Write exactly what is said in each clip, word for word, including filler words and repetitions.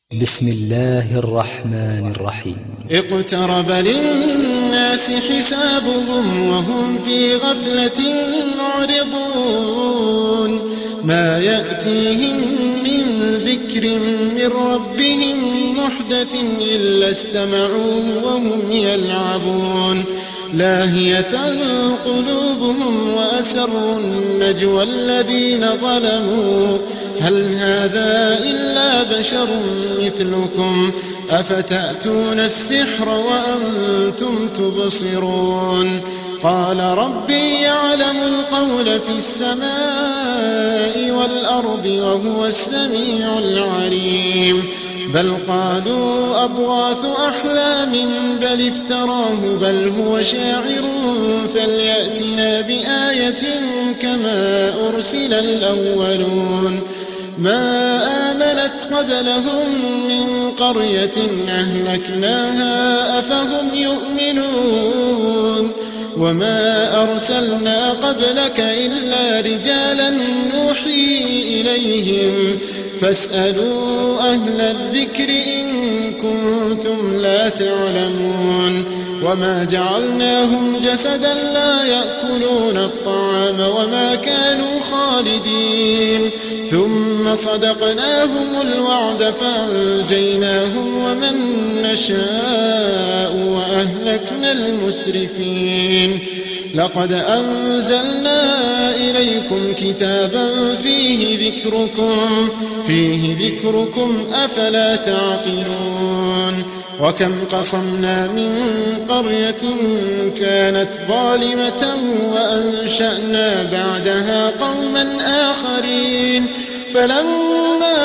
بسم الله الرحمن الرحيم. اقترب للناس حسابهم وهم في غفلة معرضون ما يأتيهم من ذكر من ربهم محدث إلا استمعوه وهم يلعبون لاهية قلوبهم وأسروا النجوى الذين ظلموا هل هذا إلا بشر مثلكم أفتأتون السحر وأنتم تبصرون قال ربي يعلم القول في السماء والأرض وهو السميع العليم بل قالوا أضغاث أحلام بل افتراه بل هو شاعر فليأتنا بآية كما أرسل الأولون ما آمنت قبلهم من قرية أهلكناها أفهم يؤمنون وما أرسلنا قبلك إلا رجالا نوحي إليهم فاسألوا أهل الذكر إن كنتم لا تعلمون وما جعلناهم جسدا لا يأكلون الطعام وما كانوا خالدين ثم صدقناهم الوعد فأنجيناهم ومن نشاء وأهلكنا المسرفين لقد أنزلنا إليكم كتابا فيه ذكركم فيه ذكركم أفلا تعقلون وكم قصمنا من قرية كانت ظالمة وأنشأنا بعدها قوما آخرين فلما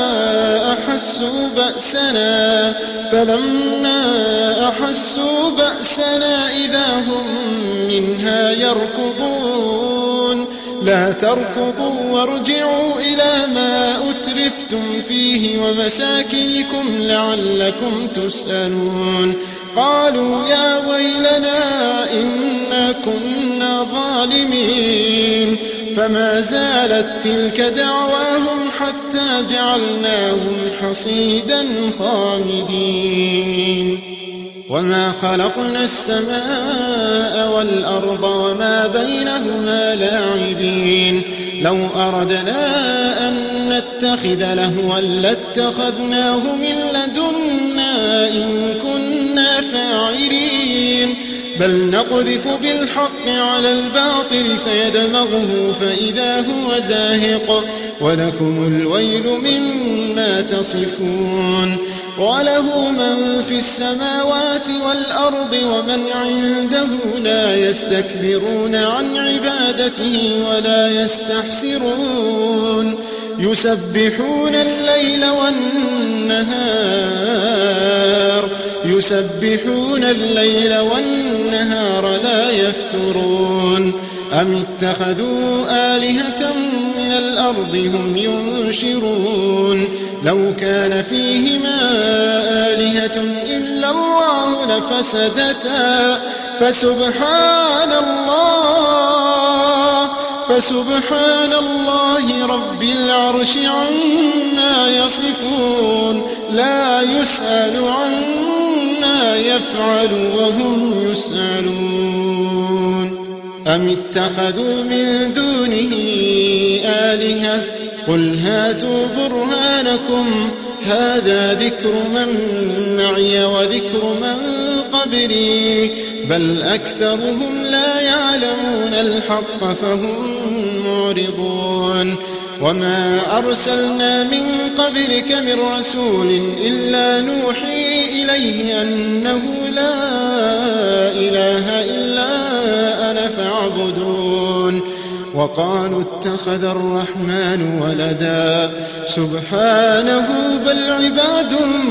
أحسوا بأسنا فلما أحسوا بأسنا إذا هم منها يركضون لا تركضوا وارجعوا إلى ما أترفتم فيه ومساكنكم لعلكم تسألون قالوا يا ويلنا إنا كنا ظالمين فما زالت تلك دعواهم حتى جعلناهم حصيدا خامدين وما خلقنا السماء والأرض وما بينهما لاعبين لو أردنا أن نتخذ لهوا لاتخذناه من لدنا إن كنا فاعلين بل نقذف بالحق على الباطل فيدمغه فإذا هو زاهق ولكم الويل مما تصفون وله من في السماوات والأرض ومن عنده لا يستكبرون عن عبادته ولا يستحسرون يسبحون الليل والنهار يسبحون الليل والنهار لا يفترون أم اتخذوا آلهة من الأرض هم ينشرون لو كان فيهما آلهة إلا الله لفسدتا فسبحان الله فسبحان الله رب العرش عما يصفون لا يسأل عما يفعل وهم يسألون أم اتخذوا من دونه آلهة قل هاتوا برهانكم هذا ذكر من معي وذكر من قبلي بل أكثرهم لا يعلمون الحق فهم معرضون وما أرسلنا من قبلك من رسول إلا نوحي إليه أنه لا إله إلا أنا فاعبدون وقالوا اتخذ الرحمن ولدا سبحانه بل عباد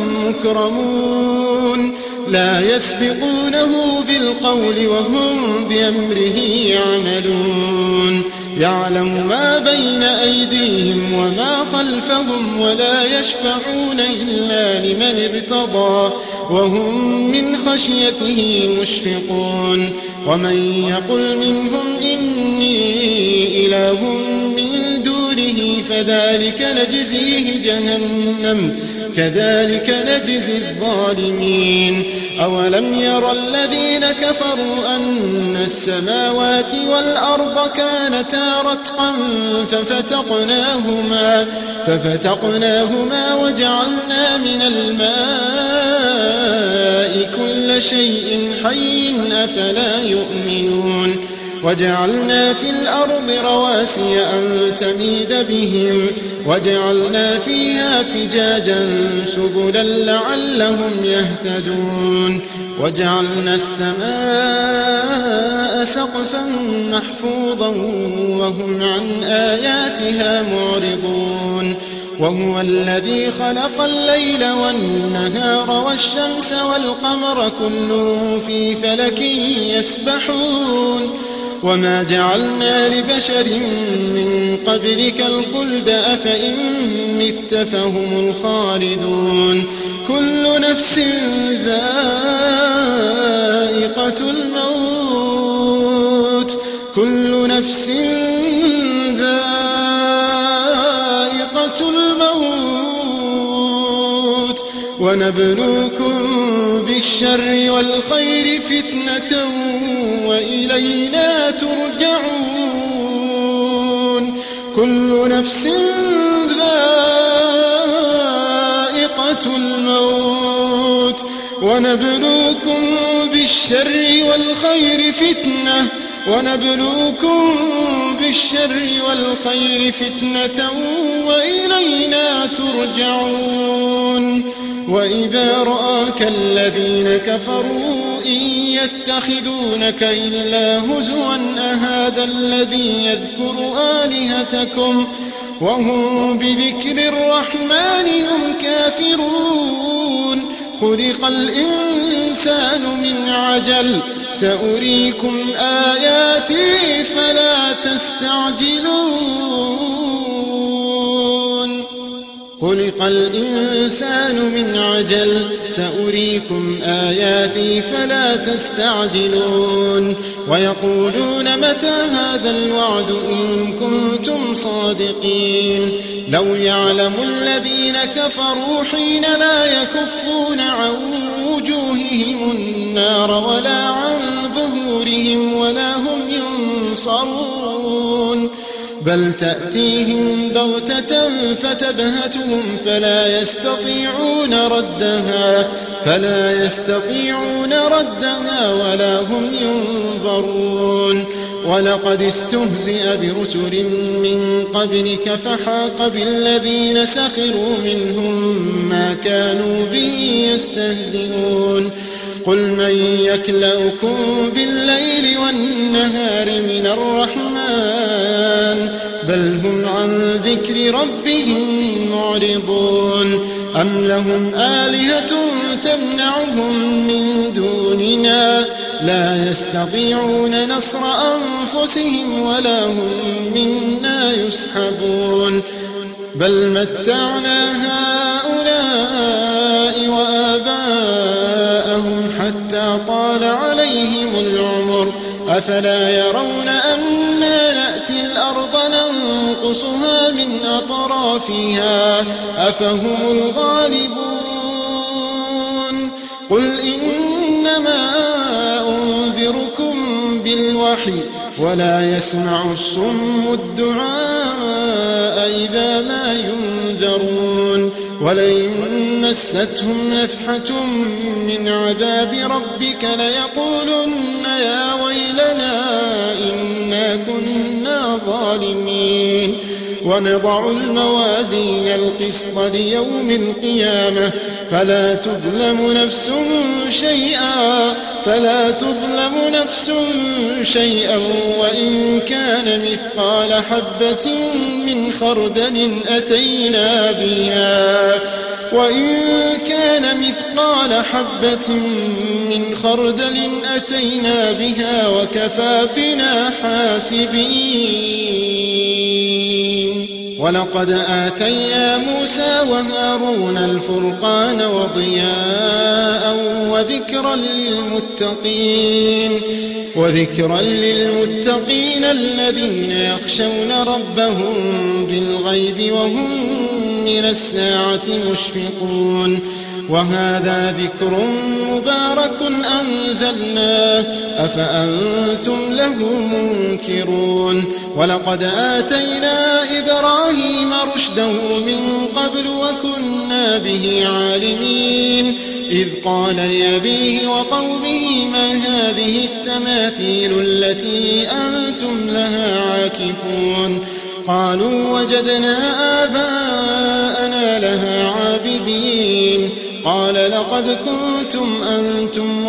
مكرمون لا يسبقونه بالقول وهم بأمره يعملون يعلم ما بين أيديهم وما خلفهم ولا يشفعون إلا لمن ارتضى وهم من خشيته مشفقون ومن يقل منهم إني إله من دونه فذلك نجزيه جهنم كذلك نجزي الظالمين. أولم ير الذين كفروا أن السماوات والأرض كانتا رتقا ففتقناهما, ففتقناهما وجعلنا من الماء كل شيء حي أفلا يؤمنون. وجعلنا في الأرض رواسي أن تميد بهم وجعلنا فيها فجاجا سبلا لعلهم يهتدون. وجعلنا السماء سقفا محفوظا وهم عن آياتها معرضون. وهو الذي خلق الليل والنهار والشمس والقمر كل في فلك يسبحون. وما جعلنا لبشر من قبلك الخلد أفإن مت فهم الخالدون. كل نفس ذائقة الموت كل نفس ذائقة الموت ونبلوكم بالشر والخير فتنة وإلينا ترجعون. كل نفس ذائقة الموت ونبلوكم بالشر والخير فتنة ونبلوكم بالشر والخير فتنة وإلينا ترجعون. وإذا رآك الذين كفروا إن يتخذونك إلا هزوا أهذا الذي يذكر آلهتكم وهم بذكر الرحمن هم كافرون. خلق الإنسان من عجل سأريكم آياتي فلا تستعجلون. خلق الإنسان من عجل سأريكم آياتي فلا تستعجلون. ويقولون متى هذا الوعد إن كنتم صادقين. لو يعلم الذين كفروا حين لا يكفون عن وجوههم النار ولا عن ظهورهم ولا هم ينصرون. بل تأتيهم بغتة فتبهتهم فلا يستطيعون ردها فلا يستطيعون ردها ولا هم ينظرون. ولقد استهزئ برسل من قبلك فحاق بالذين سخروا منهم ما كانوا به يستهزئون. قل من يكلؤكم بالليل والنهار من الرحمن بل هم عن ذكر ربهم معرضون. أم لهم آلهة تمنعهم من دوننا لا يستطيعون نصر أنفسهم ولا هم منا يسحبون. بل متعنا هؤلاء وآباءهم حتى طال عليهم العمر أفلا يرون أنا نأتي الأرض ننقصها من أطرافها أفهم الغالبون. قل إنما أنذركم بالوحي ولا يسمع الصم الدعاء إذا ما ينذرون. ولئن مستهم نفحة من عذاب ربك ليقولن يا ويلنا إنا كنا ظالمين. ونضع الموازين القسط ليوم القيامة فلا تظلم نفس شيئا فلا تظلم نفس شيئا وإن كان مثقال حبة من خردل أتينا بها وإن كان مثقال حبة من خردل أتينا بها وكفى بنا حاسبين. ولقد آتينا موسى وهارون الفرقان وضياء وذكرا للمتقين وذكرا للمتقين الذين يخشون ربهم بالغيب وهم من الساعة مشفقون. وهذا ذكر مبارك أنزلناه أفأنتم له منكرون. ولقد آتينا إبراهيم رشده من قبل وكنا به عالمين إذ قال لأبيه وقومه ما هذه التماثيل التي أنتم لها عاكفون. قالوا وجدنا آباءنا لها عابدين. قال لقد كنتم أنتم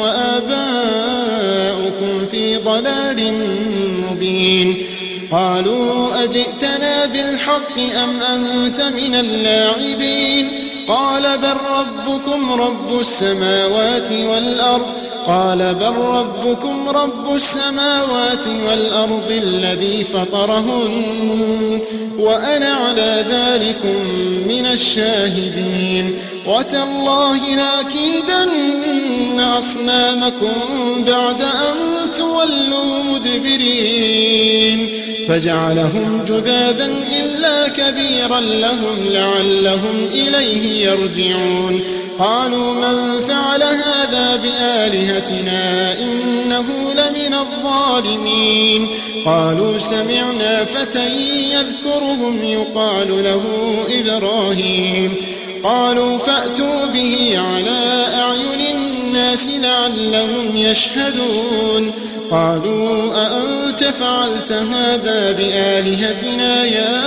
وآباؤكم في ضلال مبين. قالوا أجئتنا بالحق أم أنت من اللاعبين. قال بل ربكم رب السماوات والأرض قال بل ربكم رب السماوات والأرض الذي فطرهن وأنا على ذلكم من الشاهدين. وتالله لأكيدن أصنامكم بعد أن تولوا مدبرين. فجعلهم جذاذا إلا كبيرا لهم لعلهم إليه يرجعون. قالوا من فعل هذا بآلهتنا إنه لمن الظالمين. قالوا سمعنا فتى يذكرهم يقال له إبراهيم. قالوا فأتوا به على أعين الناس لعلهم يشهدون. قالوا أأنت فعلت هذا بآلهتنا يا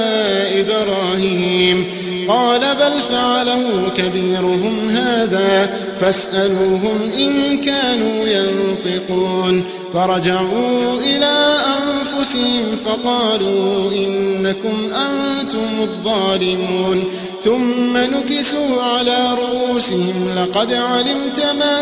إبراهيم. قال بل فعله كبيرهم هذا فاسألوهم إن كانوا ينطقون. فرجعوا إلى أنفسهم فقالوا إنكم أنتم الظالمون. ثم نكسوا على رؤوسهم لقد علمت ما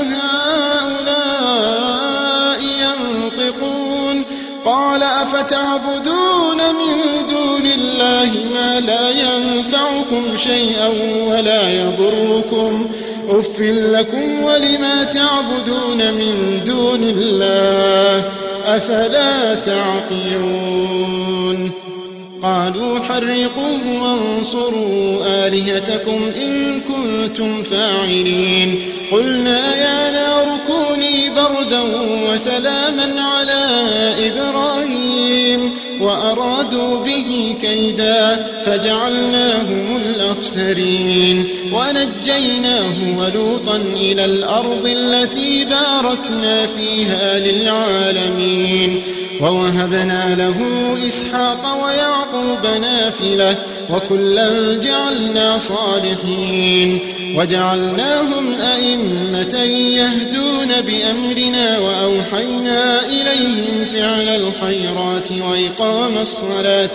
هؤلاء ينطقون. قال أفتعبدون من دون الله ما لا ينفعكم شيئا ولا يضركم أف لكم ولما تعبدون من دون الله أفلا تعقلون. قالوا حرقوه وانصروا آلهتكم إن كنتم فاعلين. قلنا يا نار كوني بردا وسلاما على إبراهيم وأرادوا به كيدا فجعلناهم الأخسرين. ونجيناه ولوطا إلى الأرض التي باركنا فيها للعالمين. ووهبنا له إسحاق ويعقوب نافلة وكلا جعلنا صالحين. وجعلناهم أئمة يهدون بأمرنا وأوحينا إليهم فعل الخيرات وإقام الصلاة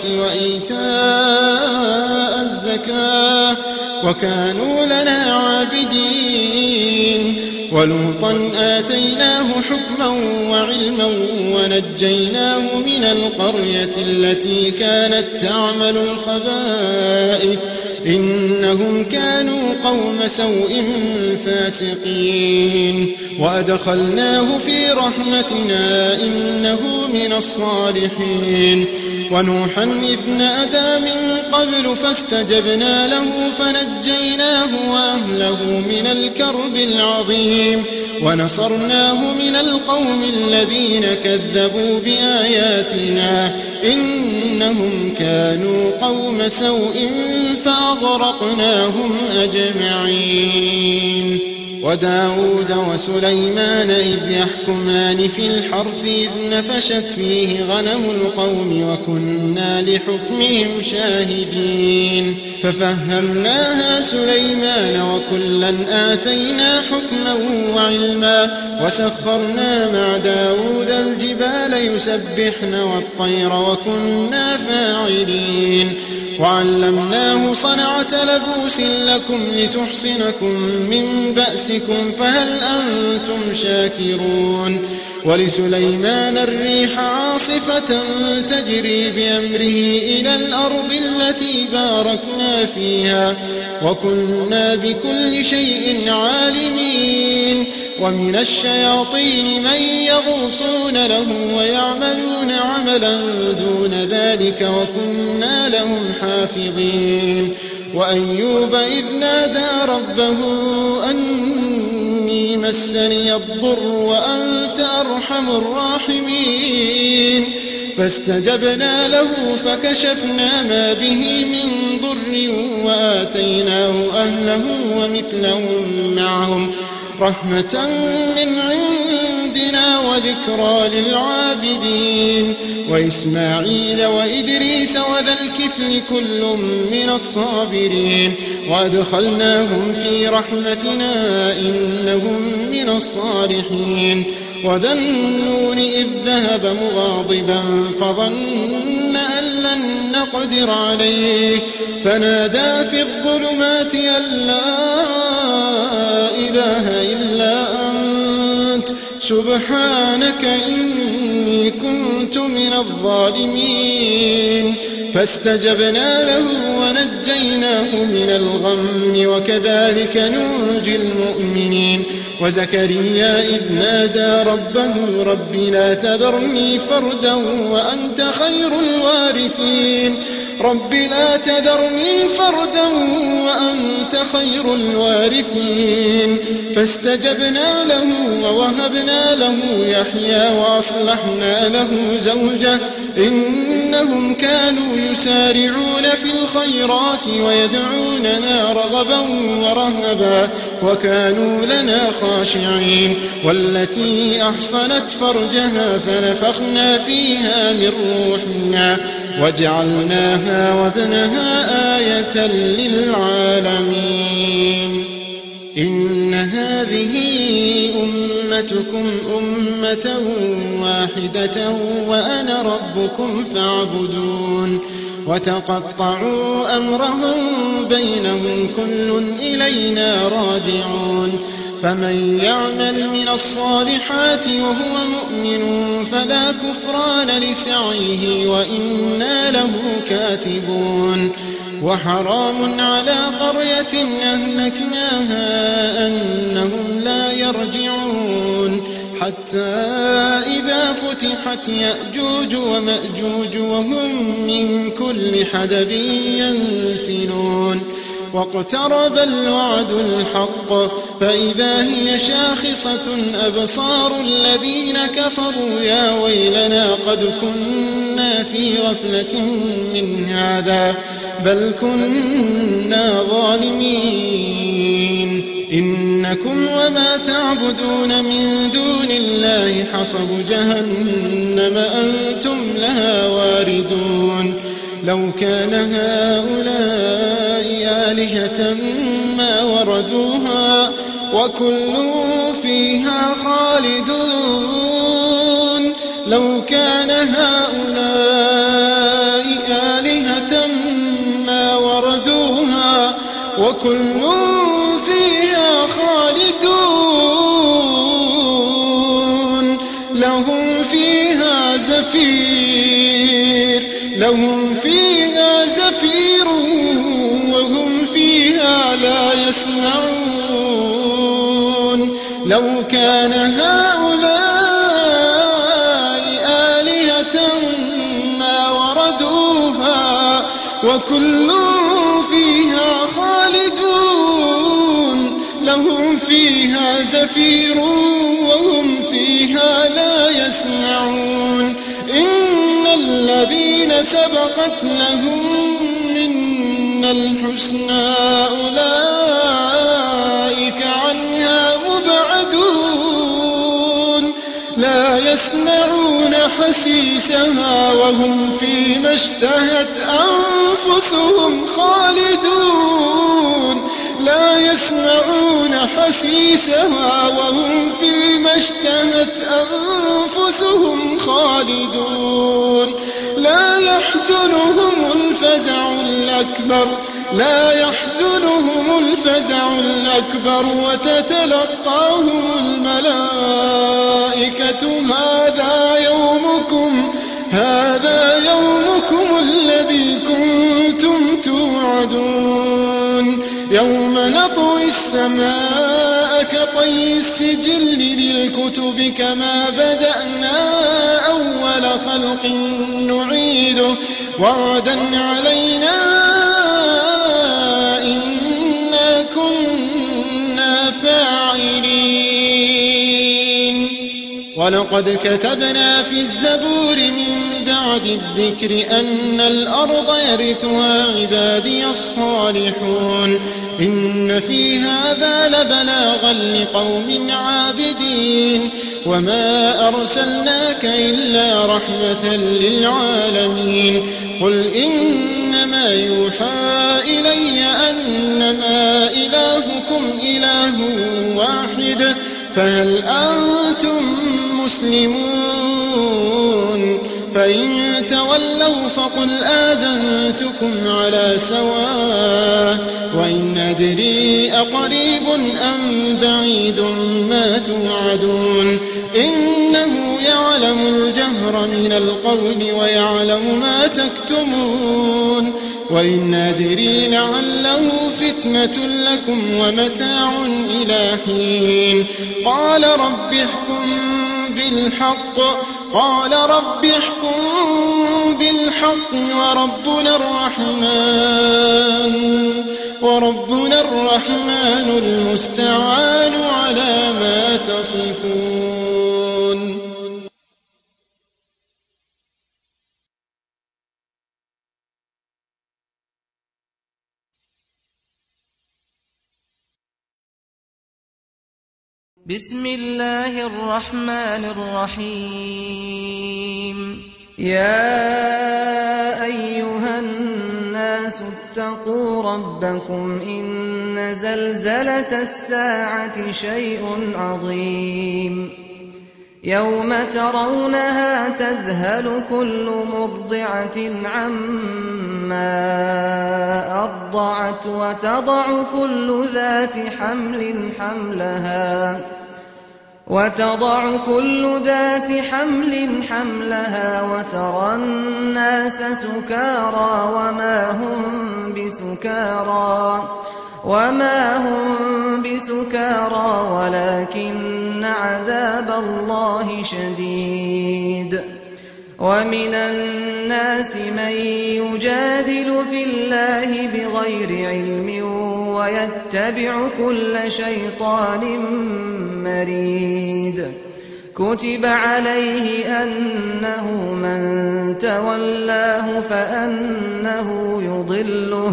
وإيتاء الزكاة وكانوا لنا عابدين. ولوطا آتيناه حكما وعلما ونجيناه من القرية التي كانت تعمل الخبائث إنهم كانوا قوم سوء فاسقين. وأدخلناه في رحمتنا إنه من الصالحين. ونوحا إذ نادى من قبل فاستجبنا له فنجيناه وأهله من الكرب العظيم ونصرناه من القوم الذين كذبوا بآياتنا إنهم كانوا قوم سوء فأغرقناهم أجمعين. وداود وسليمان إذ يحكمان في الحرث إذ نفشت فيه غنم القوم وكنا لحكمهم شاهدين. ففهمناها سليمان وكلا آتينا حكما وعلما وسخرنا مع داود الجبال يسبحن والطير وكنا فاعلين. وعلمناه صنعة لبوس لكم لتحصنكم من بأسكم فهل أنتم شاكرون. ولسليمان الريح عاصفة تجري بأمره إلى الأرض التي باركنا فيها وكنا بكل شيء عالمين ومن الشياطين من يغوصون له ويعملون عملا دون ذلك وكنا لهم حافظين وأيوب إذ نادى ربه أني مسني الضر وأنت أرحم الراحمين فاستجبنا له فكشفنا ما به من ضر وآتيناه أهله ومثلهم معهم رحمة من عندنا وذكرى للعابدين وإسماعيل وإدريس وذا الكفل كل من الصابرين وأدخلناهم في رحمتنا إنهم من الصالحين وذا النون إذ ذهب مغاضبا فظن أن لن نقدر عليه فنادى في الظلمات أن لا إله إلا أنت سبحانك إني كنت من الظالمين فاستجبنا له ونجيناه من الغم وكذلك ننجي المؤمنين وزكريا إذ نادى ربه رب لا تذرني فردا وأنت خير الوارثين رب لا تذرني فردا وأنت خير الوارثين فاستجبنا له ووهبنا له يحيى وأصلحنا له زوجه إنهم كانوا يسارعون في الخيرات ويدعوننا رغبا ورهبا وكانوا لنا خاشعين والتي أحصنت فرجها فنفخنا فيها من روحنا وجعلناها وابنها آية للعالمين إن هذه أمتكم أمة واحدة وأنا ربكم فاعبدون وتقطعوا أمرهم بينهم كل إلينا راجعون فمن يعمل من الصالحات وهو مؤمن فلا كفران لسعيه وإنا له كاتبون وحرام على قرية أهلكناها أنهم لا يرجعون حتى إذا فتحت يأجوج ومأجوج وهم من كل حدب ينسلون واقترب الوعد الحق فإذا هي شاخصة أبصار الذين كفروا يا ويلنا قد كنا في غفلة من هذا بل كنا ظالمين إنكم وما تعبدون من دون الله حصب جهنم أنتم لها واردون لو كان هؤلاء آلهة ما وردوها وكل فيها خالدون لو كان هؤلاء آلهة ما وردوها وكل فيها خالدون لهم فيها زفير لهم فيها زفير وهم فيها لا يسمعون لو كان هؤلاء آلهة ما وردوها وكل فيها خالدون لهم فيها زفير وهم فيها لا يسمعون إن الذين سبقت لهم منا الحسنى أولئك عنها مبعدون لا يسمعون حسيسها وهم فيما اشتهت أنفسهم خالدون لا يسمعون حسيسها وهم فيما اشتهت أنفسهم خالدون لا يحزنهم الفزع الأكبر لا يحزنهم الفزع الأكبر وتتلقاهم الملائكة هذا يومكم هذا يومكم الذي كنتم توعدون يوم نطوي السماء كطي السجل للكتب كما بدأنا أول خلق نعيده وعدا علينا إنا كنا فاعلين ولقد كتبنا في الزبور من بعد الذكر أن الأرض يرثها عبادي الصالحون إن في هذا لبلاغا لقوم عابدين وما أرسلناك إلا رحمة للعالمين قل إنما يوحى إلي أنما إلهكم إله واحد فهل أنتم مسلمون فإن تولوا فقل آذنتكم على سواء وإن أدري أقريب أم بعيد ما توعدون إنه يعلم الجهر من القول ويعلم ما تكتمون وإن أدري لعله فتنة لكم ومتاع إلى حين قال رب احكم بالحق قال رب احكم بالحق وربنا الرحمن وربنا الرحمن المستعان على ما تصفون. بسم الله الرحمن الرحيم. يا أيها الناس اتقوا ربكم إن زلزلة الساعة شيء عظيم يوم ترونها تذهل كل مرضعة عما أرضعت وتضع كل ذات حمل حملها وتضع كل ذات حمل حملها وترى الناس سكارى وما هم بسكارى وما هم بسكارى ولكن عذاب الله شديد. ومن الناس من يجادل في الله بغير علم ويتبع كل شيطان مريد. كتب عليه أنه من تولاه فأنه يضله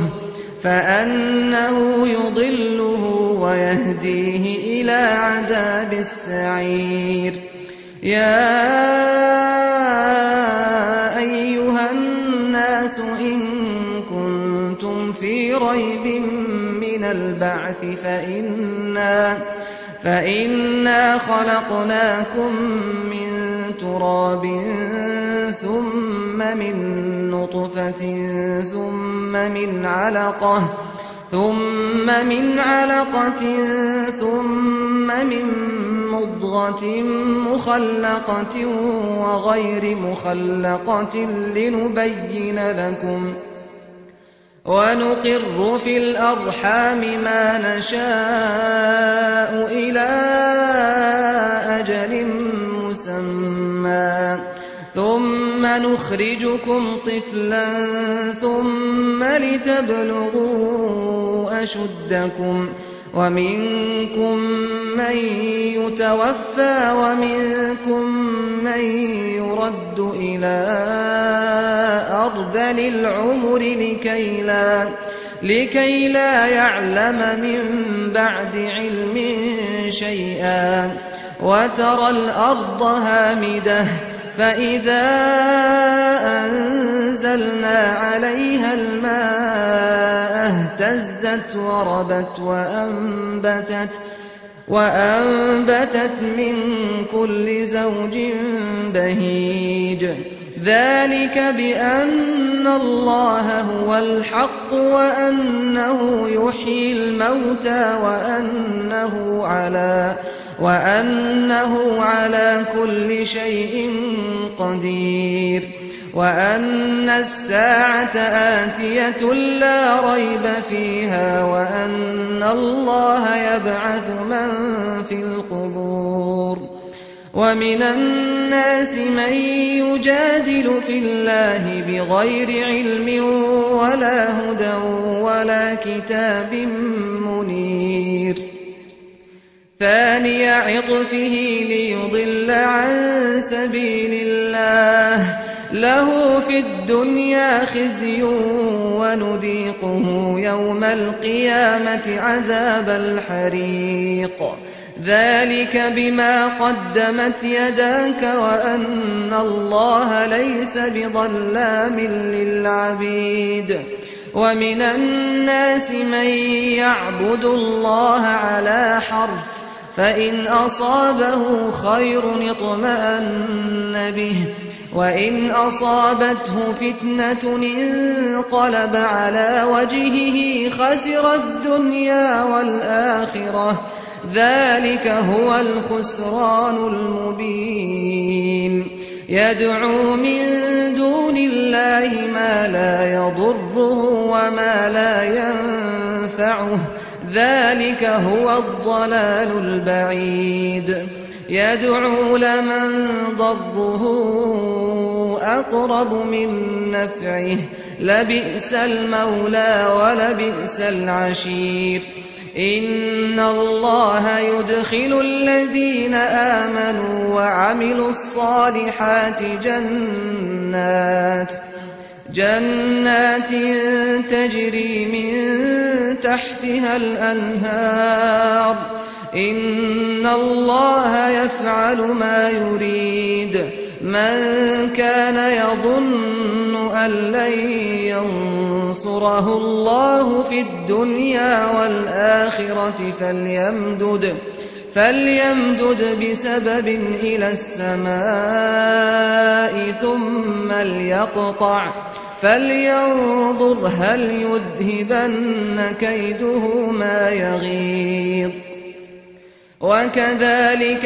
فأنه يضله ويهديه إلى عذاب السعير. يا أيها الناس إن كنتم في ريب من البعث فإنا, فإنا خلقناكم من تراب ثم من نطفة ثم من علقة ثم من علقة ثم من مضغة مخلقة وغير مخلقة لنبين لكم ونقر في الأرحام ما نشاء إلى أجل مسمى ثم نخرجكم طفلا ثم لتبلغوا أشدكم ومنكم من يتوفى ومنكم من يرد إلى أرذل العمر لكي لا, لكي لا يعلم من بعد علم شيئا. وترى الأرض هامدة فإذا أنزلنا عليها الماء اهتزت وربت وأنبتت, وأنبتت من كل زوج بهيج. ذلك بأن الله هو الحق وأنه يحيي الموتى وأنه على وأنه على كل شيء قدير وأن الساعة آتية لا ريب فيها وأن الله يبعث من في القبور ومن الناس من يجادل في الله بغير علم ولا هدى ولا كتاب منير ثاني عطفه ليضل عن سبيل الله له في الدنيا خزي ونذيقه يوم القيامة عذاب الحريق ذلك بما قدمت يداك وأن الله ليس بظلام للعبيد ومن الناس من يعبد الله على حرف فإن أصابه خير اطمأن به وإن أصابته فتنة انقلب على وجهه خسر الدنيا والآخرة ذلك هو الخسران المبين يدعو من دون الله ما لا يضره وما لا ينفعه ذلك هو الضلال البعيد يدعو لمن ضره أقرب من نفعه لبئس المولى ولبئس العشير إن الله يدخل الذين آمنوا وعملوا الصالحات جنات جنات تجري من تحتها الأنهار إن الله يفعل ما يريد من كان يظن أن لن ينصره الله في الدنيا والآخرة فليمدد فليمدد بسبب إلى السماء ثم ليقطع فلينظر هل يذهبن كيده ما يغيظ وكذلك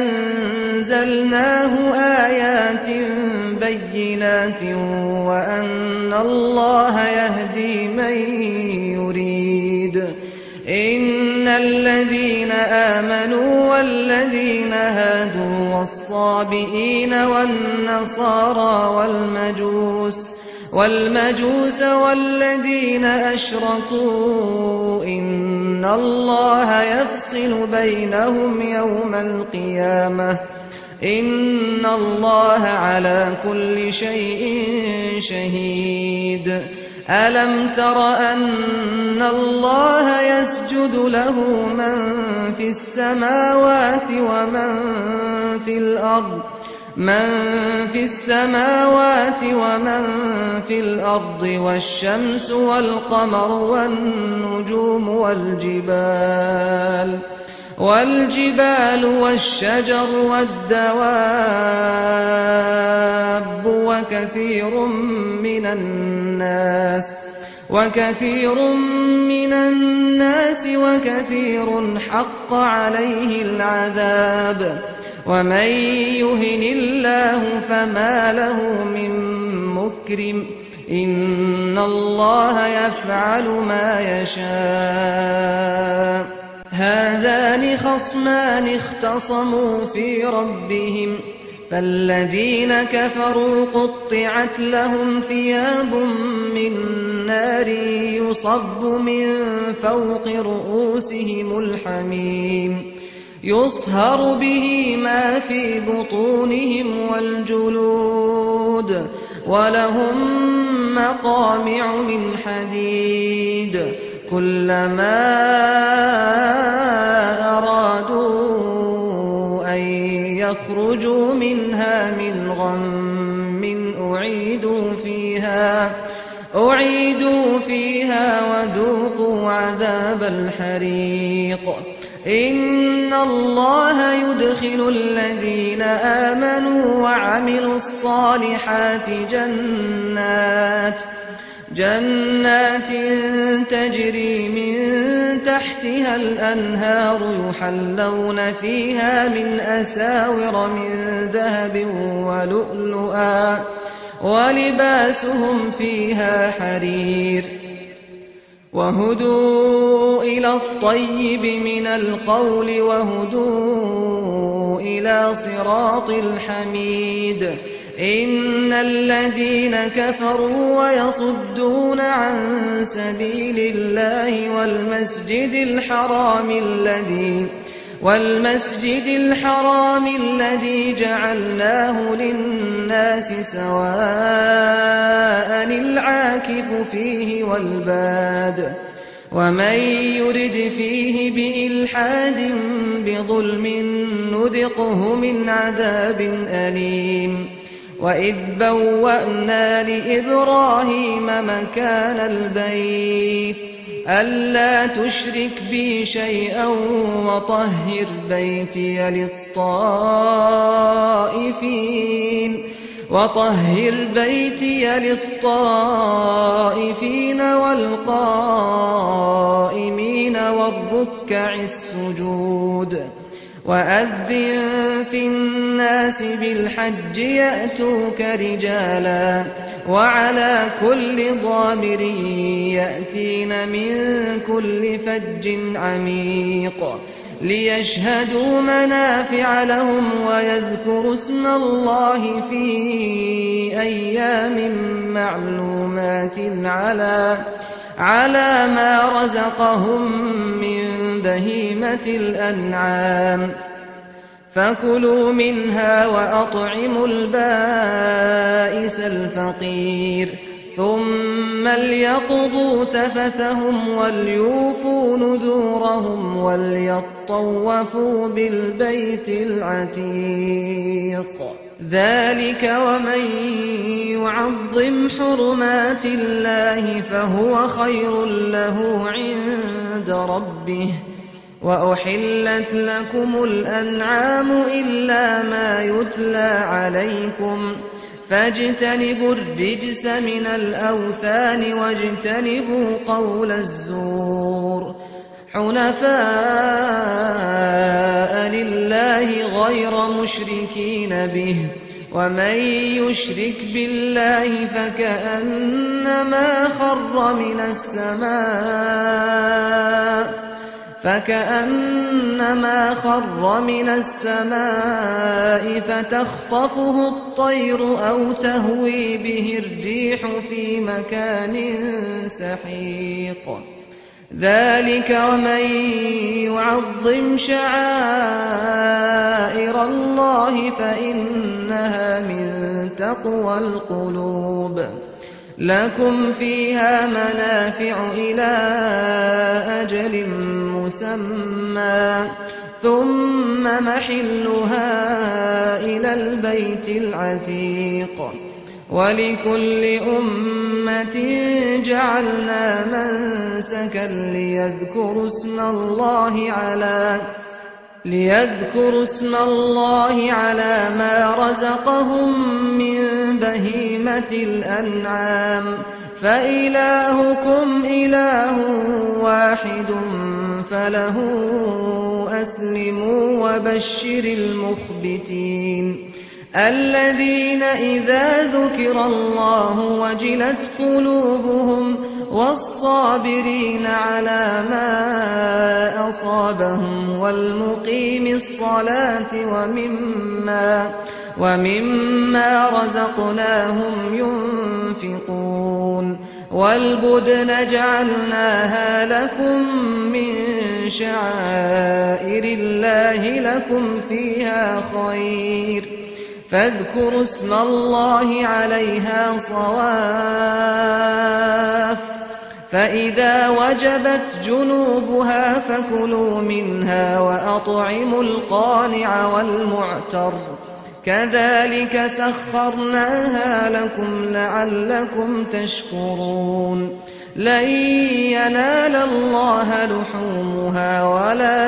أنزلناه آيات بينات وأن الله يهدي من يريد إن الذين آمنوا والذين هادوا والصابئين والنصارى والمجوس والمجوس والذين أشركوا إن الله يفصل بينهم يوم القيامة إن الله على كل شيء شهيد ألم تر أن الله يسجد له من في السماوات ومن في الأرض من في السماوات ومن في الأرض والشمس والقمر والنجوم والجبال والجبال والشجر والدواب وكثير من الناس وكثير من الناس وكثير حق عليه العذاب ومن يهن الله فما له من مكرم إن الله يفعل ما يشاء هذان خصمان اختصموا في ربهم فالذين كفروا قطعت لهم ثياب من نار يصب من فوق رؤوسهم الحميم يصهر به ما في بطونهم والجلود ولهم مقامع من حديد كلما أرادوا أن يخرجوا منها من غم أعيدوا فيها أعيدوا فيها وذوقوا عذاب الحريق إن الله يدخل الذين آمنوا وعملوا الصالحات جنات جنات تجري من تحتها الأنهار يحلون فيها من أساور من ذهب ولؤلؤا ولباسهم فيها حرير وهدوا إلى الطيب من القول وهدوا إلى صراط الحميد إن الذين كفروا ويصدون عن سبيل الله والمسجد الحرام الذي والمسجد الحرام الذي جعلناه للناس سواء العاكف فيه والباد ومن يرد فيه بإلحاد بظلم نذقه من عذاب أليم وإذ بوأنا لإبراهيم مكان البيت ألا تشرك بي شيئا وطهر بيتي للطائفين وطهر بيتي للطائفين والقائمين والركع السجود وأذن في الناس بالحج يأتوك رجالا وعلى كل ضامر يأتين من كل فج عميق ليشهدوا منافع لهم ويذكروا اسم الله في أيام معلومات على على ما رزقهم من بهيمة الأنعام فكلوا منها وأطعموا البائس الفقير ثم ليقضوا تفثهم وليوفوا نذورهم وليطوفوا بالبيت العتيق ذلك ومن يعظم حرمات الله فهو خير له عند ربه وأحلت لكم الأنعام إلا ما يتلى عليكم فاجتنبوا الرجس من الأوثان واجتنبوا قول الزور حنفاء لله غير مشركين به ومن يشرك بالله فكأنما خر من السماء فكأنما خر من السماء فتخطفه الطير أو تهوي به الريح في مكان سحيق ذلك ومن يعظم شعائر الله فإنها من تقوى القلوب لكم فيها منافع إلى أجل مسمى ثم محلها إلى البيت العتيق ولكل أمة جعلنا منسكا ليذكروا اسم الله على ليذكروا اسم الله على ما رزقهم من بهيمة الأنعام فإلهكم إله واحد فله أسلموا وبشر المخبتين الذين إذا ذكر الله وجلت قلوبهم والصابرين على ما أصابهم والمقيم الصلاة ومما ومما رزقناهم ينفقون والبدن جعلناها لكم من شعائر الله لكم فيها خير فاذكروا اسم الله عليها صواف فإذا وجبت جنوبها فكلوا منها وأطعموا القانع والمعتر كذلك سخرناها لكم لعلكم تشكرون لن ينال الله لحومها ولا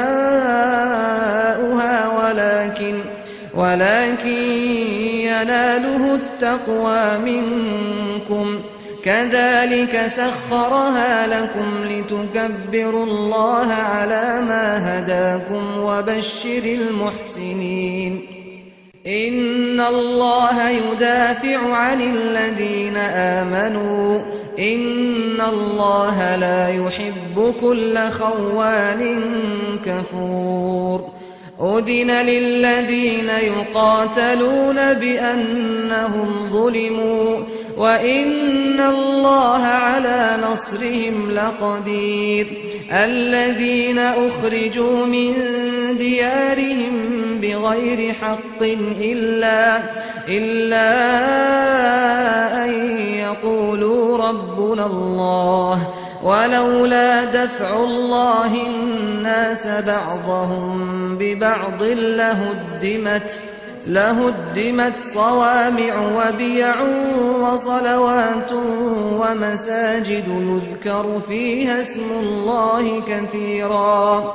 دماؤها ولكن ولكن يناله التقوى منكم كذلك سخرها لكم لتكبروا الله على ما هداكم وبشر المحسنين إن الله يدافع عن الذين آمنوا إن الله لا يحب كل خوان كفور أذن للذين يقاتلون بأنهم ظلموا وإن الله على نصرهم لقدير الذين أخرجوا من ديارهم بغير حق إلا, إلا أن يقولوا ربنا الله ولولا دفع الله الناس بعضهم ببعض لهدمت لهدمت صوامع وبيع وصلوات ومساجد يذكر فيها اسم الله كثيرا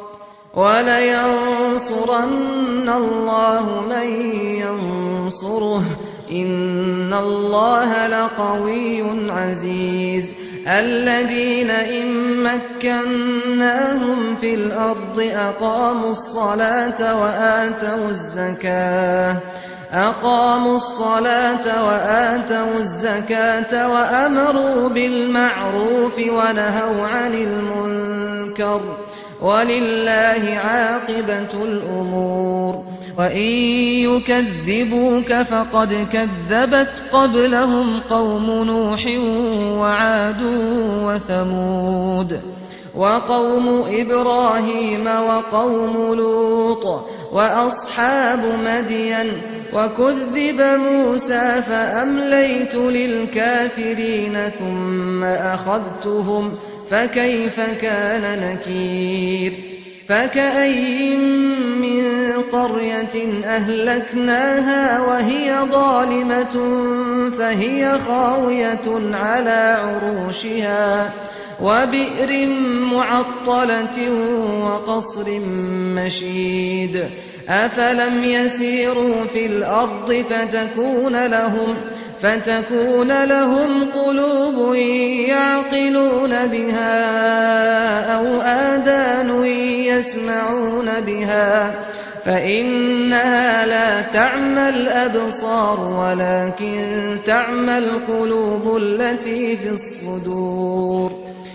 ولينصرن الله من ينصره إن الله لقوي عزيز الذين إن مكناهم في الأرض أقاموا الصلاة وآتوا الزكاة أقاموا الصلاة وآتوا الزكاة وأمروا بالمعروف ونهوا عن المنكر ولله عاقبة الأمور وإن يكذبوك فقد كذبت قبلهم قوم نوح وعاد وثمود وقوم إبراهيم وقوم لوط وأصحاب مدين وكذب موسى فأمليت للكافرين ثم أخذتهم فكيف كان نكير فكأي من قرية أهلكناها وهي ظالمة فهي خاوية على عروشها وبئر معطلة وقصر مشيد أفلم يسيروا في الأرض فتكون لهم فتكون لهم قلوب يعقلون بها أو آذان يسمعون بها فإنها لا تعمى الأبصار ولكن تعمى القلوب التي في الصدور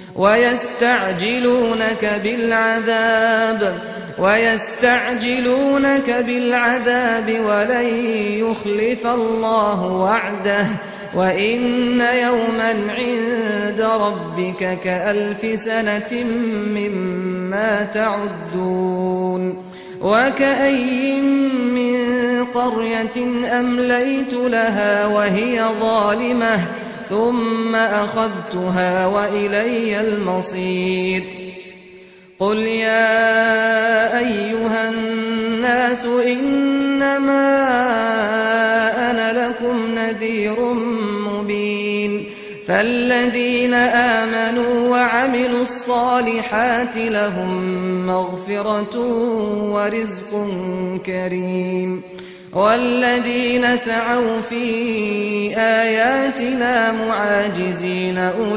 ويستعجلونك بالعذاب ويستعجلونك بالعذاب ولن يخلف الله وعده وإن يوما عند ربك كألف سنة مما تعدون وكأي من قرية أمليت لها وهي ظالمة ثم أخذتها وإلي المصير قل يا أيها الناس إنما أنا لكم نذير مبين فالذين آمنوا وعملوا الصالحات لهم مغفرة ورزق كريم والذين سعوا في آياتنا معاجزين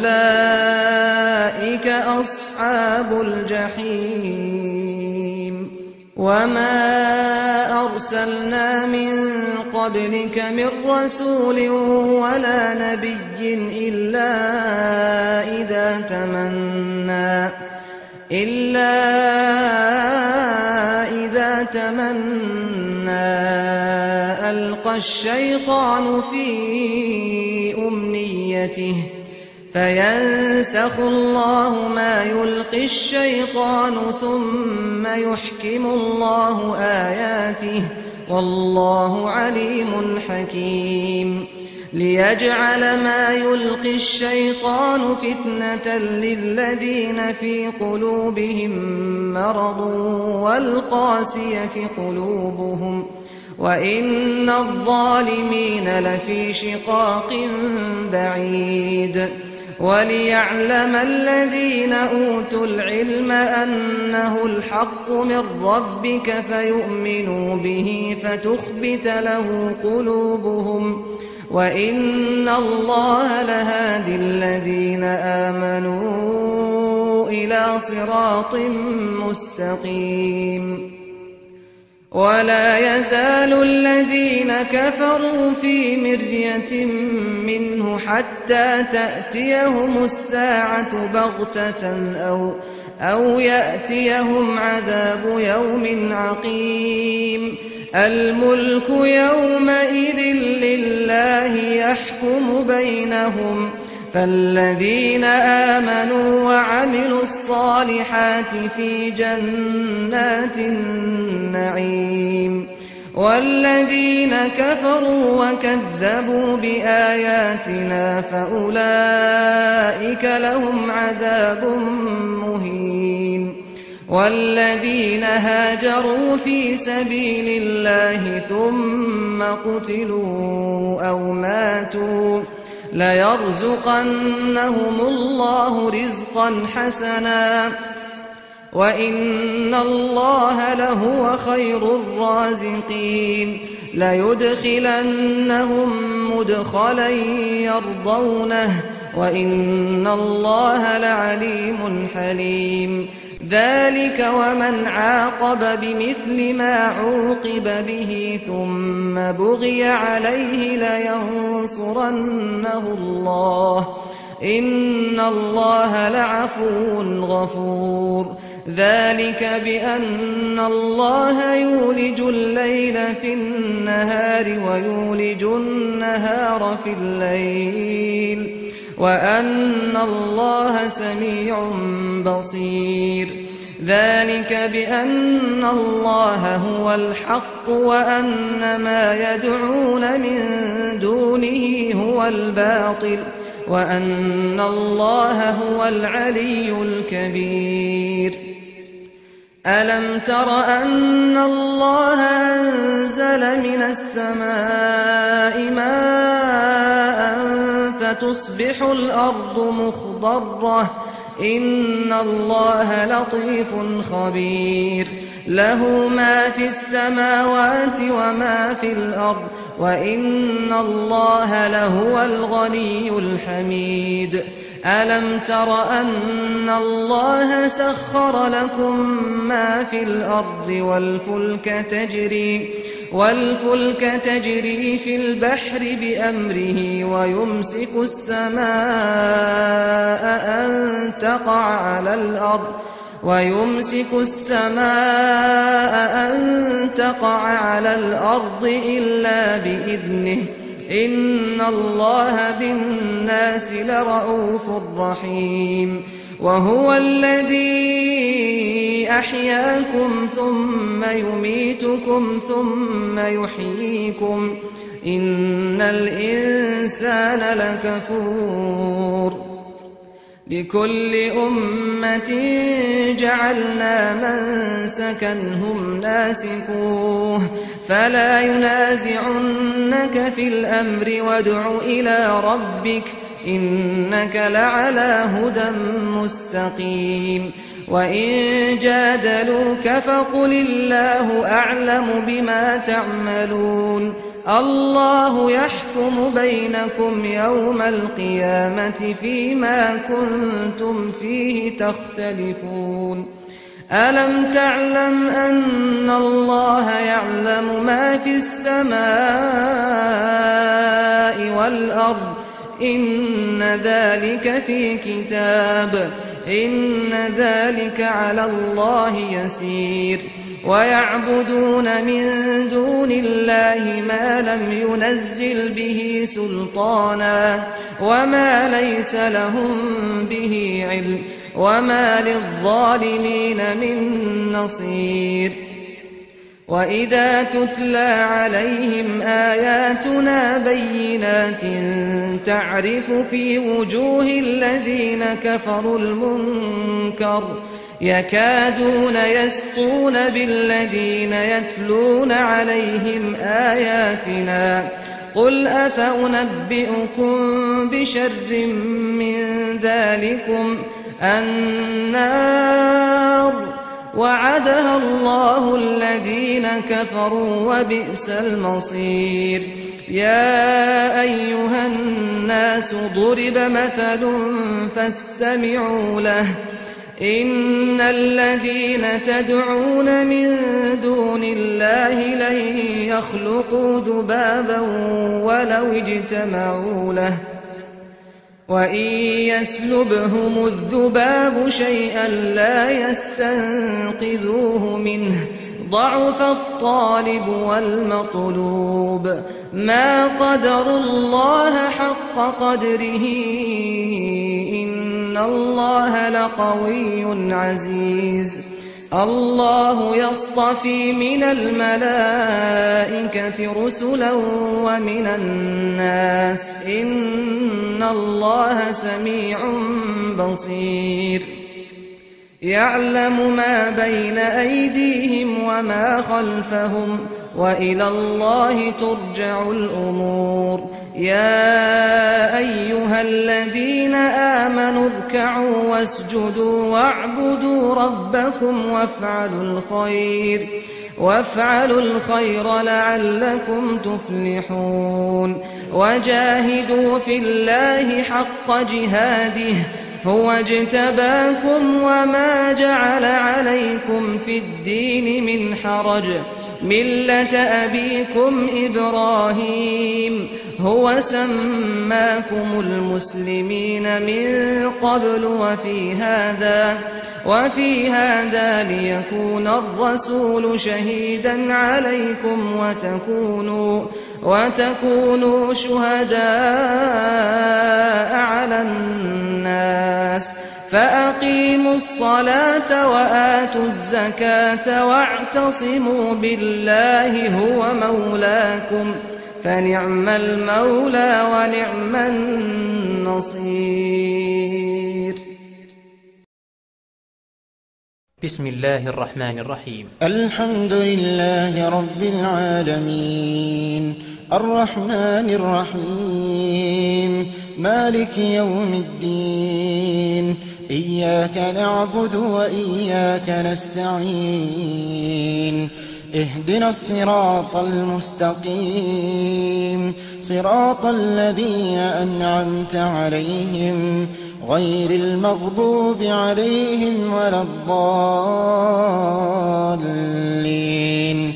أولئك أصحاب الجحيم وما أرسلنا من قبلك من رسول ولا نبي إلا إذا تمنى إلا إذا تمنى ألقى الشيطان في أمنيته فينسخ الله ما يلقي الشيطان ثم يحكم الله آياته والله عليم حكيم ليجعل ما يلقي الشيطان فتنة للذين في قلوبهم مرض والقاسية قلوبهم وإن الظالمين لفي شقاق بعيد وليعلم الذين أوتوا العلم أنه الحق من ربك فيؤمنوا به فتخبت له قلوبهم وإن الله لهادي الذين آمنوا إلى صراط مستقيم. ولا يزال الذين كفروا في مرية منه حتى تأتيهم الساعة بغتة أو, أو يأتيهم عذاب يوم عقيم. الملك يومئذ لله يحكم بينهم فالذين آمنوا وعملوا الصالحات في جنات النعيم والذين كفروا وكذبوا بآياتنا فأولئك لهم عذاب مهين. والذين هاجروا في سبيل الله ثم قتلوا أو ماتوا ليرزقنهم الله رزقا حسنا وإن الله لهو خير الرازقين. ليدخلنهم مدخلا يرضونه وإن الله لعليم حليم. ذلك ومن عاقب بمثل ما عوقب به ثم بغي عليه لينصرنه الله إن الله لعفو غفور. ذلك بأن الله يولج الليل في النهار ويولج النهار في الليل وأن الله سميع بصير. ذلك بأن الله هو الحق وأن ما يدعون من دونه هو الباطل وأن الله هو العلي الكبير. ألم تر أن الله أنزل من السماء ماء فتصبح الأرض مخضرة إن الله لطيف خبير. له ما في السماوات وما في الأرض وإن الله لهو الغني الحميد. ألم تر أن الله سخر لكم ما في الأرض والفلك تجري والفلك تجري في البحر بأمره ويمسك السماء أن تقع على الأرض ويمسك السماء أن تقع على الأرض إلا بإذنه إن الله بالناس لرءوف رحيم. وهو الذي أحياكم ثم يميتكم ثم يحييكم إن الإنسان لكفور. لكل أمة جعلنا منسكا هم ناسكوه فلا ينازعنك في الأمر وادع إلى ربك إنك لعلى هدى مستقيم. وإن جادلوك فقل الله أعلم بما تعملون الله يحكم بينكم يوم القيامة فيما كنتم فيه تختلفون. ألم تعلم أن الله يعلم ما في السماء والأرض إن ذلك في كتاب إن ذلك على الله يسير. ويعبدون من دون الله ما لم ينزل به سلطانا وما ليس لهم به علم وما للظالمين من نصير. وإذا تتلى عليهم آياتنا بينات تعرف في وجوه الذين كفروا المنكر يكادون يسطون بالذين يتلون عليهم آياتنا قل أفأنبئكم بشر من ذلكم النار وعدها الله الذين كفروا وبئس المصير يا أيها الناس ضرب مثل فاستمعوا له إن الذين تدعون من دون الله لن يخلقوا ذبابا ولو اجتمعوا له وإن يسلبهم الذباب شيئا لا يستنقذوه منه ضعف الطالب والمطلوب ما قدروا الله حق قدره إن الله لقوي عزيز الله يصطفي من الملائكة رسلا ومن الناس إن الله سميع بصير يعلم ما بين أيديهم وما خلفهم وإلى الله ترجع الأمور يا أيها الذين آمنوا اركعوا واسجدوا واعبدوا ربكم وافعلوا الخير وافعلوا الخير لعلكم تفلحون وجاهدوا في الله حق جهاده هو اجتباكم وما جعل عليكم في الدين من حرج ملة أبيكم إبراهيم هو سماكم المسلمين من قبل وفي هذا وفي هذا ليكون الرسول شهيدا عليكم وتكونوا وتكونوا شهداء على الناس فأقيموا الصلاة وآتوا الزكاة واعتصموا بالله هو مولاكم فنعم المولى ونعم النصير. بسم الله الرحمن الرحيم. الحمد لله رب العالمين الرحمن الرحيم مالك يوم الدين إياك نعبد وإياك نستعين اهدنا الصراط المستقيم صراط الذين أنعمت عليهم غير المغضوب عليهم ولا الضالين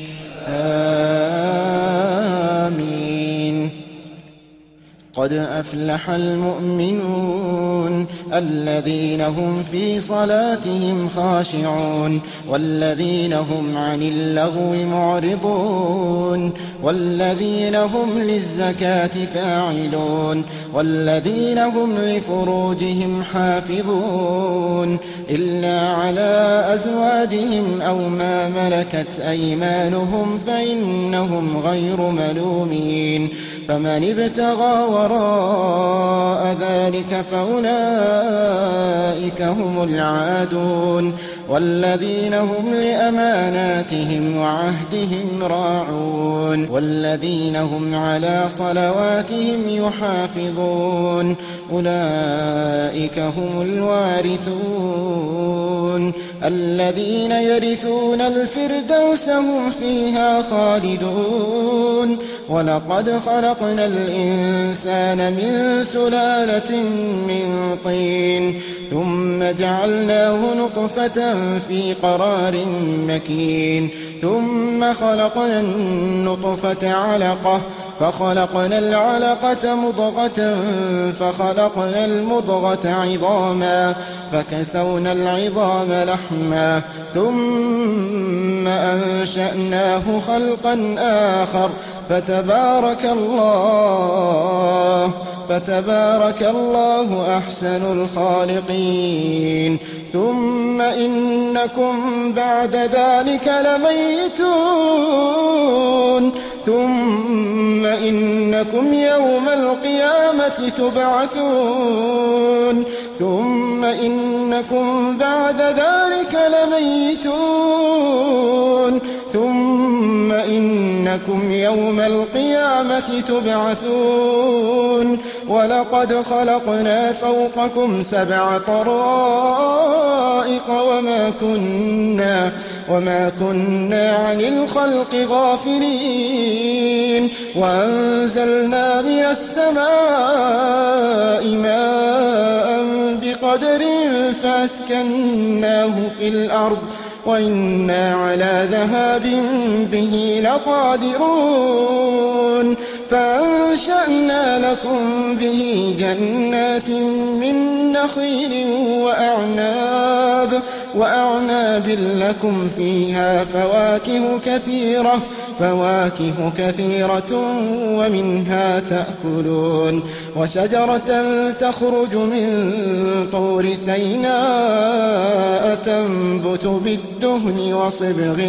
آمين. قد أفلح المؤمنون الذين هم في صلاتهم خاشعون والذين هم عن اللغو معرضون والذين هم للزكاة فاعلون والذين هم لفروجهم حافظون إلا على أزواجهم أو ما ملكت أيمانهم فإنهم غير ملومين فمن ابتغى وراء ذلك فأولئك هم العادون والذين هم لأماناتهم وعهدهم راعون والذين هم على صلواتهم يحافظون أولئك هم الوارثون الذين يرثون الفردوس هم فيها خالدون ولقد خلقنا الإنسان من سلالة من طين ثم جعلناه نطفة في قرار مكين ثم خلقنا النطفة علقة فخلقنا العلقة مضغة فخلقنا المضغة عظاما فكسونا العظام لحما ثم أنشأناه خلقا آخر فتبارك الله فتبارك الله أحسن الخالقين. ثم إنكم بعد ذلك لميتون ثم إنكم يوم القيامة تبعثون ثم إنكم بعد ذلك لميتون ثم إن إنكم يوم القيامة تبعثون ولقد خلقنا فوقكم سبع طرائق وما كنا وما كنا عن الخلق غافلين وأنزلنا من السماء ماء بقدر فأسكناه في الأرض وإنا على ذهاب به لقادرون فأنشأنا لكم به جنات من نخيل وأعناب وأعناب لكم فيها فواكه كثيرة فواكه كثيرة ومنها تأكلون وشجرة تخرج من طور سيناء تنبت بالدهن وصبغ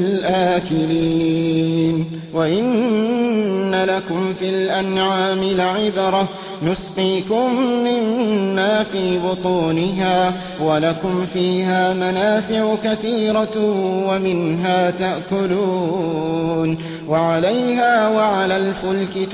للآكلين وإن لكم في الأنعام لعبرة نسقيكم مما في بطونها ولكم فيها منافع كثيرة ومنها تأكلون وعليها وعلى الفلك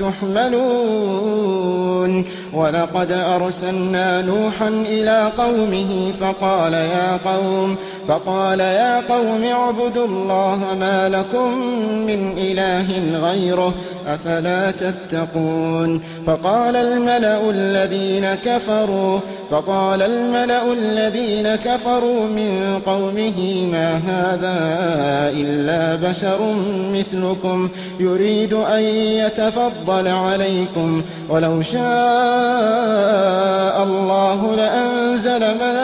تحملون ولقد أرسلنا نوحا إلى قومه فقال يا قوم فقال يا قوم اعبدوا الله ما لكم من إله غيره أفلا تتقون فقال الملأ الذين كفروا فقال الملأ الذين كفروا من قومه ما هذا إلا بشر مثلكم يريد أن يتفضل عليكم ولو شاء الله لأنزل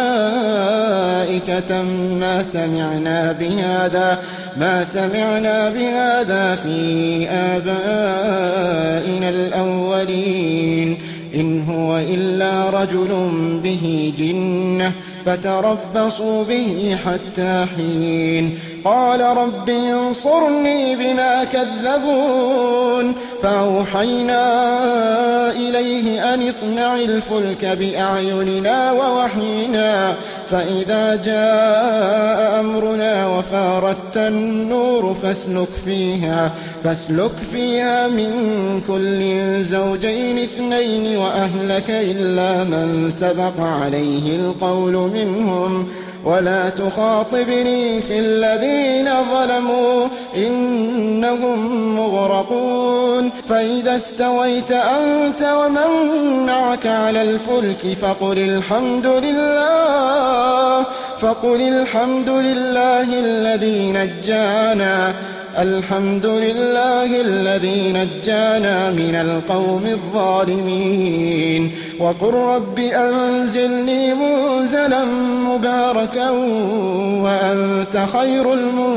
ملائكة ما سمعنا بهذا ما سمعنا بهذا في آبائنا الأولين إن هو إلا رجل به جنة فتربصوا به حتى حين قال رب انصرني بما كذبون فأوحينا إليه أن اصنع الفلك بأعيننا ووحينا فإذا جاء أمرنا وفارت النور فاسلك فيها فاسلك فيها من كل زوجين اثنين وأهلك إلا من سبق عليه القول منهم ولا تخاطبني في الذين ظلموا إنهم مغرقون فإذا استويت أنت ومن معك على الفلك فقل الحمد لله فقل الحمد لله الذي نجانا الحمد لله الذي نجانا من القوم الظالمين وقل رب أنزلني منزلا مباركا وأنت خير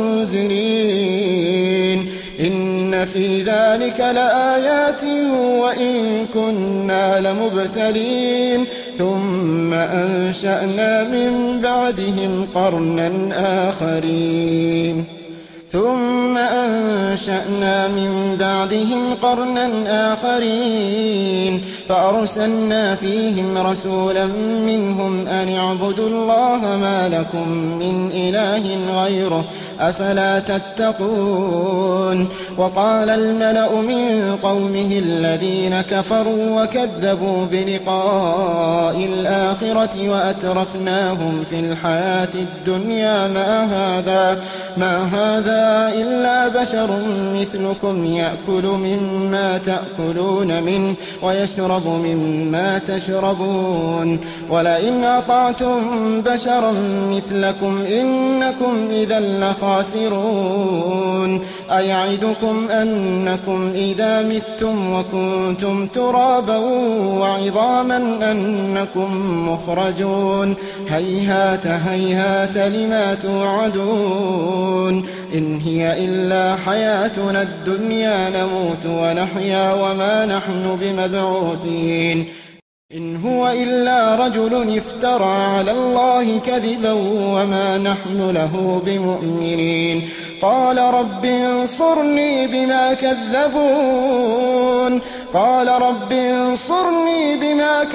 المنزلين إن في ذلك لآيات وإن كنا لمبتلين ثم أنشأنا من بعدهم قرنا آخرين ثم أنشأنا من بعدهم قرنا آخرين فأرسلنا فيهم رسولا منهم أن اعبدوا الله ما لكم من إله غيره أفلا تتقون وقال الملأ من قومه الذين كفروا وكذبوا بلقاء الآخرة وأترفناهم في الحياة الدنيا ما هذا ما هذا إلا بشر مثلكم يأكل مما تأكلون منه ويشرب مما تشربون ولئن أطعتم بشرا مثلكم إنكم إذا لخاسرون أيعدكم أنكم إذا متم وكنتم ترابا وعظاما أنكم مخرجون هيهات هيهات لما توعدون إن هي إلا حياتنا الدنيا نموت ونحيا وما نحن بمبعوثين إن هو إلا رجل افترى على الله كذبا وما نحن له بمؤمنين قال رب انصرني بما كذبون قال رب انصرني بما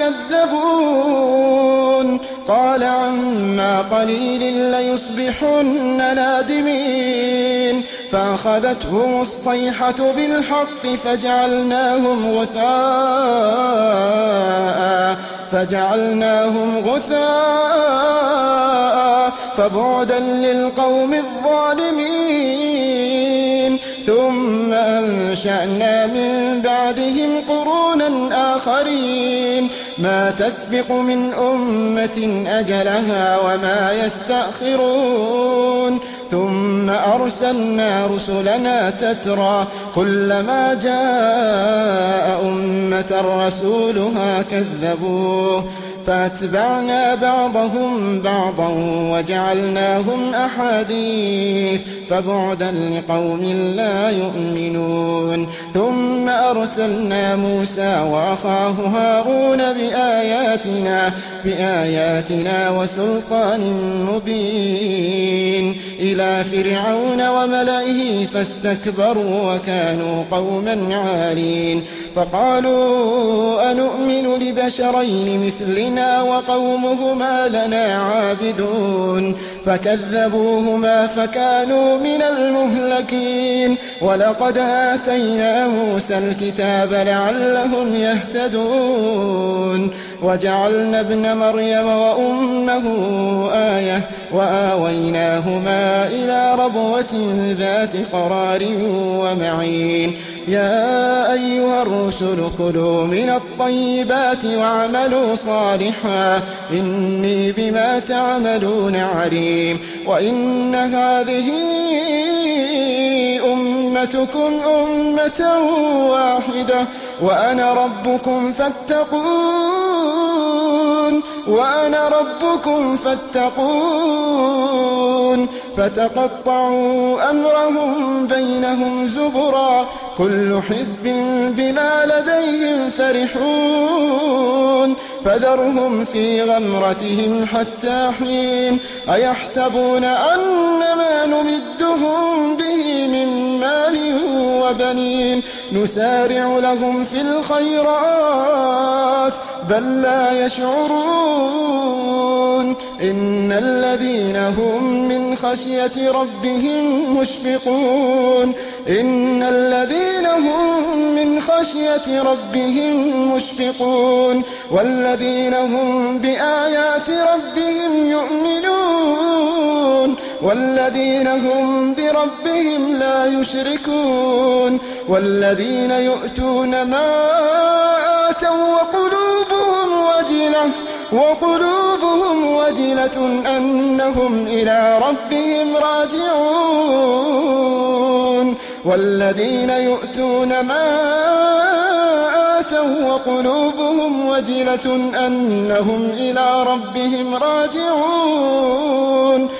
كذبون قال عما قليل ليصبحن نادمين فأخذتهم الصيحة بالحق فجعلناهم غثاء فجعلناهم غثاء فبعدا للقوم الظالمين. ثم أنشأنا من بعدهم قرونا آخرين ما تسبق من أمة أجلها وما يستأخرون. ثم أرسلنا رسلنا تترى كلما جاء أمة رسولها كذبوه فأتبعنا بعضهم بعضا وجعلناهم أحاديث فبعدا لقوم لا يؤمنون. ثم أرسلنا موسى وأخاه هارون بآياتنا, بآياتنا وسلطان مبين إلى فرعون وملئه فاستكبروا وكانوا قوما عالين. فقالوا أنؤمن لبشرين مثلنا وقومهما لنا عابدون فكذبوهما فكانوا من المهلكين. ولقد آتينا موسى الكتاب لعلهم يهتدون وجعلنا ابن مريم وأمه آية وآويناهما إلى ربوة ذات قرار ومعين. يا أيها الرسل كلوا من الطيبات واعملوا صالحا إني بما تعملون عليم. وإن هذه أمتكم أمة واحدة وأنا ربكم فاتقون وأنا ربكم فاتقون. فتقطعوا أمرهم بينهم زبرا كل حزب بما لديهم فرحون. فذرهم في غمرتهم حتى حين. أيحسبون أن ما نمدهم به من مال وبنين نسارع لهم في الخيرات بل لا يشعرون. إن الذين هم من خشية ربهم مشفقون إن الذين هم من خشية ربهم مشفقون والذين هم بآيات ربهم يؤمنون والذين هم بربهم لا يشركون والذين يؤتون ما آتوا وقلوبهم وجلة وقلوبهم وجلة أنهم إلى ربهم راجعون والذين يؤتون ما آتوا وقلوبهم وجلة أنهم إلى ربهم راجعون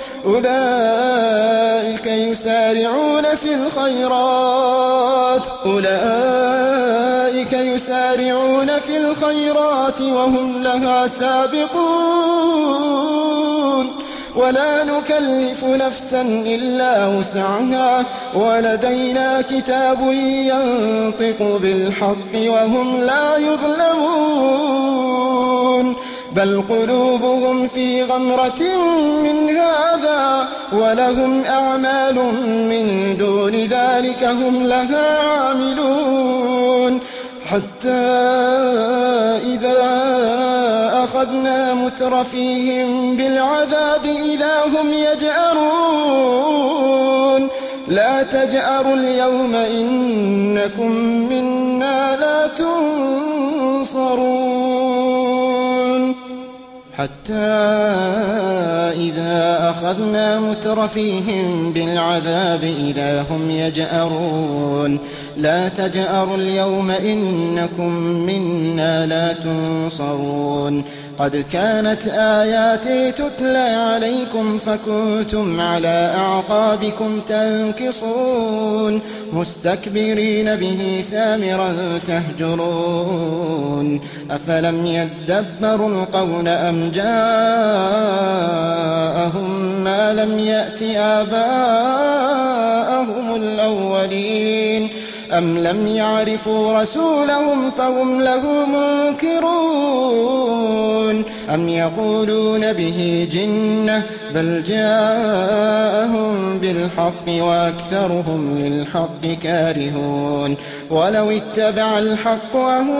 أولئك يسارعون في الخيرات أولئك يسارعون في الخيرات وهم لها سابقون ولا نكلف نفسا إلا وسعها ولدينا كتاب ينطق بالحق وهم لا يظلمون بل قلوبهم في غمرة من هذا ولهم أعمال من دون ذلك هم لها عاملون حتى إذا أخذنا مترفيهم بالعذاب إذا هم يجأرون لا تجأروا اليوم إنكم منا لا تنصرون حتى إذا أخذنا مترفيهم بالعذاب إذا هم يجأرون لا تجأروا اليوم إنكم منا لا تنصرون قد كانت آياتي تتلى عليكم فكنتم على أعقابكم تنكصون مستكبرين به سامرا تهجرون أفلم يدبروا القول أم جاءهم ما لم يأت آباءهم الأولين أم لم يعرفوا رسولهم فهم له منكرون أم يقولون به جنة بل جاءهم بالحق وأكثرهم للحق كارهون ولو اتبع الحق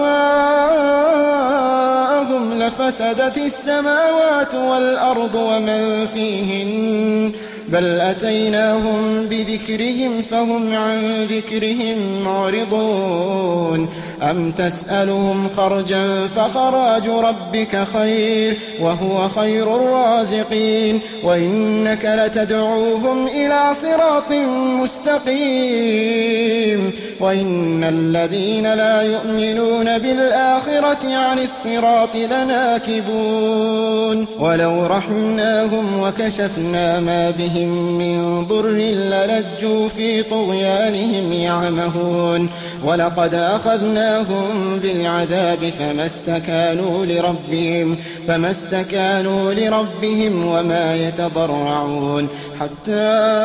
أهواءهم لفسدت السماوات والأرض ومن فيهن بل أتيناهم بذكرهم فهم عن ذكرهم معرضون أم تسألهم خرجا فخراج ربك خير وهو خير الرازقين وإنك لتدعوهم إلى صراط مستقيم وإن الذين لا يؤمنون بالآخرة عن الصراط لناكبون ولو رحمناهم وكشفنا ما بهم من ضر للجوا في طغيانهم يعمهون ولقد أخذناهم بالعذاب فما استكانوا لربهم فما استكانوا لربهم وما يتضرعون حتى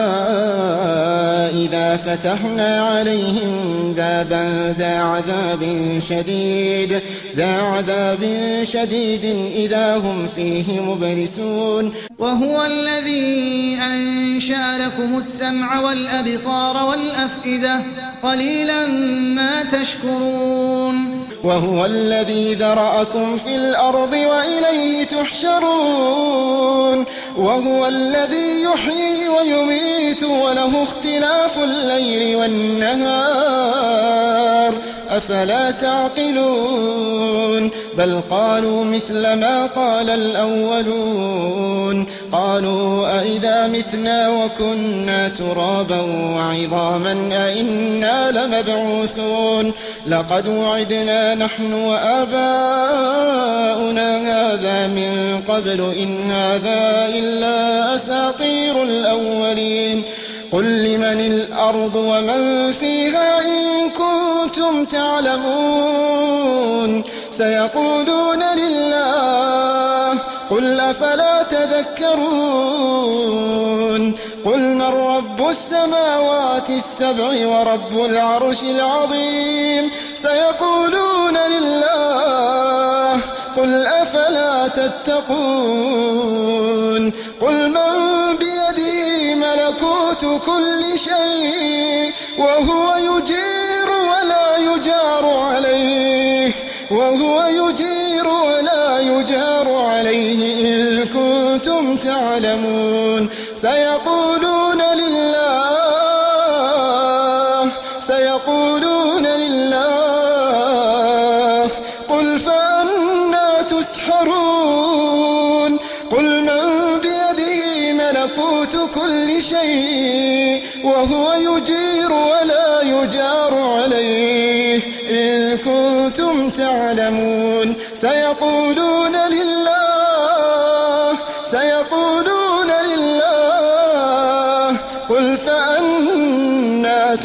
إذا فتحنا عليهم بابا ذا عذاب شديد ذا عذاب شديد إذا هم فيه مبلسون وهو الذي أنشأ لكم السمع والأبصار والأفئدة قليلا ما تشكرون وهو الذي ذرأكم في الأرض وإليه تحشرون وهو الذي يحيي ويميت وله اختلاف الليل والنهار أفلا تعقلون بل قالوا مثل ما قال الأولون قالوا أئذا متنا وكنا ترابا وعظاما أئنا لمبعوثون لقد وعدنا نحن وآباؤنا هذا من قبل إن هذا إلا أساطير الأولين قل لمن الأرض ومن فيها إن كنتم تعلمون سيقولون لله قل أفلا تذكرون قل من رب السماوات السبع ورب العرش العظيم سيقولون لله قل أفلا تتقون قل من بيده ملكوت كل شيء وهو يجير ولا يجار عليه وهو يجير ولا يجار عليه إن كنتم تعلمون سيقولون لله سيقولون لله قل فأنا تسحرون قل من بيده ملكوت كل شيء وهو يجير ولا يجار عليه إن كنتم تعلمون سيقولون لله سيقولون لله قل فأنا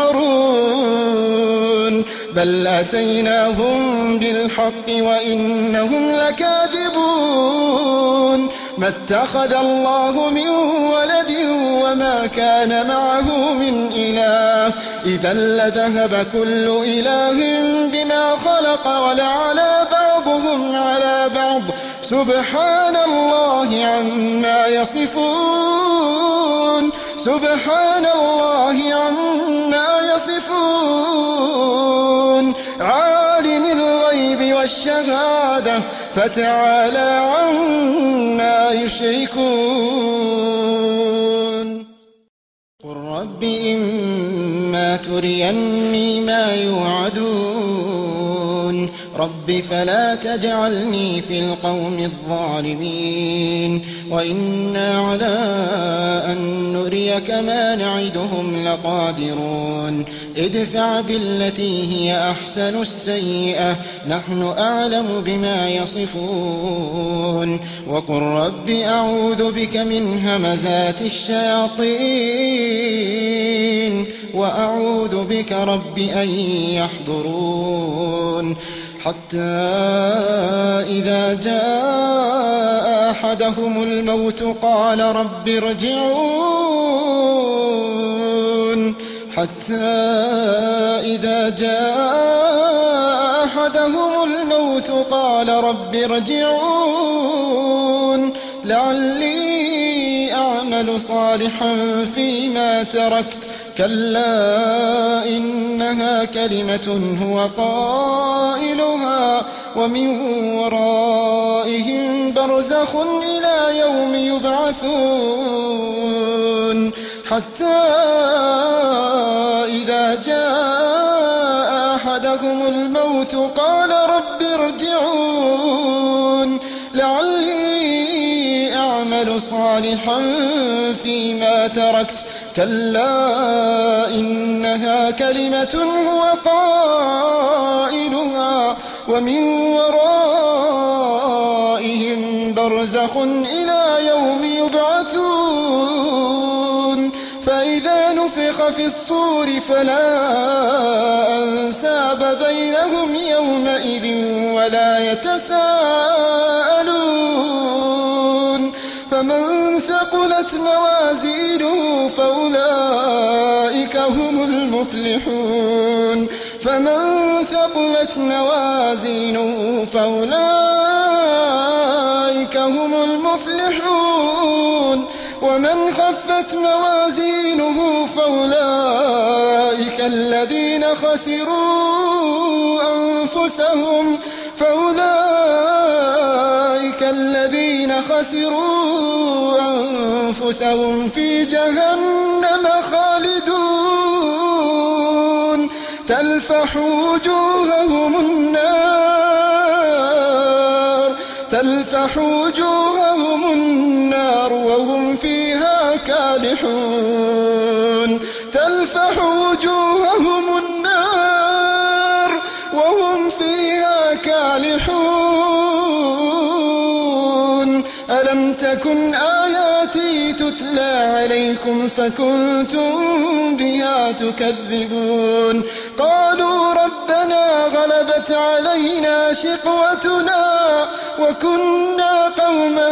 تسحرون بل أتيناهم بالحق وإنهم لكاذبون ما اتخذ الله من ولد وما كان معه من إله إذا لذهب كل إله بما خلق ولعلى بعضهم على بعض سبحان الله عما يصفون سبحان الله عما يصفون عالم الغيب والشهادة فتعالى عما يشركون قل رب إما تريني ما يوعدون رب فلا تجعلني في القوم الظالمين وإنا على أن نريك ما نعدهم لقادرون ادفع بالتي هي أحسن السيئة نحن أعلم بما يصفون وقل رب أعوذ بك من همزات الشياطين وأعوذ بك رب أن يحضرون حتى إذا جاء أحدهم الموت قال رب ارجعون حتى إذا جاء أحدهم الموت قال رب ارجعون لعلي أعمل أعمل صالحا فيما تركت كلا إنها كلمة هو قائلها ومن ورائهم برزخ إلى يوم يبعثون حتى إذا جاء أحدهم الموت قال رب ارجعون لعلي أعمل صالحا فيما تركت كلا إنها كلمة هو قائلها ومن ورائهم برزخ إلى يوم يبعثون فإذا نفخ في الصور فلا أنساب بينهم يومئذ ولا يتساءلون فمن ثقلت موازينه فأولئك هم المفلحون فمن ثقلت موازينه فأولئك هم المفلحون ومن خفت موازينه فأولئك الذين خسروا أنفسهم فأولئك الذين خسروا أنفسهم في جهنم خالدون تلفح وجوههم النار تلفح وجوههم النار وهم فيها كالحون تلفح وجوههم النار وهم فيها كالحون ألم تكن آياتي تتلى عليكم فكنتم بها تكذبون قالوا ربنا غلبت علينا شقوتنا وكنا قوما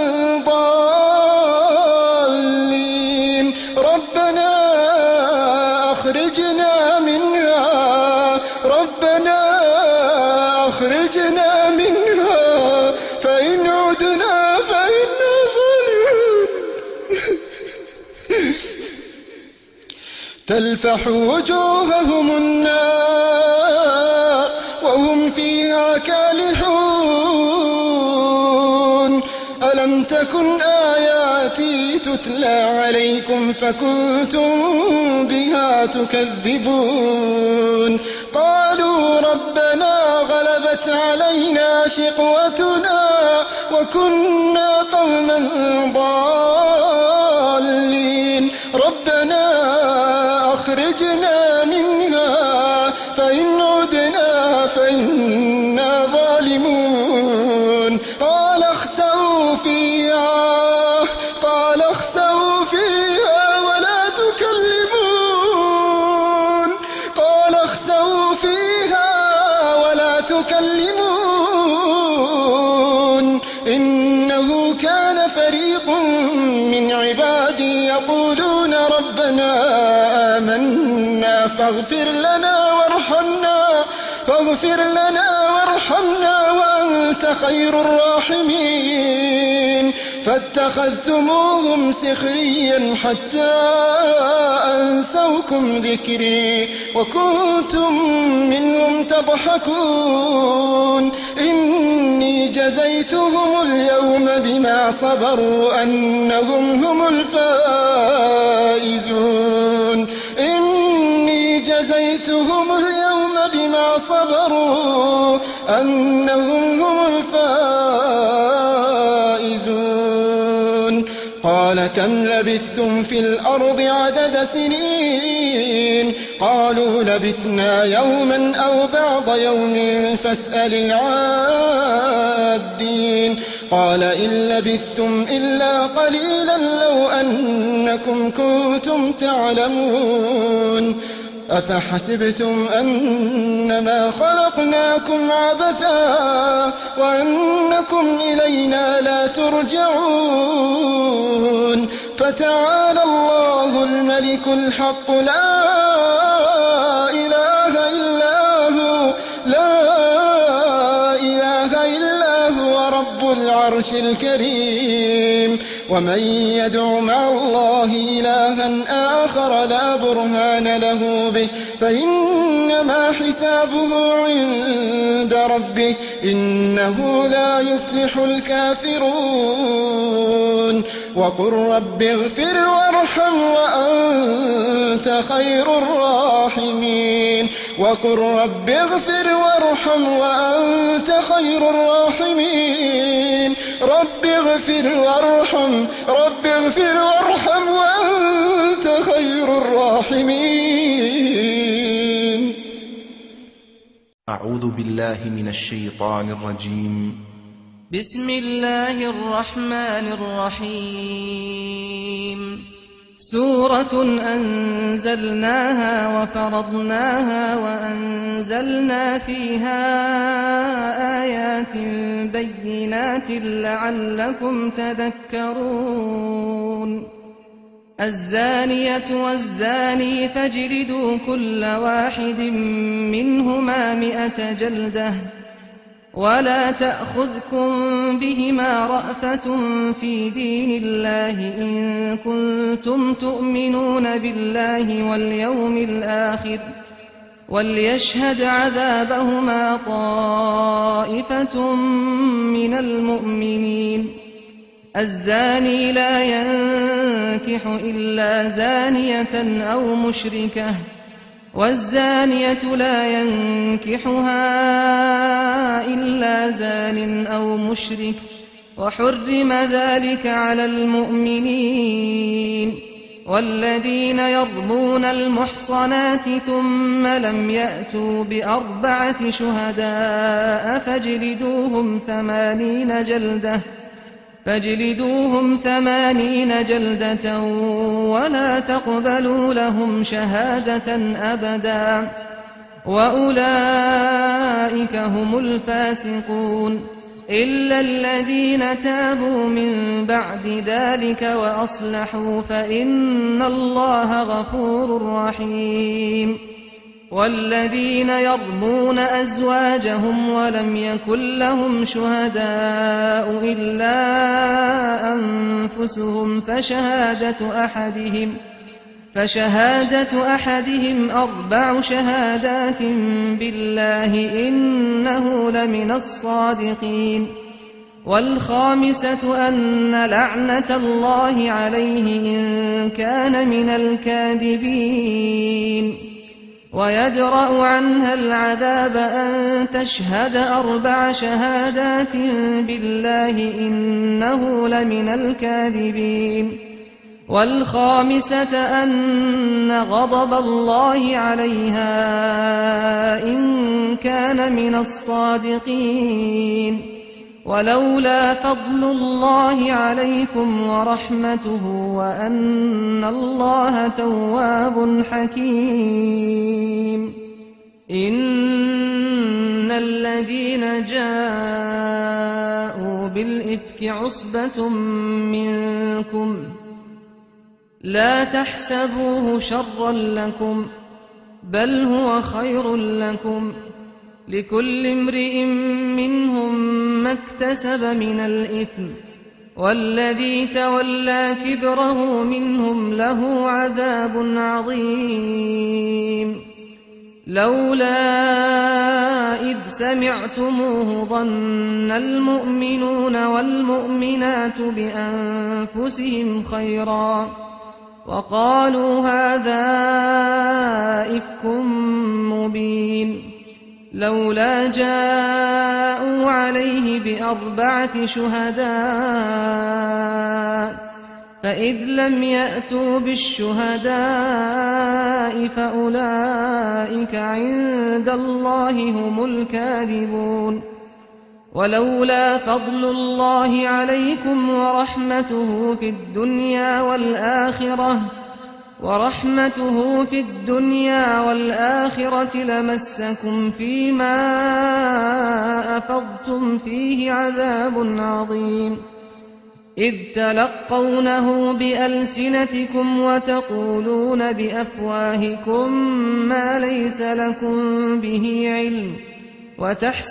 ضالين ربنا أخرجنا منها ربنا أخرجنا منها فإن عدنا فإنا ظالمون تلفح وجوههم النار وهم فيها كالحون ألم تكن آياتي تتلى عليكم فكنتم بها تكذبون قالوا ربنا غلبت علينا شقوتنا وكنا قوما ضالين ربنا أخرجنا منها فإن عدنا فإنا ظالمون قال اخسئوا فيها قال اخسئوا فيها ولا تكلمون قال اخسئوا فيها ولا تكلمون إنه كان فريق من عبادي يقولون ربنا آمنا فاغفر لنا وارحمنا فاغفر لنا وارحمنا وأنت خير الراحمين فاتخذتموهم سخريا حتى أنسوكم ذكري وكنتم منهم تضحكون إني جزيتهم اليوم بما صبروا أنهم هم الفائزون إني جزيتهم اليوم بما صبروا أنهم هم الفائزون قال كم لبثتم في الأرض عدد سنين قالوا لبثنا يوما أو بعض يوم فاسأل العادين قال إن لبثتم إلا قليلا لو أنكم كنتم تعلمون أفحسبتم أنما خلقناكم عبثا وأنكم إلينا لا ترجعون فتعالى الله الملك الحق لا إله إلا هو لا إله إلا هو رب العرش الكريم ومن يدع مع الله إلها آخر لا برهان له به فإنما حسابه عند ربه إنه لا يفلح الكافرون وقل رب اغفر وارحم وأنت خير الراحمين وقل رب اغفر وارحم وأنت خير الراحمين رب اغفر وارحم رب اغفر وارحم وأنت خير الراحمين. أعوذ بالله من الشيطان الرجيم. بسم الله الرحمن الرحيم. سورة أنزلناها وفرضناها وأنزلنا فيها آيات بينات لعلكم تذكرون. الزانية والزاني فاجلدوا كل واحد منهما مئة جلدة ولا تأخذكم بهما رأفة في دين الله إن كنتم تؤمنون بالله واليوم الآخر وليشهد عذابهما طائفة من المؤمنين. الزاني لا ينكح إلا زانية أو مشركة والزانية لا ينكحها إلا زان أو مشرك وحرم ذلك على المؤمنين. والذين يرمون المحصنات ثم لم يأتوا بأربعة شهداء فاجلدوهم ثمانين جلدة فاجلدوهم ثمانين جلدة ولا تقبلوا لهم شهادة أبدا وأولئك هم الفاسقون إلا الذين تابوا من بعد ذلك وأصلحوا فإن الله غفور رحيم. والذين يرمون أزواجهم ولم يكن لهم شهداء إلا أنفسهم فشهادة أحدهم فشهادة أحدهم أربع شهادات بالله إنه لمن الصادقين. والخامسة أن لعنة الله عليه إن كان من الكاذبين. ويدرأ عنها العذاب أن تشهد أربع شهادات بالله إنه لمن الكاذبين. والخامسة أن غضب الله عليها إن كان من الصادقين. ولولا فضل الله عليكم ورحمته وأن الله تواب حكيم. إن الذين جاءوا بالإفك عصبة منكم لا تحسبوه شرا لكم بل هو خير لكم لكل امرئ منهم ما اكتسب من الإثم والذي تولى كبره منهم له عذاب عظيم. لولا إذ سمعتموه ظن المؤمنون والمؤمنات بأنفسهم خيرا وقالوا هذا إفك مبين. لولا جاءوا عليه بأربعة شهداء فإذ لم يأتوا بالشهداء فأولئك عند الله هم الكاذبون. ولولا فضل الله عليكم ورحمته في الدنيا والآخرة ورحمته في الدنيا والآخرة لمسكم فيما أفضتم فيه عذاب عظيم. إذ تلقونه بألسنتكم وتقولون بأفواهكم ما ليس لكم به علم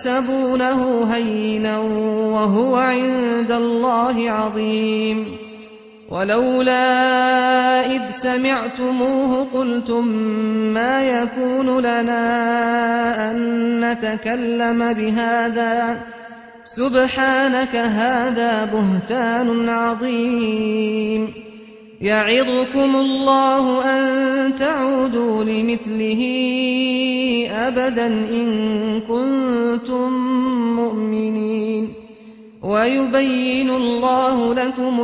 وتحسبونه هينا وهو عند الله عظيم. ولولا إذ سمعتموه قلتم ما يكون لنا أن نتكلم بهذا سبحانك هذا بهتان عظيم يعظكم الله أن تعودوا لمثله أبدا إن كنتم مؤمنين ويبين الله لكم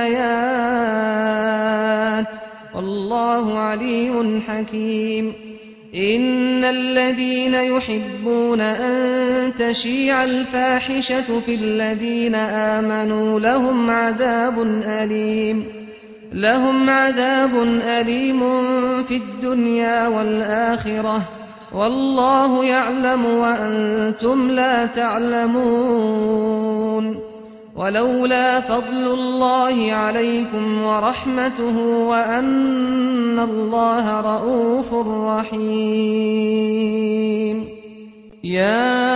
الآيات والله عليم حكيم إن الذين يحبون أن تشيع الفاحشة في الذين آمنوا لهم عذاب أليم لهم عذاب أليم في الدنيا والآخرة والله يعلم وأنتم لا تعلمون ولولا فضل الله عليكم ورحمته وأن الله رءوف رحيم يا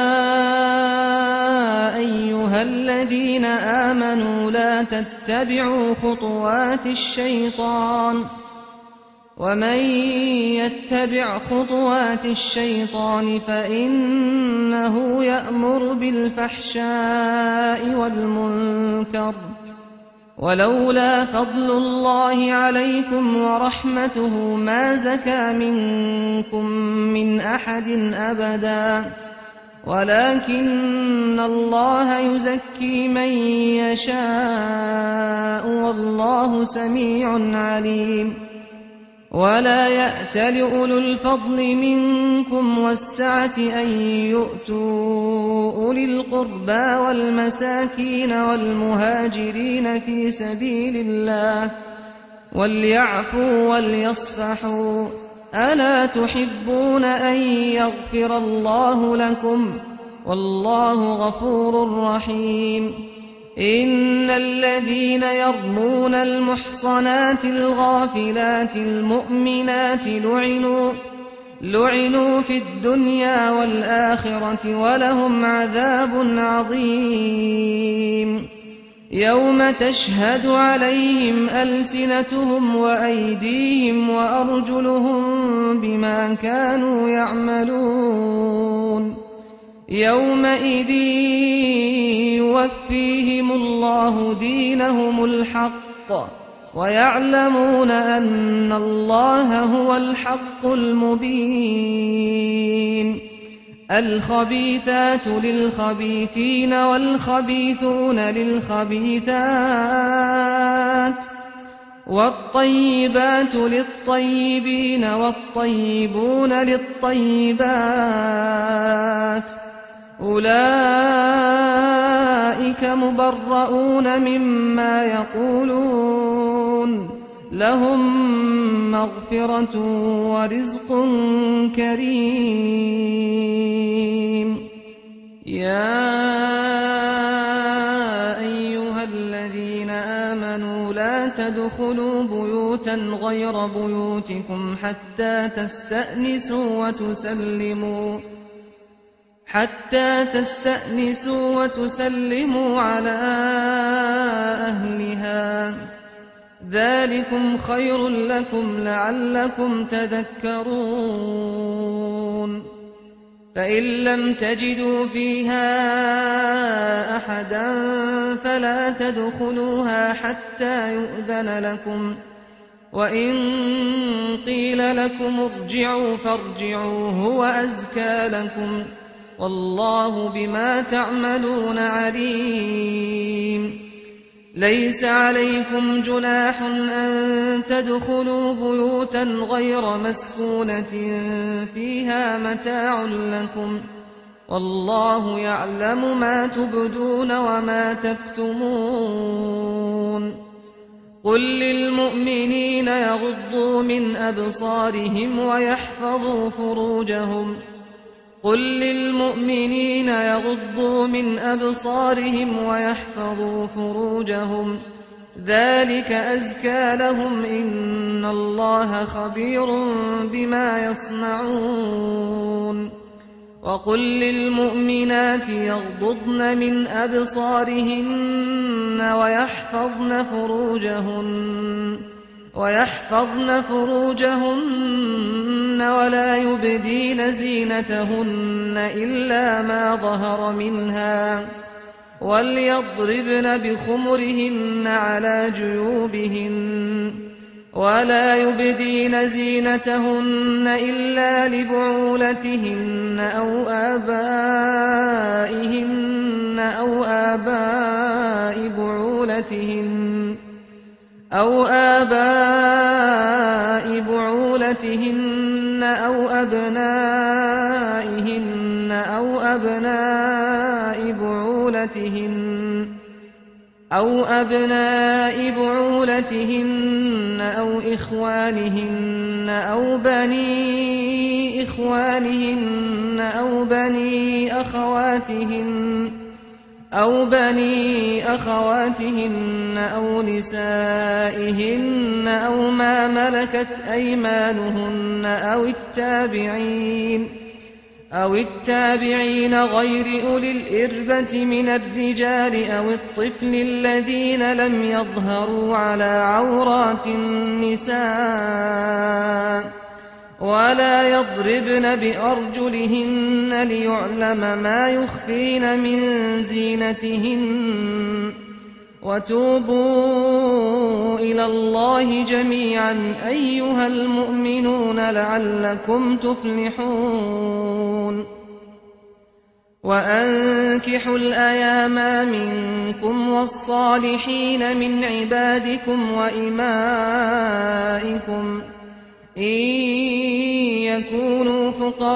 أيها الذين آمنوا لا تتبعوا خطوات الشيطان ومن يتبع خطوات الشيطان فإنه يأمر بالفحشاء والمنكر ولولا فضل الله عليكم ورحمته ما زكى منكم من أحد أبدا ولكن الله يزكي من يشاء والله سميع عليم ولا يأتل أولو الفضل منكم والسعة أن يؤتوا أولي القربى والمساكين والمهاجرين في سبيل الله وليعفوا وليصفحوا ألا تحبون أن يغفر الله لكم والله غفور رحيم إن الذين يرمون المحصنات الغافلات المؤمنات لعنوا لعنوا في الدنيا والآخرة ولهم عذاب عظيم يوم تشهد عليهم ألسنتهم وأيديهم وأرجلهم بما كانوا يعملون يومئذ يوفيهم الله دينهم الحق ويعلمون أن الله هو الحق المبين الخبيثات للخبيثين والخبيثون للخبيثات والطيبات للطيبين والطيبون للطيبات أولئك مبرؤون مما يقولون لهم مغفرة ورزق كريم يا أيها الذين آمنوا لا تدخلوا بيوتا غير بيوتكم حتى تستأنسوا وتسلموا حتى تستأنسوا وتسلموا على أهلها ذلكم خير لكم لعلكم تذكرون فإن لم تجدوا فيها أحدا فلا تدخلوها حتى يؤذن لكم وإن قيل لكم ارجعوا فارجعوا هو أزكى لكم والله بما تعملون عليم ليس عليكم جناح أن تدخلوا بيوتا غير مسكونة فيها متاع لكم والله يعلم ما تبدون وما تكتمون قل للمؤمنين يغضوا من أبصارهم ويحفظوا فروجهم قل للمؤمنين يغضوا من أبصارهم ويحفظوا فروجهم ذلك أزكى لهم إن الله خبير بما يصنعون وقل للمؤمنات يغضضن من أبصارهن ويحفظن فروجهن ويحفظن فروجهن ولا يبدين زينتهن إلا ما ظهر منها وليضربن بخمرهن على جيوبهن ولا يبدين زينتهن إلا لبعولتهن أو آبائهن أو آباء بعولتهن أو آباء بعولتهن أو أبنائهن أو أبناء بعولتهن أو أبناء بعولتهن أو إخوانهن أو بني إخوانهن أو بني أخواتهن أو بني أخواتهن أو نسائهن أو ما ملكت أيمانهن أو التابعين أو التابعين غير أولي الإربة من الرجال أو الطفل الذين لم يظهروا على عورات النساء ولا يضربن بأرجلهن ليعلم ما يخفين من زينتهن وتوبوا إلى الله جميعا أيها المؤمنون لعلكم تفلحون وأنكحوا الأيام منكم والصالحين من عبادكم وإمائكم إن يكونوا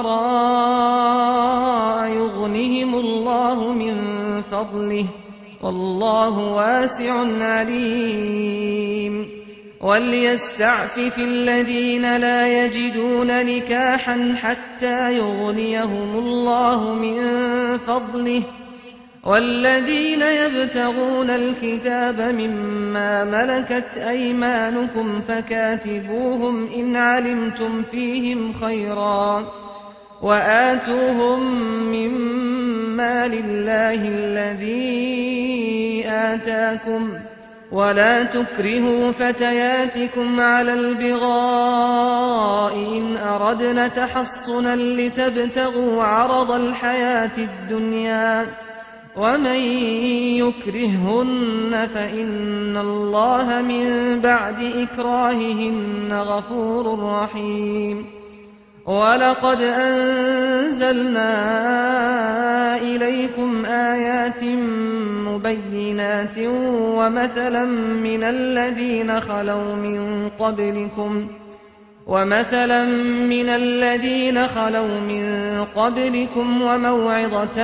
فقراء يغنهم الله من فضله والله واسع عليم وليستعفف الذين لا يجدون نكاحا حتى يغنيهم الله من فضله والذين يبتغون الكتاب مما ملكت أيمانكم فكاتبوهم إن علمتم فيهم خيرا وآتوهم مما لله الذي آتاكم ولا تكرهوا فتياتكم على البغاء إن أردنا تحصنا لتبتغوا عرض الحياة الدنيا ومن يكرههن فإن الله من بعد إكراههن غفور رحيم ولقد أنزلنا إليكم آيات مبينات ومثلا من الذين خلوا من قبلكم ومثلا من الذين خلوا من قبلكم وموعظة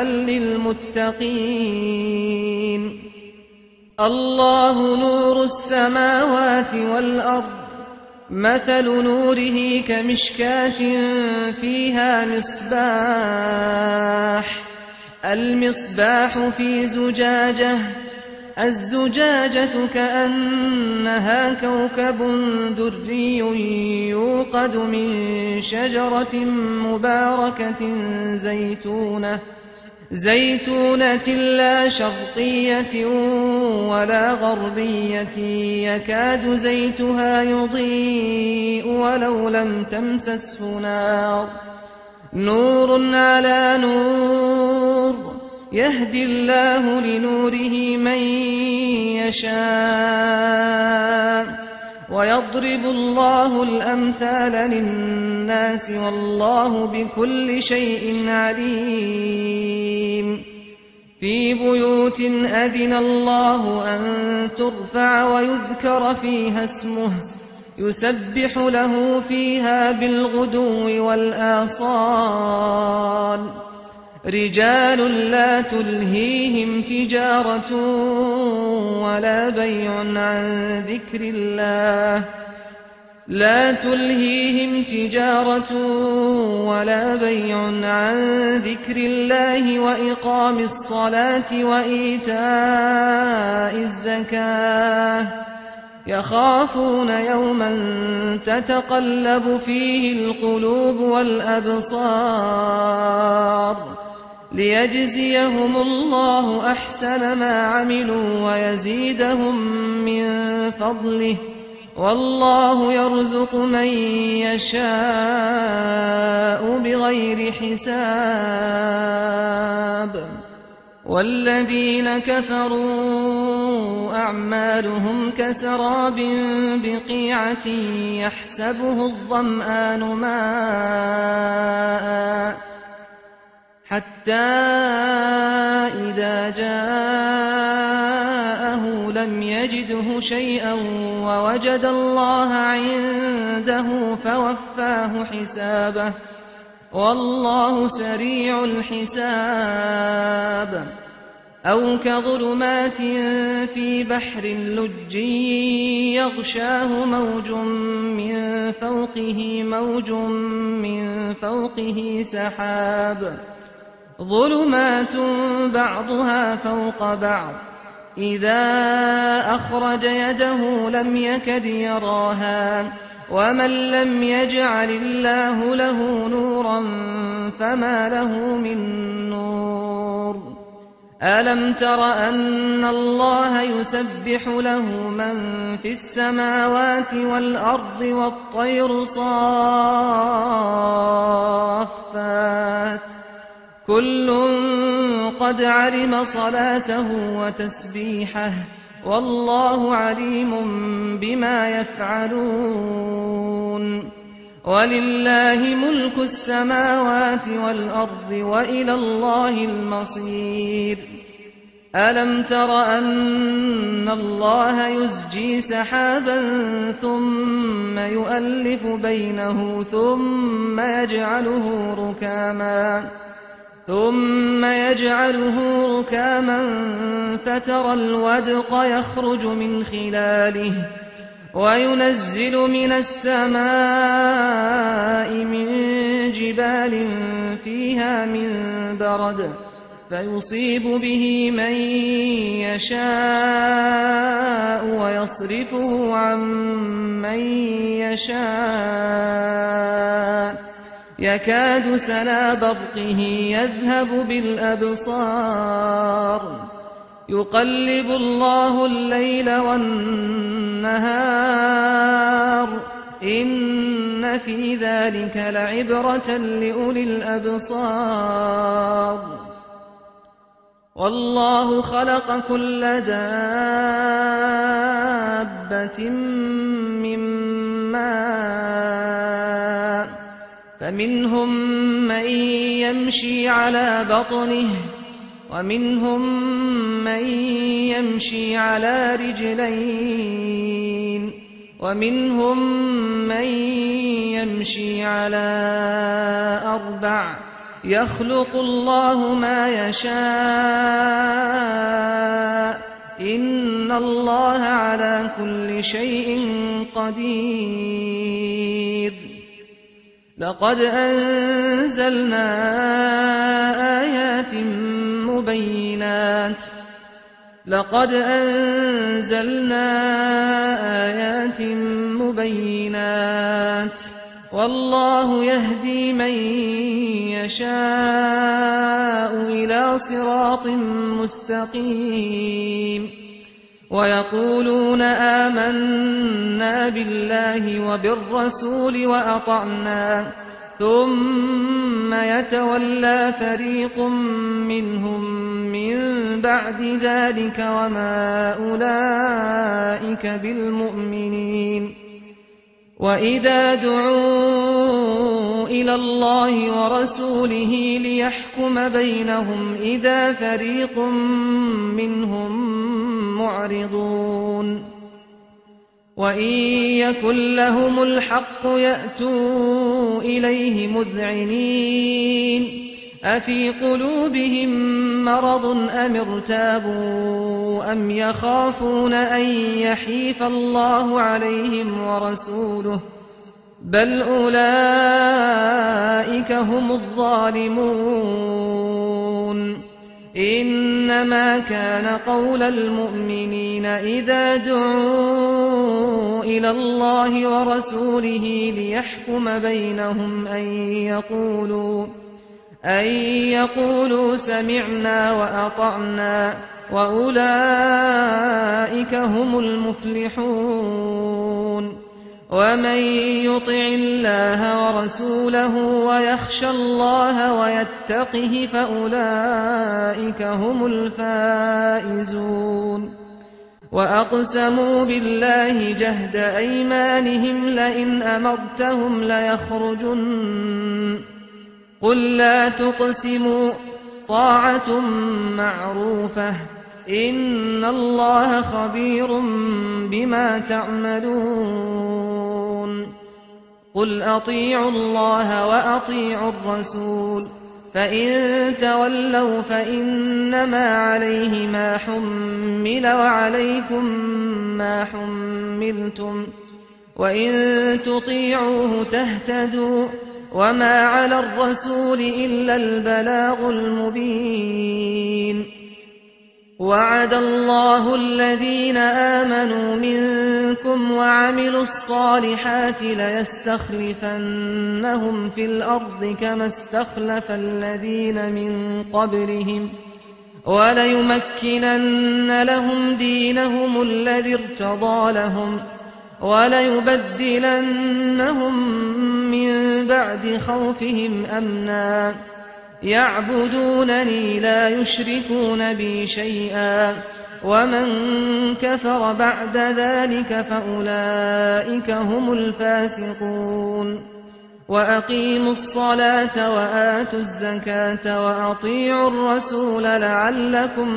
للمتقين الله نور السماوات والأرض مثل نوره كمشكاة فيها مصباح المصباح في زجاجة الزجاجة كأنها كوكب دري يوقد من شجرة مباركة زيتونة زيتونة لا شرقية ولا غربية يكاد زيتها يضيء ولو لم تمسسه نار نور على نور يهدي الله لنوره من يشاء ويضرب الله الأمثال للناس والله بكل شيء عليم في بيوت أذن الله أن ترفع ويذكر فيها اسمه يسبح له فيها بالغدو والآصال رجال لا تلهيهم تجارة ولا بيع عن ذكر الله لا تلهيهم تجارة ولا بيع عن ذكر الله وإقام الصلاة وإيتاء الزكاة يخافون يوما تتقلب فيه القلوب والأبصار ليجزيهم الله أحسن ما عملوا ويزيدهم من فضله والله يرزق من يشاء بغير حساب. والذين كفروا أعمالهم كسراب بقيعة يحسبه الظمآن ماء حتى إذا جاءه لم يجده شيئا ووجد الله عنده فوفاه حسابه والله سريع الحساب. أو كظلمات في بحر لج يغشاه موج من فوقه موج من فوقه سحاب ظلمات بعضها فوق بعض إذا أخرج يده لم يكد يراها ومن لم يجعل الله له نورا فما له من نور. ألم تر أن الله يسبح له من في السماوات والأرض والطير صافات كل قد علم صلاته وتسبيحه والله عليم بما يفعلون. ولله ملك السماوات والأرض وإلى الله المصير. ألم تر أن الله يزجي سحابا ثم يؤلف بينه ثم يجعله ركاما ثم يجعله ركاما فترى الودق يخرج من خلاله وينزل من السماء من جبال فيها من برد فيصيب به من يشاء ويصرفه عن من يشاء يكاد سنا برقه يذهب بالأبصار يقلب الله الليل والنهار إن في ذلك لعبرة لأولي الأبصار. والله خلق كل دابة من ماء فمنهم من يمشي على بطنه ومنهم من يمشي على رجلين ومنهم من يمشي على أربع يخلق الله ما يشاء إن الله على كل شيء قدير. لقد أنزلنا آيات مبينات لقد أنزلنا آيات مبينات والله يهدي من يشاء إلى صراط مستقيم. ويقولون آمنا بالله وبالرسول وأطعنا ثم يتولى فريق منهم من بعد ذلك وما أولئك بالمؤمنين. وإذا دعوا إلى الله ورسوله ليحكم بينهم إذا فريق منهم معرضون. وإن يكن لهم الحق يأتوا إليه مذعنين أفي قلوبهم مرض أم ارتابوا أم يخافون أن يحيف الله عليهم ورسوله بل أولئك هم الظالمون. إنما كان قول المؤمنين إذا دعوا إلى الله ورسوله ليحكم بينهم أن يقولوا أن يقولوا سمعنا وأطعنا وأولئك هم المفلحون. ومن يطع الله ورسوله ويخشى الله ويتقه فأولئك هم الفائزون. وأقسموا بالله جهد أيمانهم لئن أمرتهم ليخرجن قل لا تقسموا طاعة معروفة إن الله خبير بما تعملون. قل أطيعوا الله وأطيعوا الرسول فإن تولوا فإنما عليه ما حمل وعليكم ما حملتم وإن تطيعوه تهتدوا وما على الرسول إلا البلاغ المبين. وعد الله الذين آمنوا منكم وعملوا الصالحات ليستخلفنهم في الأرض كما استخلف الذين من قبلهم وليمكنن لهم دينهم الذي ارتضى لهم وليبدلنهم من بعد خوفهم أمنا يعبدونني لا يشركون بي شيئا ومن كفر بعد ذلك فأولئك هم الفاسقون. وأقيموا الصلاة وآتوا الزكاة وأطيعوا الرسول لعلكم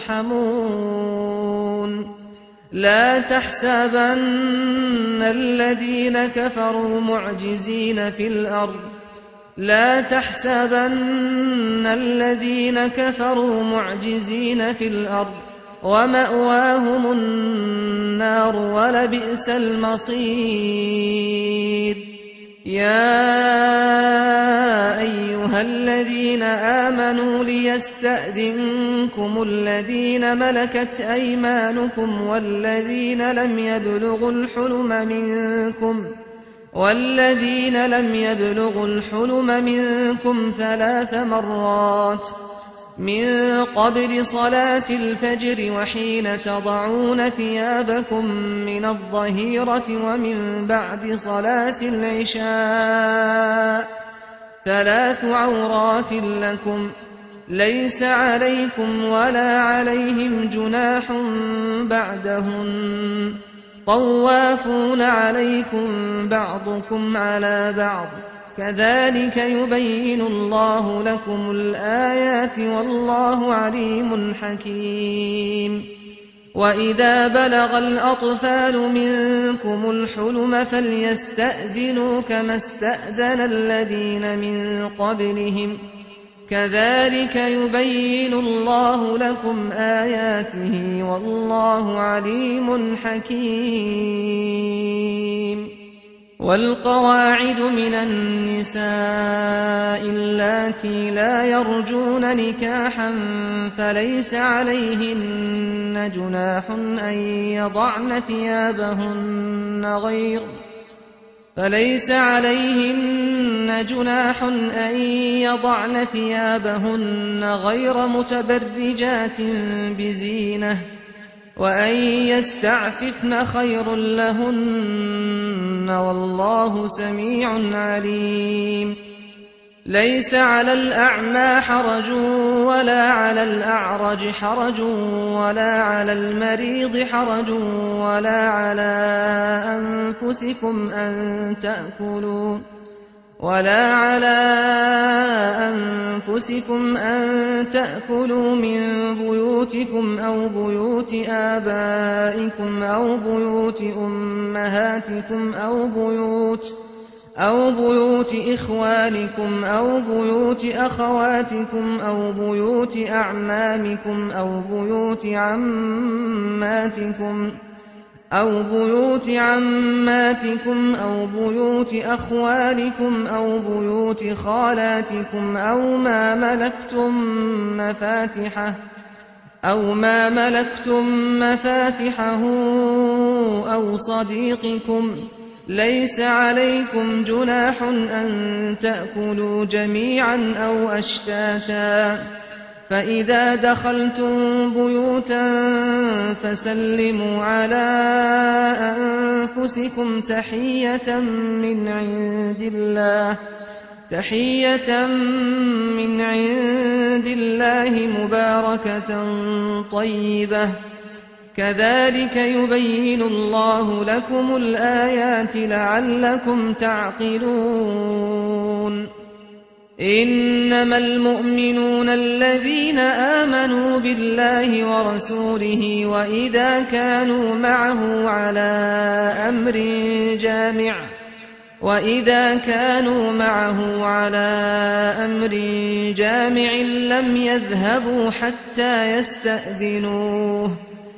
ترحمون. لا تحسبن الذين كفروا معجزين في الأرض لا تحسبن الذين كفروا معجزين في الأرض ومأواهم النار ولبئس المصير. يا أيها الذين آمنوا ليستأذنكم الذين ملكت أيمانكم والذين لم يبلغوا الحلم منكم والذين لم يبلغوا الحلم منكم ثلاث مرات من قبل صلاة الفجر وحين تضعون ثيابكم من الظهيرة ومن بعد صلاة العشاء ثلاث عورات لكم ليس عليكم ولا عليهم جناح بعدهن طوافون عليكم بعضكم على بعض كذلك يبين الله لكم الآيات والله عليم حكيم. وإذا بلغ الأطفال منكم الحلم فليستأذنوا كما استأذن الذين من قبلهم كذلك يبين الله لكم آياته والله عليم حكيم. والقواعد من النساء اللاتي لا يرجون نكاحا فليس عليهن جناح أن يضعن ثيابهن غير فليس عليهن جناح أن يضعن ثيابهن غير متبرجات بزينة وأن يستعففن خير لهن والله سميع عليم. ليس على الأعمى حرج ولا على الأعرج حرج ولا على المريض حرج ولا على أنفسكم أن تأكلوا ولا على أنفسكم أن تأكلوا من بيوتكم أو بيوت آبائكم أو بيوت أمهاتكم أو بيوت أو بيوت إخوانكم أو بيوت أخواتكم أو بيوت أعمامكم أو بيوت عماتكم أو بيوت عماتكم أو بيوت أخوالكم أو بيوت خالاتكم أو ما ملكتم مفاتحه أو ما ملكتم مفاتحه أو صديقكم ليس عليكم جناح أن تأكلوا جميعا أو أشتاتا فإذا دخلتم بيوتا فسلموا على أنفسكم تحية من عند الله تحية من عند الله مباركة طيبة كذلك يبين الله لكم الآيات لعلكم تعقلون إنما المؤمنون الذين آمنوا بالله ورسوله وإذا كانوا معه على أمر جامع وإذا كانوا معه على أمر جامع لم يذهبوا حتى يستأذنوه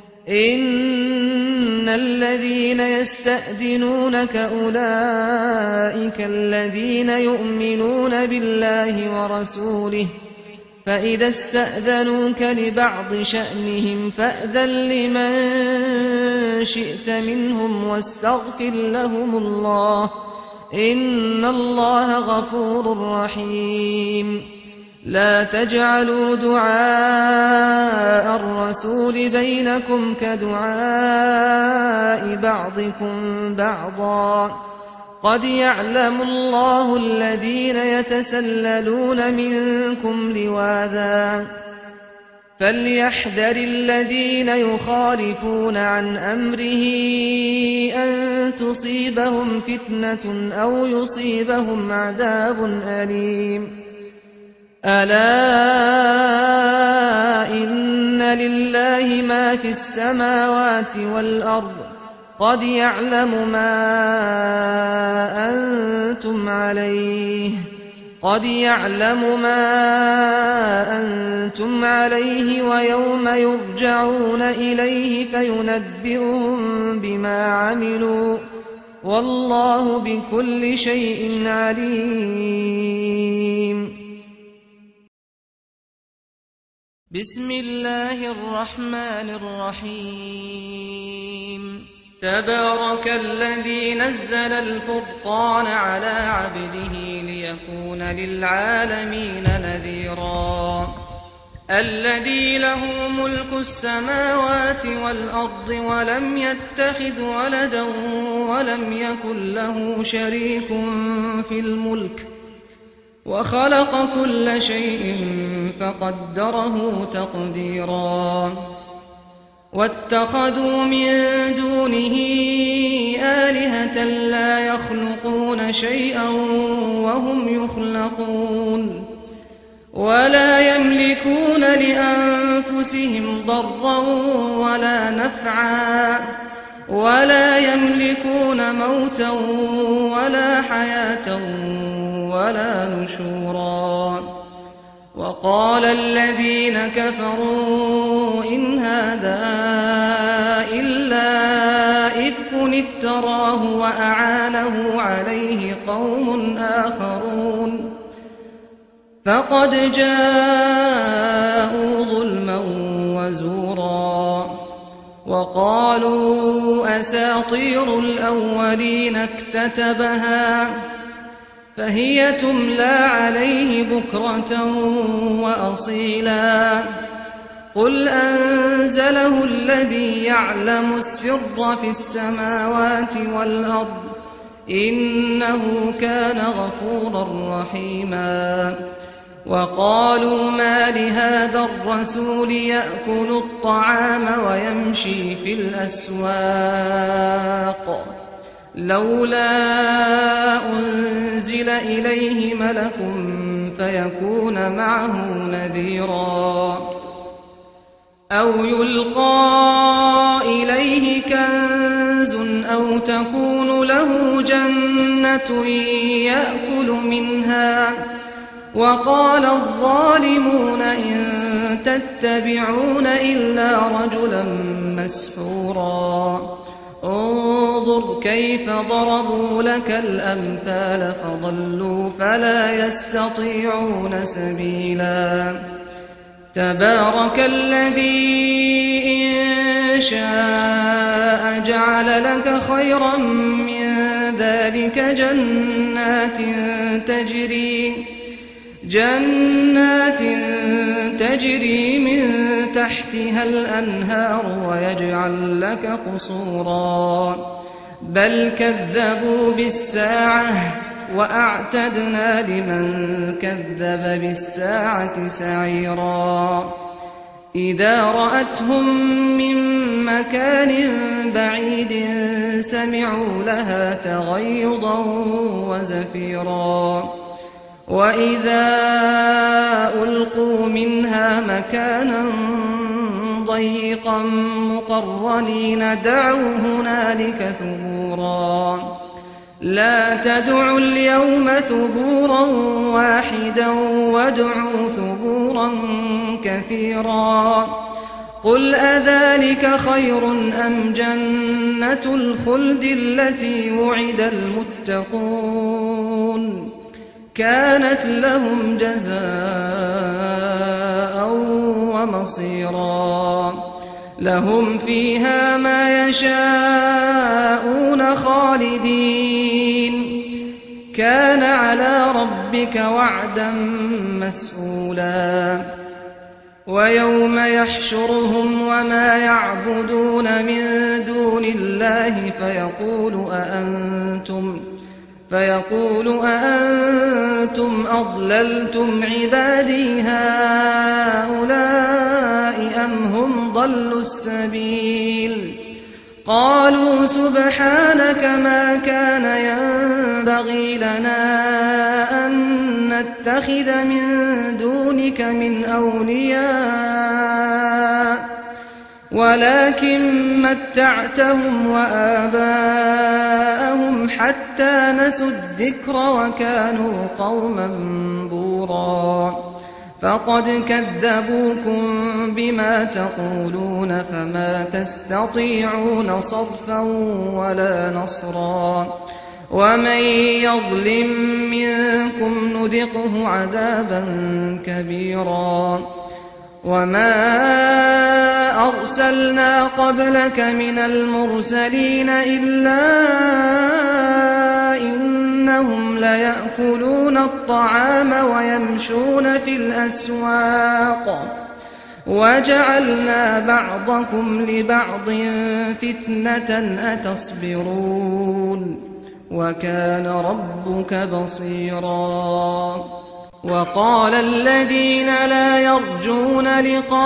إن الذين يستأذنونك أولئك الذين يؤمنون بالله ورسوله فإذا استأذنوك لبعض شأنهم فأذن لمن شئت منهم واستغفر لهم الله إن الله غفور رحيم لا تجعلوا دعاء الرسول بينكم كدعاء بعضكم بعضا قد يعلم الله الذين يتسللون منكم لواذا فليحذر الذين يخالفون عن أمره أن تصيبهم فتنة أو يصيبهم عذاب أليم ألا إن لله ما في السماوات والأرض قد يعلم ما أنتم عليه قد يعلم ما أنتم عليه ويوم يرجعون إليه فينبئهم بما عملوا والله بكل شيء عليم بسم الله الرحمن الرحيم تبارك الذي نزل الفرقان على عبده ليكون للعالمين نذيرا الذي له ملك السماوات والأرض ولم يتخذ ولدا ولم يكن له شريك في الملك وخلق كل شيء فقدره تقديرا واتخذوا من دونه آلهة لا يخلقون شيئا وهم يخلقون ولا يملكون لأنفسهم ضرا ولا نفعا ولا يملكون موتا ولا حياة ولا نشورا وقال الذين كفروا إن هذا إلا إفك افتراه وأعانه عليه قوم آخرون فقد جاءوا ظلما وزورا وقالوا أساطير الأولين اكتتبها فهي تملى عليه بكرة وأصيلا قل أنزله الذي يعلم السر في السماوات والأرض إنه كان غفورا رحيما وقالوا ما لهذا الرسول يأكل الطعام ويمشي في الأسواق لولا أنزل إليه ملك فيكون معه نذيرا أو يلقى إليه كنز أو تكون له جنة يأكل منها وقال الظالمون إن تتبعون إلا رجلا مسحورا انظر كيف ضربوا لك الأمثال فضلوا فلا يستطيعون سبيلا تبارك الذي إن شاء جعل لك خيرا من ذلك جنات تجري جنات تجري من تحتها الأنهار ويجعل لك قصورا بل كذبوا بالساعة وأعتدنا لمن كذب بالساعة سعيرا إذا رأتهم من مكان بعيد سمعوا لها تغيظا وزفيرا وإذا ألقوا منها مكانا ضيقا مقرنين دعوا هنالك ثبورا لا تدعوا اليوم ثبورا واحدا وادعوا ثبورا كثيرا قل أذلك خير أم جنة الخلد التي وعد المتقون كانت لهم جزاء ومصيرا لهم فيها ما يشاءون خالدين كان على ربك وعدا مسئولا ويوم يحشرهم وما يعبدون من دون الله فيقول أأنتم فيقول أأنتم أضللتم عبادي هؤلاء أم هم ضلوا السبيل قالوا سبحانك ما كان ينبغي لنا أن نتخذ من دونك من أولياء ولكن متعتهم وآباءهم حتى نسوا الذكر وكانوا قوما بورا فقد كذبوكم بما تقولون فما تستطيعون صرفا ولا نصرا ومن يظلم منكم نذقه عذابا كبيرا وما أرسلنا قبلك من المرسلين إلا إنهم ليأكلون الطعام ويمشون في الأسواق وجعلنا بعضكم لبعض فتنة أتصبرون وكان ربك بصيرا وقال الذين لا يرجون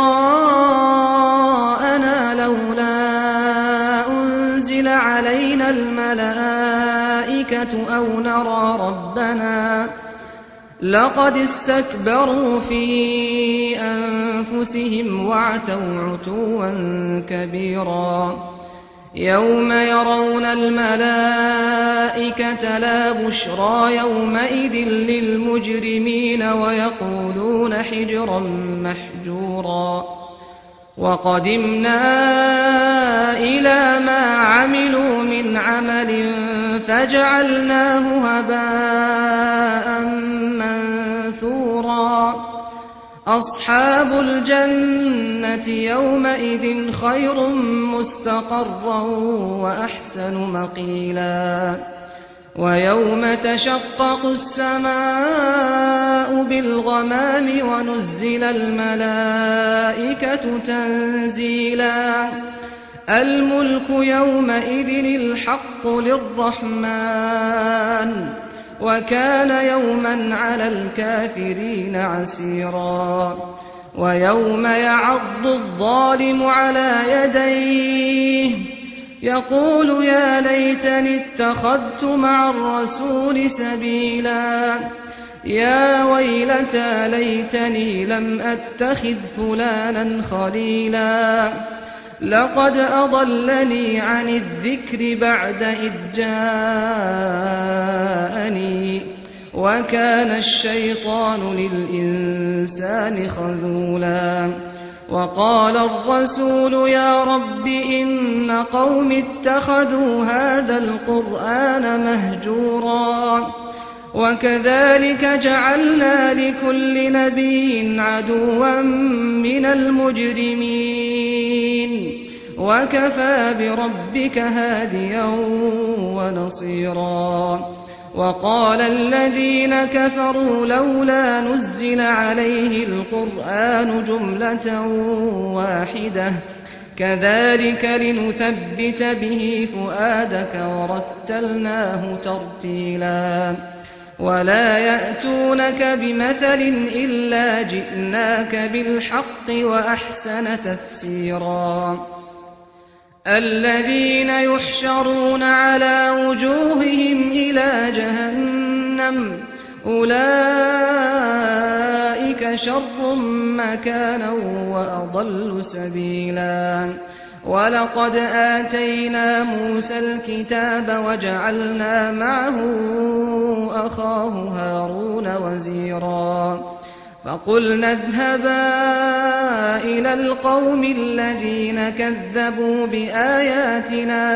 لقاءنا لولا أنزل علينا الملائكة أو نرى ربنا لقد استكبروا في أنفسهم وعتوا عتوا كبيرا يوم يرون الملائكة لا بشرى يومئذ للمجرمين ويقولون حجرا محجورا وقدمنا إلى ما عملوا من عمل فجعلناه هباء منثورا أصحاب الجنة يومئذ خير مستقرا وأحسن مقيلا ويوم تشقق السماء بالغمام ونزل الملائكة تنزيلا الملك يومئذ الحق للرحمن وكان يوما على الكافرين عسيرا ويوم يعض الظالم على يديه يقول يا ليتني اتخذت مع الرسول سبيلا يا ويلتى ليتني لم أتخذ فلانا خليلا لقد أضلني عن الذكر بعد إذ جاءني وكان الشيطان للإنسان خذولا وقال الرسول يا رب إن قوم اتخذوا هذا القرآن مهجورا وكذلك جعلنا لكل نبي عدوا من المجرمين وكفى بربك هاديا ونصيرا وقال الذين كفروا لولا نزل عليه القرآن جملة واحدة كذلك لنثبت به فؤادك ورتلناه ترتيلا ولا يأتونك بمثل إلا جئناك بالحق وأحسن تفسيرا الذين يحشرون على وجوههم إلى جهنم أولئك شر مكانا وأضل سبيلا ولقد آتينا موسى الكتاب وجعلنا معه أخاه هارون وزيرا فقلنا اذهبا إلى القوم الذين كذبوا بآياتنا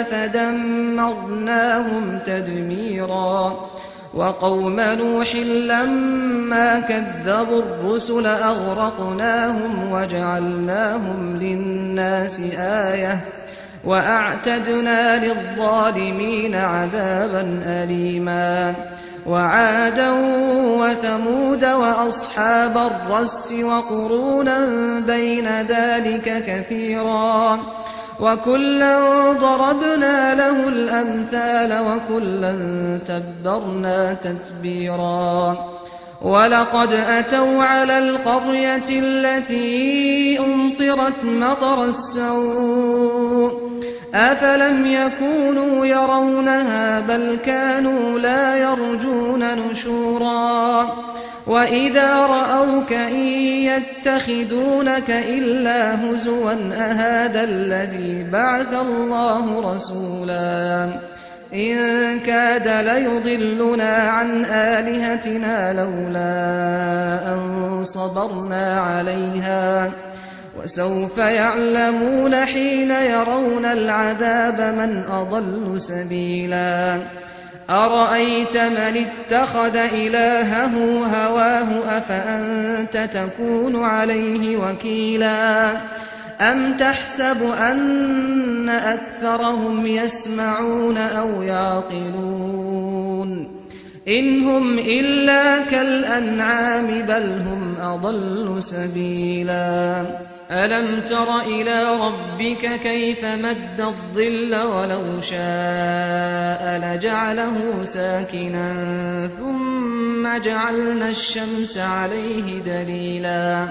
فدمرناهم تدميرا وقوم نوح لما كذبوا الرسل أغرقناهم وجعلناهم للناس آية وأعتدنا للظالمين عذابا أليما وعادا وثمود وأصحاب الرس وقرونا بين ذلك كثيرا وكلا ضربنا له الأمثال وكلا تبرنا تتبيرا ولقد أتوا على القرية التي أمطرت مطر السوء أفلم يكونوا يرونها بل كانوا لا يرجون نشورا وإذا رأوك إن يتخذونك إلا هزوا أهذا الذي بعث الله رسولا إن كاد ليضلنا عن آلهتنا لولا أن صبرنا عليها وسوف يعلمون حين يرون العذاب من أضل سبيلا أرأيت من اتخذ إلهه هواه أفأنت تكون عليه وكيلا أم تحسب أن أكثرهم يسمعون أو يعقلون إن هم إلا كالأنعام بل هم أضل سبيلا ألم تر إلى ربك كيف مد الظل ولو شاء لجعله ساكنا ثم جعلنا الشمس عليه دليلا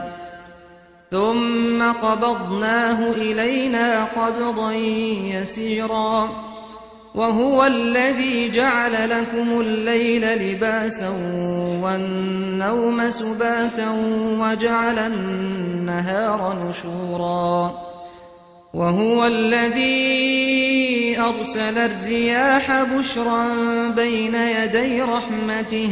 ثم قبضناه إلينا قبضا يسيرا وهو الذي جعل لكم الليل لباسا والنوم سباتا وجعل النهار نشورا وهو الذي أرسل الرياح بشرا بين يدي رحمته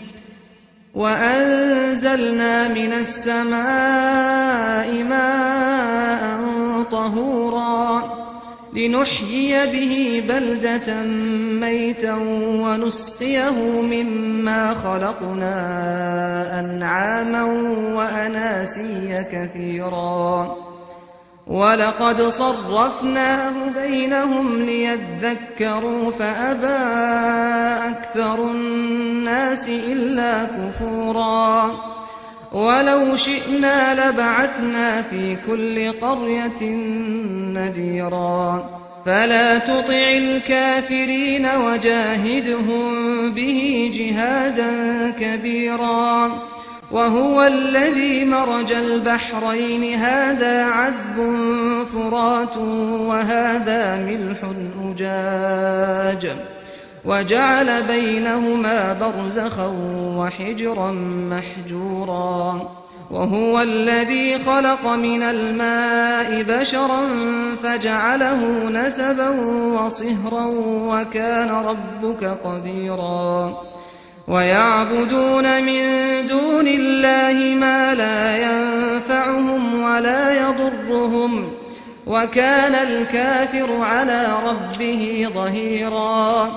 وأنزلنا من السماء ماء طهورا لنحيي به بلدة ميتا ونسقيه مما خلقنا أنعاما وأناسيا كثيرا ولقد صرفناه بينهم ليذكروا فأبى أكثر الناس إلا كفورا ولو شئنا لبعثنا في كل قرية نذيرا فلا تطع الكافرين وجاهدهم به جهادا كبيرا وهو الذي مرج البحرين هذا عذب فرات وهذا ملح أجاج وجعل بينهما برزخا وحجرا محجورا وهو الذي خلق من الماء بشرا فجعله نسبا وصهرا وكان ربك قديرا ويعبدون من دون الله ما لا ينفعهم ولا يضرهم وكان الكافر على ربه ظهيرا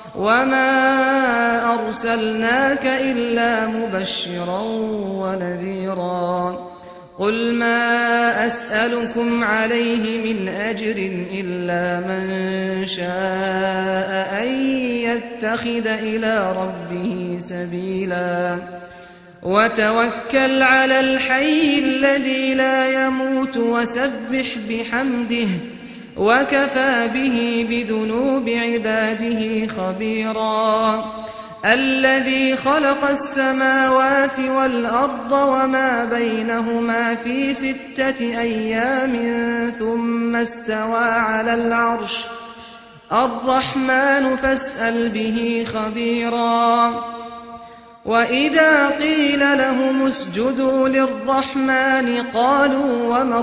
وما أرسلناك إلا مبشرا ونذيرا قل ما أسألكم عليه من أجر إلا من شاء أن يتخذ إلى ربه سبيلا وتوكل على الحي الذي لا يموت وسبح بحمده وكفى به بذنوب عباده خبيرا الذي خلق السماوات والأرض وما بينهما في ستة أيام ثم استوى على العرش الرحمن فاسأل به خبيرا وإذا قيل لهم اسجدوا للرحمن قالوا وما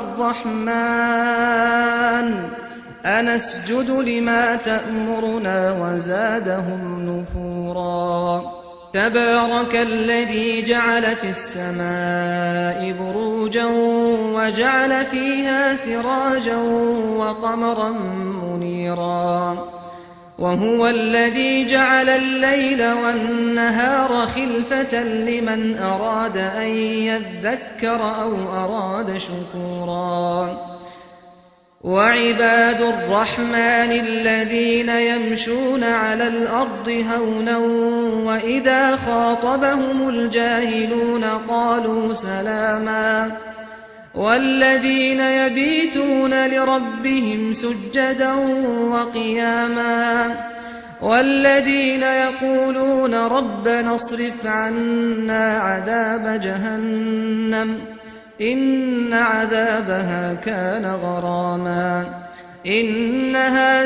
الرحمن أنسجد لما تأمرنا وزادهم نفورا تبارك الذي جعل في السماء بروجا وجعل فيها سراجا وقمرا منيرا وهو الذي جعل الليل والنهار خلفة لمن أراد أن يذكر أو أراد شكورا وعباد الرحمن الذين يمشون على الأرض هونا وإذا خاطبهم الجاهلون قالوا سلاما والذين يبيتون لربهم سجدا وقياما والذين يقولون ربنا اصرف عنا عذاب جهنم إن عذابها كان غراما إنها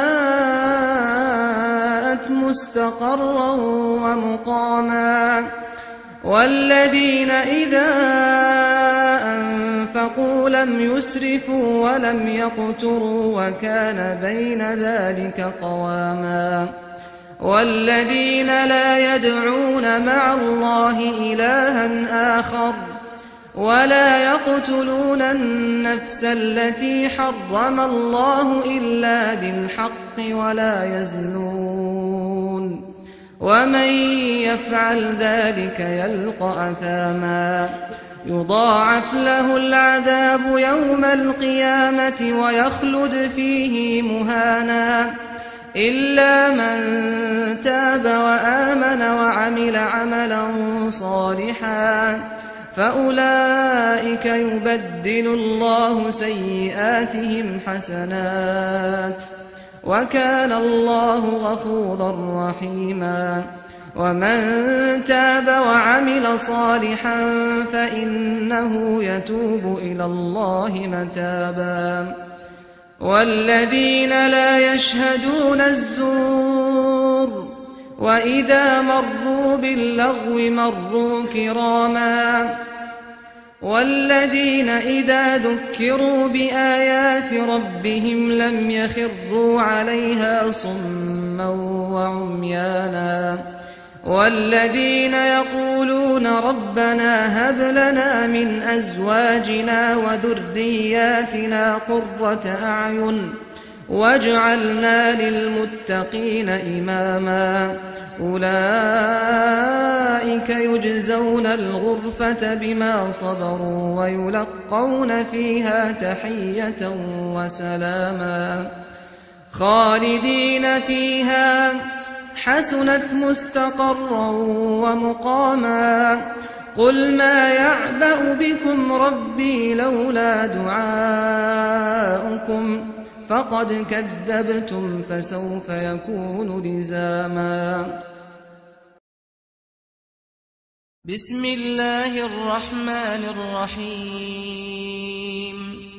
ساءت مستقرا ومقاما والذين إذا أنفقوا لم يسرفوا ولم يقتروا وكان بين ذلك قواما والذين لا يدعون مع الله إلها آخر ولا يقتلون النفس التي حرم الله إلا بالحق ولا يزنون ومن يفعل ذلك يلقى أثاما يضاعف له العذاب يوم القيامة ويخلد فيه مهانا إلا من تاب وآمن وعمل عملا صالحا فأولئك يبدل الله سيئاتهم حسنات وكان الله غفورا رحيما ومن تاب وعمل صالحا فإنه يتوب إلى الله متابا والذين لا يشهدون الزور وإذا مروا باللغو مروا كراما والذين إذا ذكروا بآيات ربهم لم يخروا عليها صما وعميانا والذين يقولون ربنا هب لنا من أزواجنا وذرياتنا قرة أعين واجعلنا للمتقين إماما أولئك يجزون الغرفة بما صبروا ويلقون فيها تحية وسلاما خالدين فيها حسنت مستقرا ومقاما قل ما يعبأ بكم ربي لولا دعاؤكم فقد كذبتم فسوف يكون لزاما بسم الله الرحمن الرحيم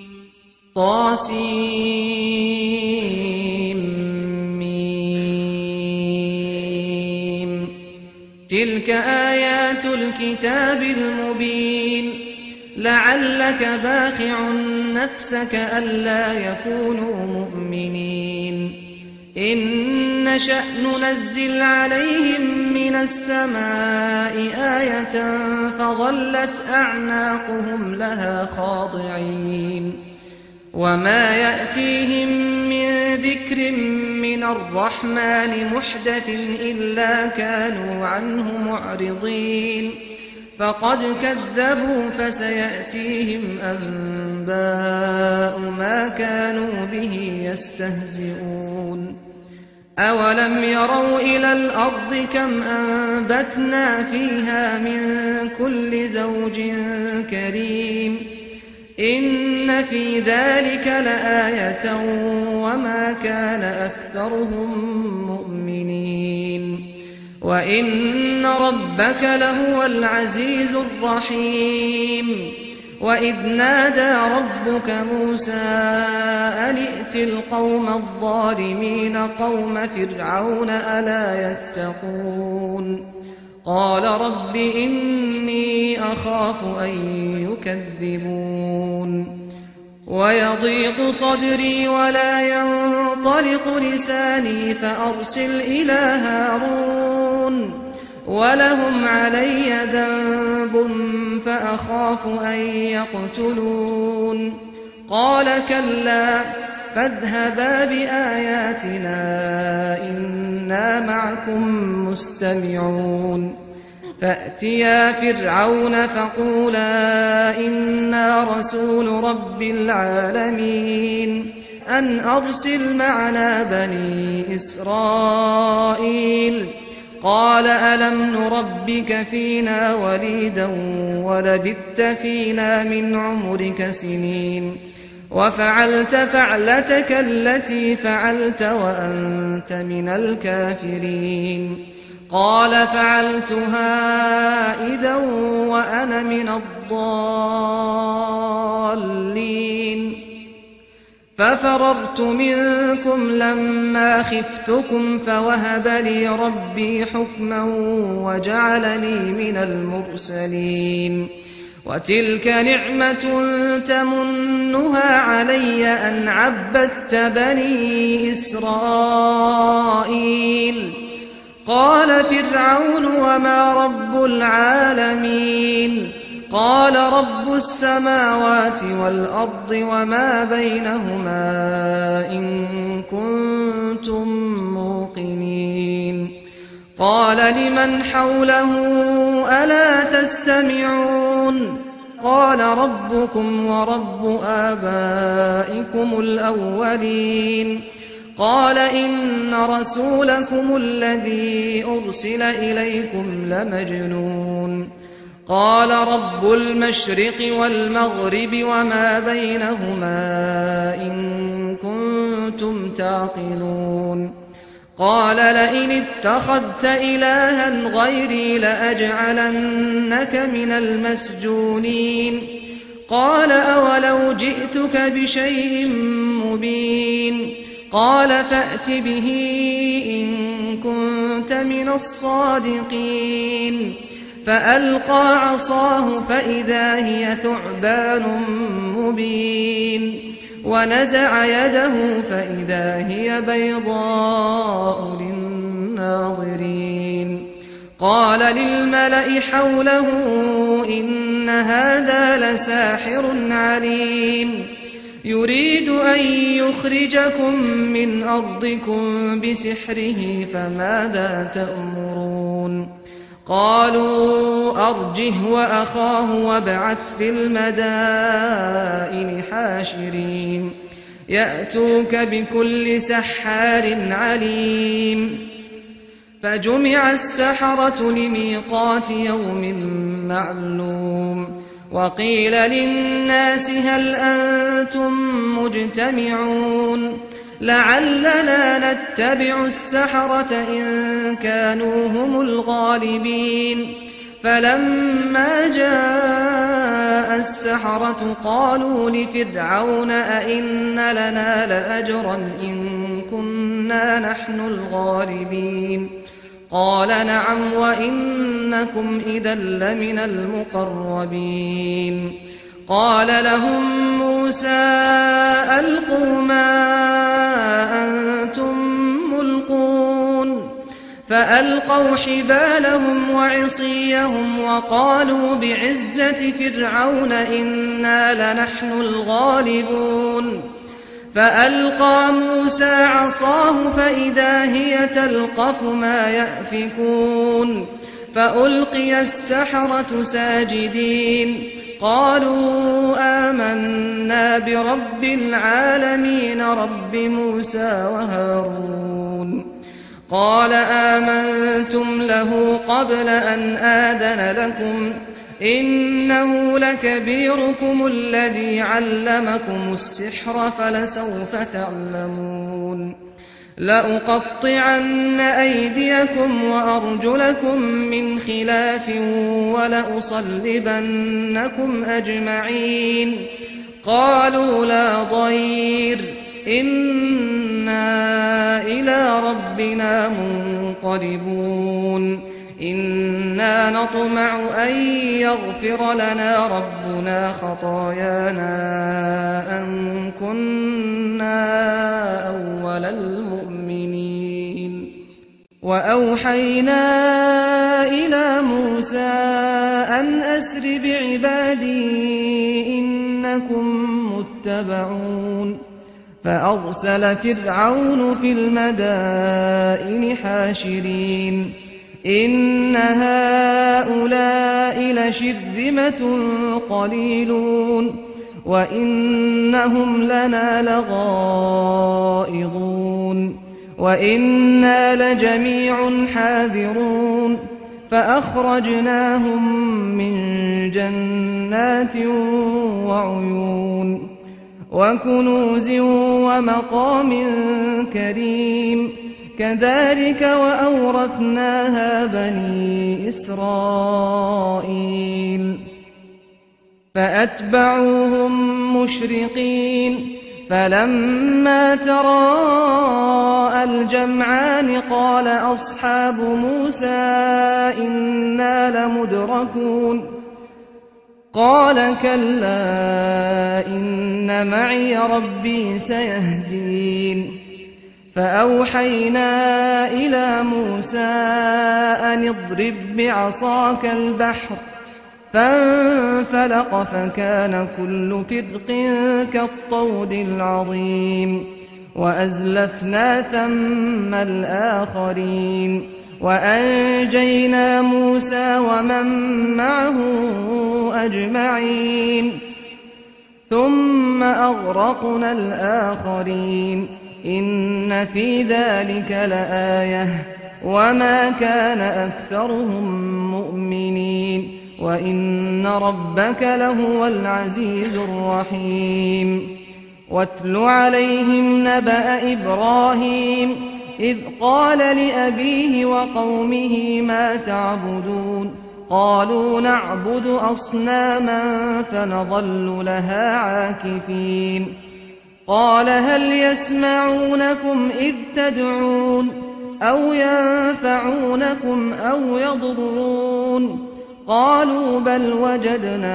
طاسيم تلك آيات الكتاب المبين لعلك باخع نفسك ألا يكونوا مؤمنين إن نشأ ننزل عليهم من السماء آية فظلت أعناقهم لها خاضعين وما يأتيهم من ذكر من الرحمن محدث إلا كانوا عنه معرضين فقد كذبوا فسيأتيهم أنباء ما كانوا به يستهزئون أولم يروا إلى الأرض كم أنبتنا فيها من كل زوج كريم إن في ذلك لآية وما كان أكثرهم مؤمنين وإن ربك لهو العزيز الرحيم وإذ نادى ربك موسى أن ائت القوم الظالمين قوم فرعون ألا يتقون قال رب إني أخاف أن يكذبون ويضيق صدري ولا ينطلق لساني فأرسل إلى هارون ولهم علي ذنب فأخاف أن يقتلون قال كلا فاذهبا بآياتنا إنا معكم مستمعون فأتيا فرعون فقولا إنا رسول رب العالمين أن أرسل معنا بني إسرائيل قال ألم نربك فينا وليدا ولبثت فينا من عمرك سنين وفعلت فعلتك التي فعلت وأنت من الكافرين قال فعلتها إذا وأنا من الضالين ففررت منكم لما خفتكم فوهب لي ربي حكما وجعلني من المرسلين وتلك نعمة تمنها علي أن عبدت بني إسرائيل قال فرعون وما رب العالمين قال رب السماوات والأرض وما بينهما إن كنتم موقنين قال لمن حوله ألا تستمعون قال ربكم ورب آبائكم الأولين قال إن رسولكم الذي أرسل إليكم لمجنون قال رب المشرق والمغرب وما بينهما إن كنتم تعقلون قال لئن اتخذت إلها غيري لأجعلنك من المسجونين قال أولو جئتك بشيء مبين قال فأت به إن كنت من الصادقين فألقى عصاه فإذا هي ثعبان مبين ونزع يده فإذا هي بيضاء للناظرين قال للملأ حوله إن هذا لساحر عليم يريد أن يخرجكم من أرضكم بسحره فماذا تأمرون قالوا أرجه وأخاه وابعث في المدائن حاشرين يأتوك بكل سحار عليم فجمع السحرة لميقات يوم معلوم وقيل للناس هل أنتم مجتمعون لعلنا نتبع السحرة إن كانوا هم الغالبين فلما جاء السحرة قالوا لفرعون أئن لنا لأجرا إن كنا نحن الغالبين قال نعم وإنكم إذا لمن المقربين قال لهم موسى ألقوا ما أنتم فألقوا حبالهم وعصيهم وقالوا بعزة فرعون إنا لنحن الغالبون فألقى موسى عصاه فإذا هي تلقف ما يأفكون فألقي السحرة ساجدين قالوا آمنا برب العالمين رب موسى وهارون قال آمنتم له قبل أن آذن لكم إنه لكبيركم الذي علمكم السحر فلسوف تعلمون لأقطعن أيديكم وأرجلكم من خلاف ولأصلبنكم أجمعين قالوا لا ضير إنا إلى ربنا منقلبون إنا نطمع أن يغفر لنا ربنا خطايانا أن كنا أول المؤمنين وأوحينا إلى موسى أن أسر بعبادي إنكم متبعون فأرسل فرعون في المدائن حاشرين إن هؤلاء لشرذمة قليلون وإنهم لنا لغائظون وإنا لجميع حاذرون فأخرجناهم من جنات وعيون وكنوز ومقام كريم كذلك وأورثناها بني إسرائيل فأتبعوهم مشرقين فلما تراءى الجمعان قال أصحاب موسى إنا لمدركون قال كلا إن معي ربي سيهدين فأوحينا إلى موسى أن اضرب بعصاك البحر فانفلق فكان كل فرق كالطود العظيم وأزلفنا ثم الآخرين وأنجينا موسى ومن معه أجمعين ثم أغرقنا الآخرين إن في ذلك لآية وما كان أكثرهم مؤمنين وإن ربك لهو العزيز الرحيم واتل عليهم نبأ إبراهيم إذ قال لأبيه وقومه ما تعبدون قالوا نعبد أصناما فنظل لها عاكفين قال هل يسمعونكم إذ تدعون أو ينفعونكم أو يضرون قالوا بل وجدنا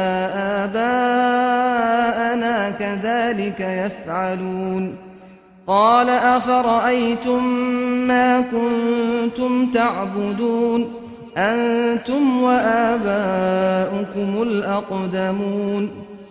آباءنا كذلك يفعلون قال أفرأيتم ما كنتم تعبدون أنتم وآباؤكم الأقدمون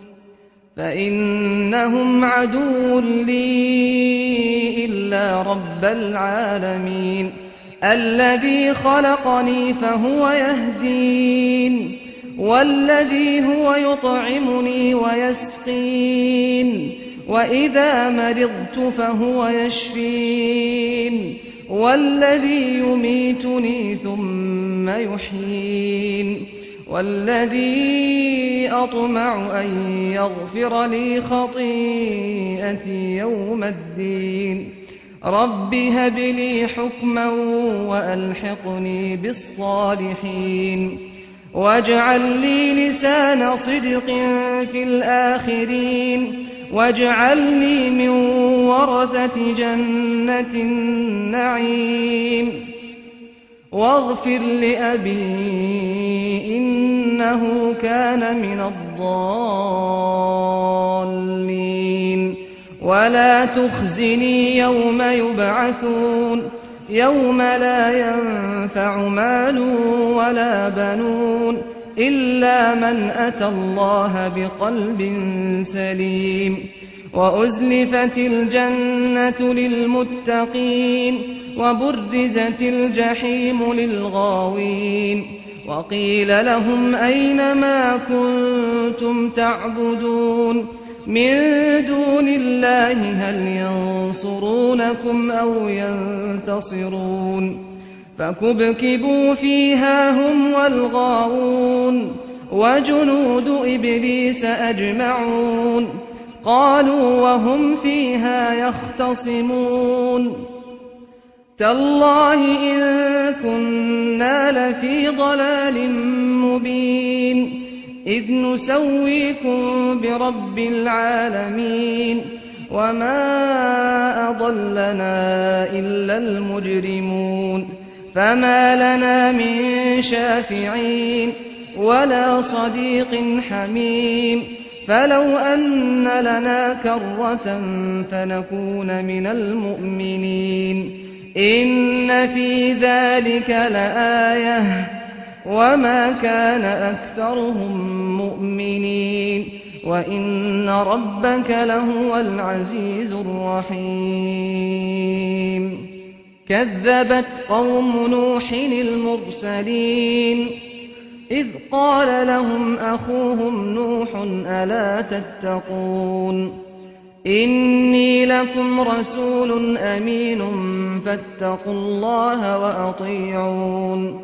فإنهم عدو لي إلا رب العالمين الذي خلقني فهو يهدين والذي هو يطعمني ويسقين وإذا مرضت فهو يشفين والذي يميتني ثم يحيين والذي أطمع أن يغفر لي خطيئتي يوم الدين رب هب لي حكما وألحقني بالصالحين واجعل لي لسان صدق في الآخرين واجعلني من ورثة جنة النعيم واغفر لأبي إنه كان من الضالين ولا تخزني يوم يبعثون يوم لا ينفع مال ولا بنون إلا من أتى الله بقلب سليم وأزلفت الجنة للمتقين وبرزت الجحيم للغاوين وقيل لهم أين ما كنتم تعبدون من دون الله هل ينصرونكم أو ينتصرون فكبكبوا فيها هم والغاوون وجنود إبليس أجمعون قالوا وهم فيها يختصمون تالله إن كنا لفي ضلال مبين إذ نسويكم برب العالمين وما أضلنا إلا المجرمون فما لنا من شافعين ولا صديق حميم فلو أن لنا كرة فنكون من المؤمنين إن في ذلك لآية وما كان أكثرهم مؤمنين وإن ربك لهو العزيز الرحيم كذبت قوم نوح المرسلين إذ قال لهم أخوهم نوح ألا تتقون إني لكم رسول أمين فاتقوا الله وأطيعون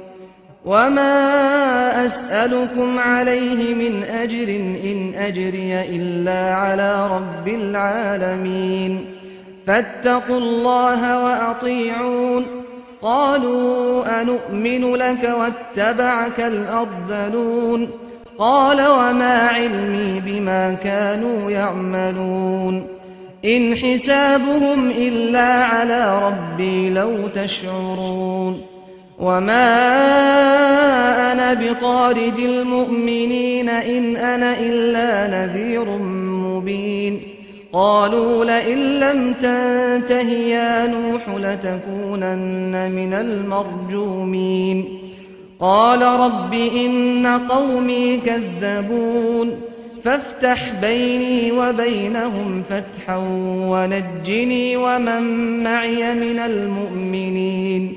وما أسألكم عليه من أجر إن أجري إلا على رب العالمين فاتقوا الله وأطيعون قالوا أنؤمن لك واتبعك الأرذلون قال وما علمي بما كانوا يعملون إن حسابهم إلا على ربي لو تشعرون وما أنا بطارد المؤمنين إن أنا إلا نذير مبين قالوا لئن لم تنته يا نوح لتكونن من المرجومين قال رب إن قومي كذبون فافتح بيني وبينهم فتحا ونجني ومن معي من المؤمنين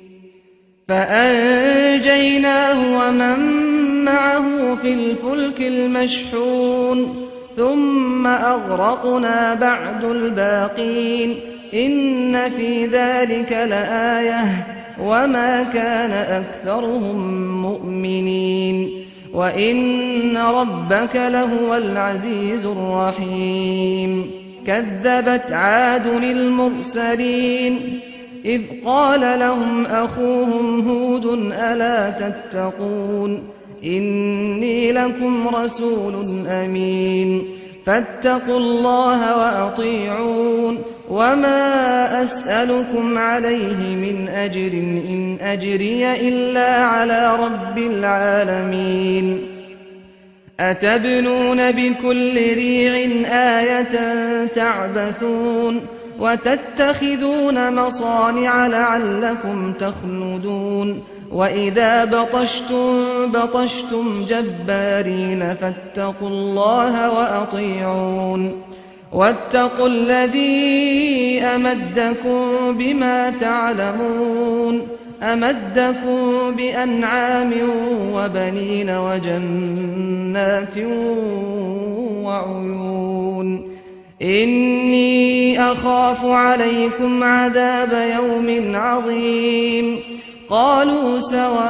فأنجيناه ومن معه في الفلك المشحون ثم أغرقنا بعد الباقين إن في ذلك لآية وما كان أكثرهم مؤمنين وإن ربك لهو العزيز الرحيم كذبت عاد المرسلين إذ قال لهم أخوهم هود ألا تتقون إني لكم رسول أمين فاتقوا الله وأطيعون وما أسألكم عليه من أجر إن أجري إلا على رب العالمين أتبنون بكل ريع آية تعبثون وتتخذون مصانع لعلكم تخلدون وإذا بطشتم بطشتم جبارين فاتقوا الله وأطيعون واتقوا الذي أمدكم بما تعلمون أمدكم بأنعام وبنين وجنات وعيون إني أخاف عليكم عذاب يوم عظيم قالوا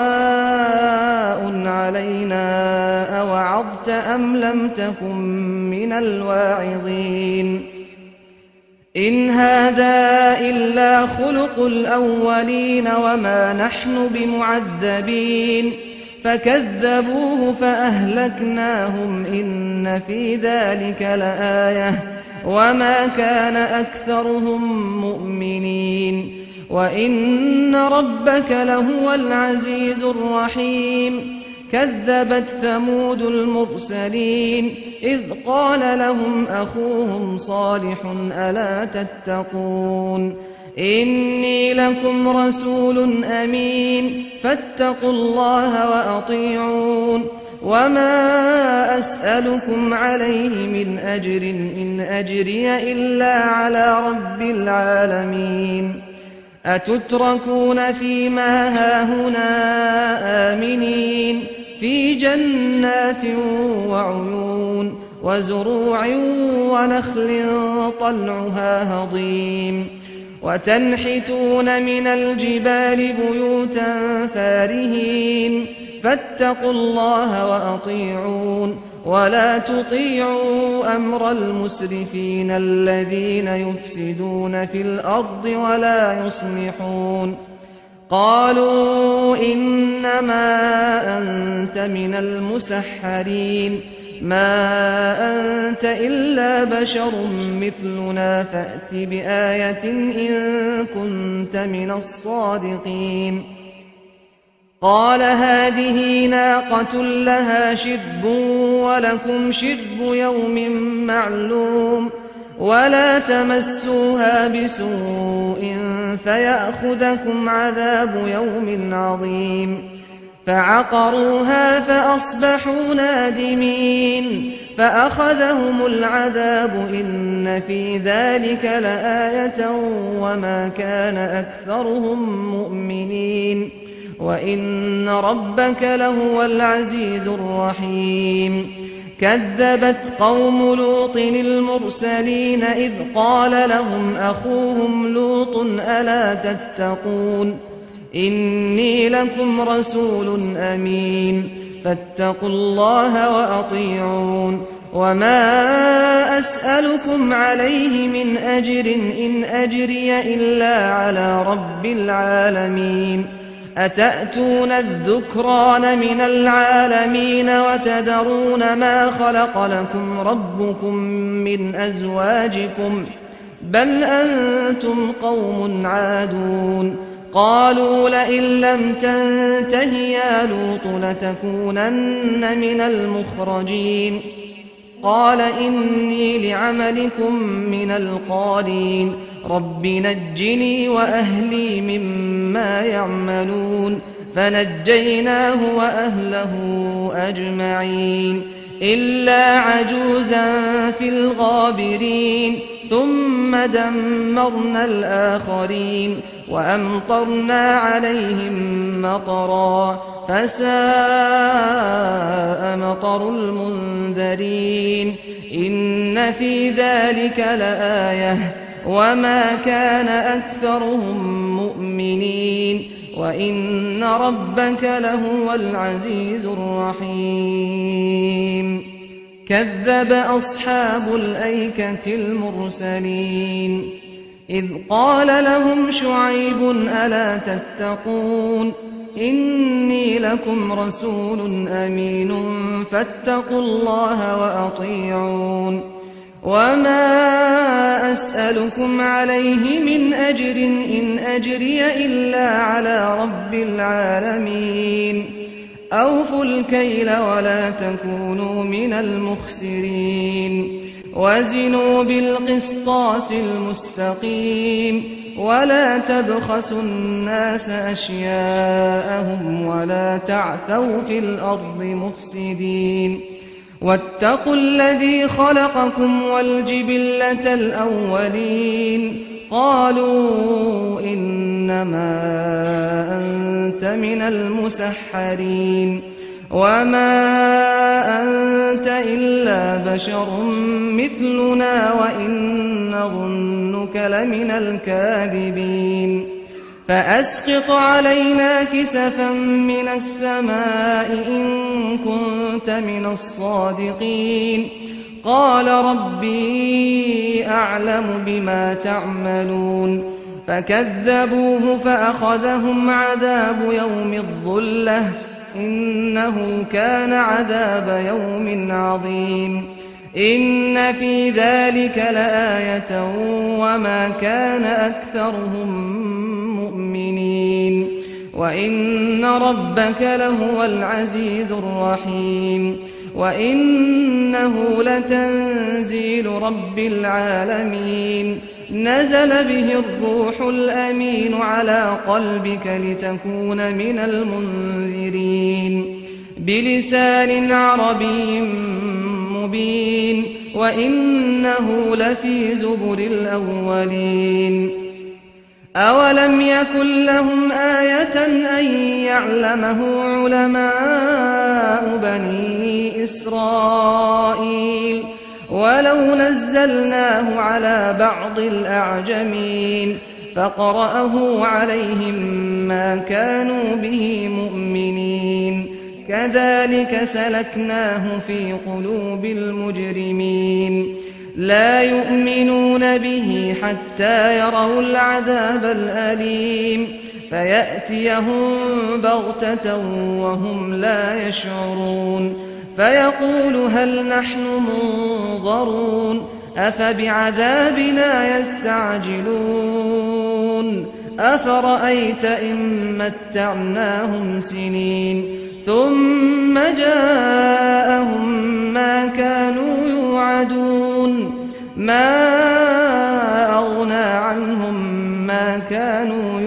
سواء علينا أوعظت أم لم تكن من الواعظين إن هذا إلا خلق الأولين وما نحن بمعذبين فكذبوه فأهلكناهم إن في ذلك لآية وما كان أكثرهم مؤمنين وإن ربك لهو العزيز الرحيم كذبت ثمود المرسلين إذ قال لهم أخوهم صالح ألا تتقون إني لكم رسول أمين فاتقوا الله وأطيعون وما أسألكم عليه من أجر إن أجري إلا على رب العالمين أتتركون فيما هاهنا آمنين في جنات وعيون وزروع ونخل طلعها هضيم وتنحتون من الجبال بيوتا فارهين فاتقوا الله وأطيعون ولا تطيعوا أمر المسرفين الذين يفسدون في الأرض ولا يصلحون قالوا إنما أنت من المسحرين ما أنت إلا بشر مثلنا فأت بآية إن كنت من الصادقين قال هذه ناقة لها شرب ولكم شرب يوم معلوم ولا تمسوها بسوء فيأخذكم عذاب يوم عظيم فعقروها فأصبحوا نادمين فأخذهم العذاب إن في ذلك لآية وما كان أكثرهم مؤمنين وإن ربك لهو العزيز الرحيم كذبت قوم لوط المرسلين إذ قال لهم أخوهم لوط ألا تتقون إني لكم رسول أمين فاتقوا الله وأطيعون وما أسألكم عليه من أجر إن أجري إلا على رب العالمين أتأتون الذكران من العالمين وتذرون ما خلق لكم ربكم من أزواجكم بل أنتم قوم عادون قالوا لئن لم تنته يا لوط لتكونن من المخرجين قال إني لعملكم من القالين رب نجني وأهلي مما يعملون فنجيناه وأهله أجمعين إلا عجوزا في الغابرين ثم دمرنا الآخرين وأمطرنا عليهم مطرا فساء مطر المنذرين إن في ذلك لآية وما كان أكثرهم مؤمنين وإن ربك لهو العزيز الرحيم كذب أصحاب الأيكة المرسلين إذ قال لهم شعيب ألا تتقون إني لكم رسول أمين فاتقوا الله وأطيعون وما أسألكم عليه من أجر إن أجري إلا على رب العالمين أوفوا الكيل ولا تكونوا من المخسرين وزنوا بالقسطاس المستقيم ولا تبخسوا الناس أشياءهم ولا تعثوا في الأرض مفسدين واتقوا الذي خلقكم والجبلة الأولين قالوا إنما أنت من المسحرين وما أنت إلا بشر مثلنا وإن نظنك لمن الكاذبين فأسقط علينا كسفا من السماء إن كنت من الصادقين قال ربي أعلم بما تعملون فكذبوه فأخذهم عذاب يوم الظلة إنه كان عذاب يوم عظيم إن في ذلك لآية وما كان أكثرهم مؤمنين وإن ربك لهو العزيز الرحيم وإنه لتنزيل رب العالمين نزل به الروح الأمين على قلبك لتكون من المنذرين بلسان عربي مبين وإنه لفي زبر الأولين أولم يكن لهم آية أن يعلمه علماء بني إسرائيل ولو نزلناه على بعض الأعجمين فقرأه عليهم ما كانوا به مؤمنين كذلك سلكناه في قلوب المجرمين لا يؤمنون به حتى يروا العذاب الأليم فيأتيهم بغتة وهم لا يشعرون فيقول هل نحن منظرون أفبعذابنا يستعجلون أفرأيت إن متعناهم سنين ثم جاءهم ما كانوا يوعدون ما أغنى عنهم ما كانوا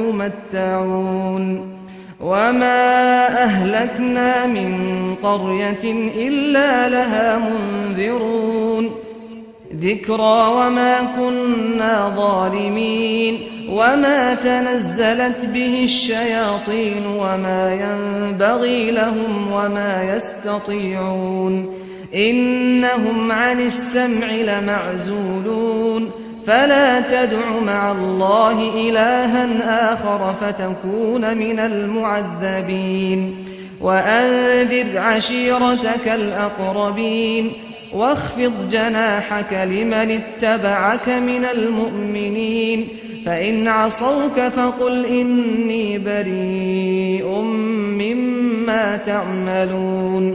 يمتعون وما أهلكنا من قرية إلا لها منذرون ذكرى وما كنا ظالمين وما تنزلت به الشياطين وما ينبغي لهم وما يستطيعون إنهم عن السمع لمعزولون فلا تدع مع الله إلها آخر فتكون من المعذبين وأنذر عشيرتك الأقربين واخفض جناحك لمن اتبعك من المؤمنين فإن عصوك فقل إني بريء مما تعملون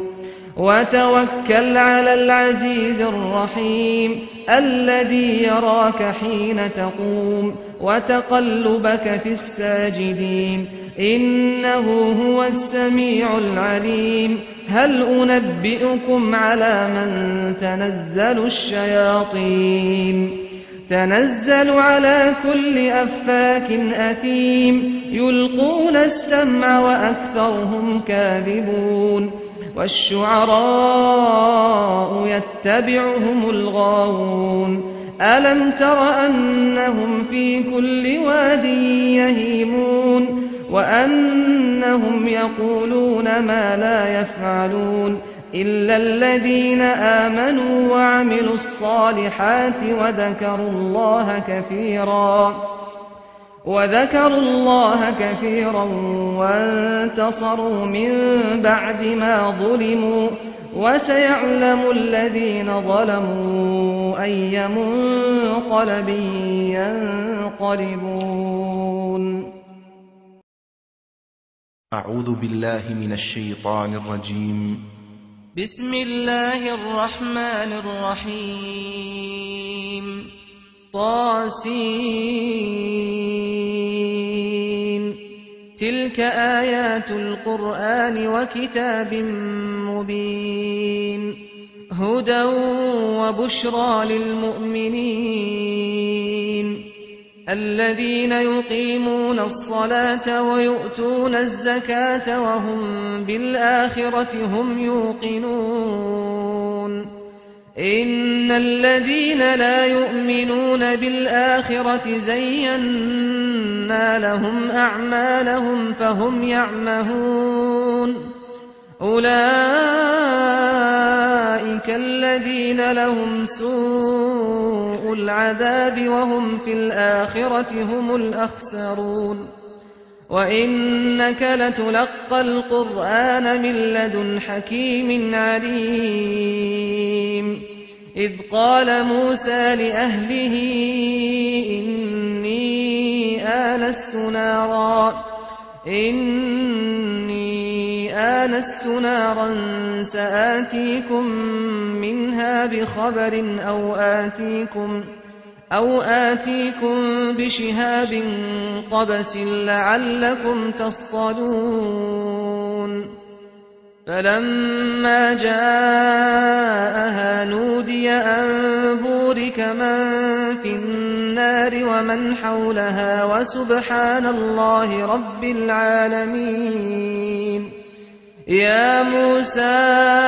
وتوكل على العزيز الرحيم الذي يراك حين تقوم وتقلبك في الساجدين إنه هو السميع العليم هل أنبئكم على من تنزل الشياطين تنزل على كل أفاك أثيم يلقون السمع وأكثرهم كاذبون والشعراء يتبعهم الغاوون ألم تر أنهم في كل واد يهيمون وأنهم يقولون ما لا يفعلون إلا الذين آمنوا وعملوا الصالحات وذكروا الله كثيرا وذكروا الله كثيرا وانتصروا من بعد ما ظلموا وسيعلم الذين ظلموا أي منقلب ينقلبون. أعوذ بالله من الشيطان الرجيم. بسم الله الرحمن الرحيم. طاسين تلك آيات القرآن وكتاب مبين هدى وبشرى للمؤمنين الذين يقيمون الصلاة ويؤتون الزكاة وهم بالآخرة هم يوقنون إن الذين لا يؤمنون بالآخرة زينا لهم أعمالهم فهم يعمهون أولئك الذين لهم سوء العذاب وهم في الآخرة هم الأخسرون وإنك لتلقى القرآن من لدن حكيم عليم إذ قال موسى لأهله إني آنست نارا إني آنست نارا سآتيكم منها بخبر أو آتيكم أو آتيكم بشهاب قبس لعلكم تصطلون فلما جاءها نودي أن بورك من في النار النار ومن حولها وسبحان الله رب العالمين. يا موسى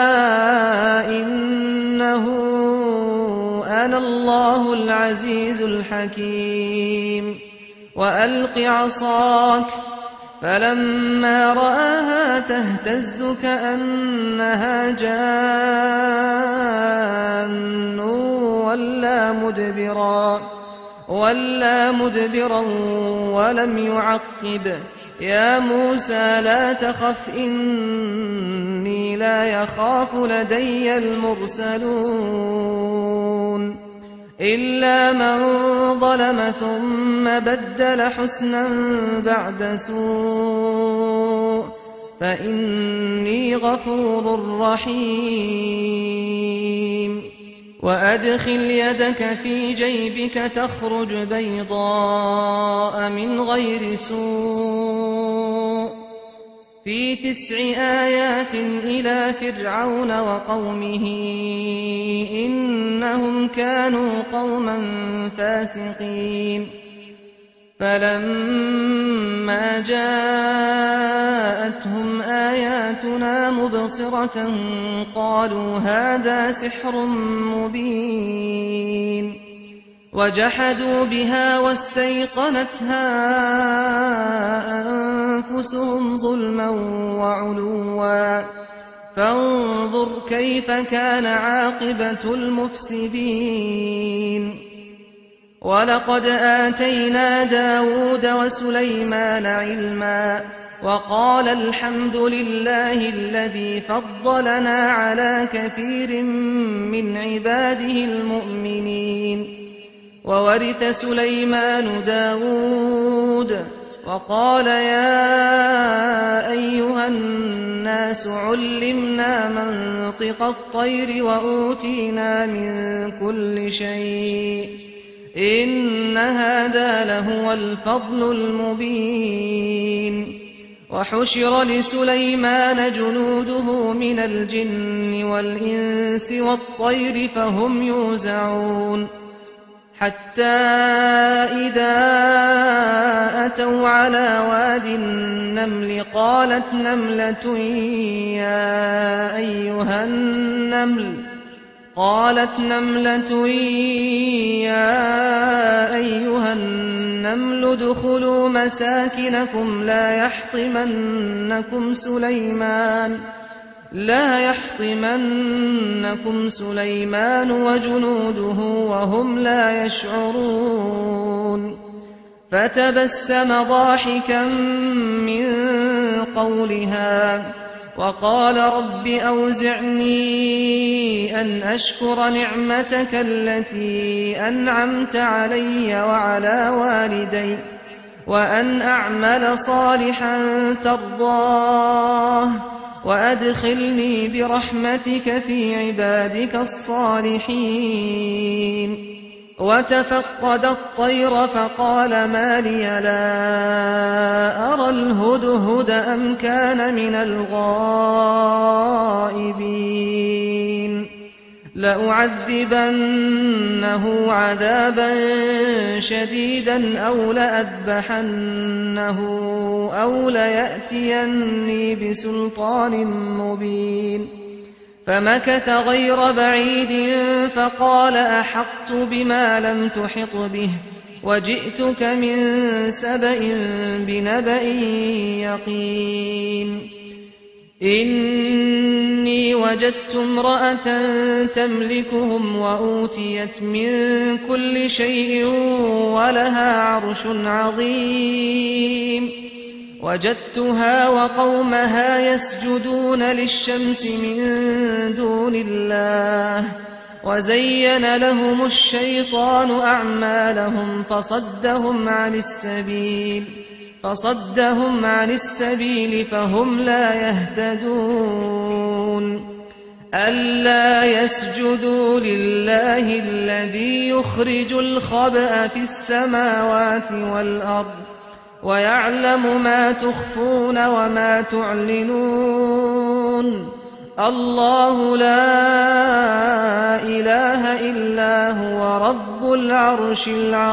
إنه أنا الله العزيز الحكيم. وألق عصاك فلما رآها تهتز كأنها جان ولا مدبرا ولا مدبرا ولم يعقب. يا موسى لا تخف إني لا يخاف لدي المرسلون إلا من ظلم ثم بدل حسنا بعد سوء فإني غفور رحيم. وأدخل يدك في جيبك تخرج بيضاء من غير سوء في تسع آيات إلى فرعون وقومه إنهم كانوا قوما فاسقين. فلما جاءتهم آياتنا مبصرة قالوا هذا سحر مبين. وجحدوا بها واستيقنتها أنفسهم ظلما وعلوا فانظر كيف كان عاقبة المفسدين. ولقد آتينا داود وسليمان علما وقال الحمد لله الذي فضلنا على كثير من عباده المؤمنين. وورث سليمان داود وقال يا أيها الناس علمنا منطق الطير وأوتينا من كل شيء إن هذا لهو الفضل المبين. وحشر لسليمان جنوده من الجن والإنس والطير فهم يوزعون حتى إذا أتوا على واد النمل قالت نملة يا أيها النمل قالت نملة يا أيها النمل ادخلوا مساكنكم لا يحطمنكم سليمان لا يحطمنكم سليمان وجنوده وهم لا يشعرون. فتبسم ضاحكا من قولها وقال رب أوزعني أن أشكر نعمتك التي أنعمت علي وعلى والدي وأن أعمل صالحا ترضاه وأدخلني برحمتك في عبادك الصالحين. وتفقد الطير فقال ما لي لا أرى الهدهد أم كان من الغائبين. لأعذبنه عذابا شديدا أو لأذبحنه أو ليأتيني بسلطان مبين. فمكث غير بعيد فقال أحطت بما لم تحط به وجئتك من سبأ بنبأ يقين. إني وجدت امرأة تملكهم وأوتيت من كل شيء ولها عرش عظيم. وجدتها وقومها يسجدون للشمس من دون الله وزين لهم الشيطان أعمالهم فصدهم عن السبيل فصدهم عن السبيل فهم لا يهتدون. ألا يسجدوا لله الذي يخرج الخبأ في السماوات والأرض ويعلم ما تخفون وما تعلنون. الله لا إله إلا هو رب رب العرش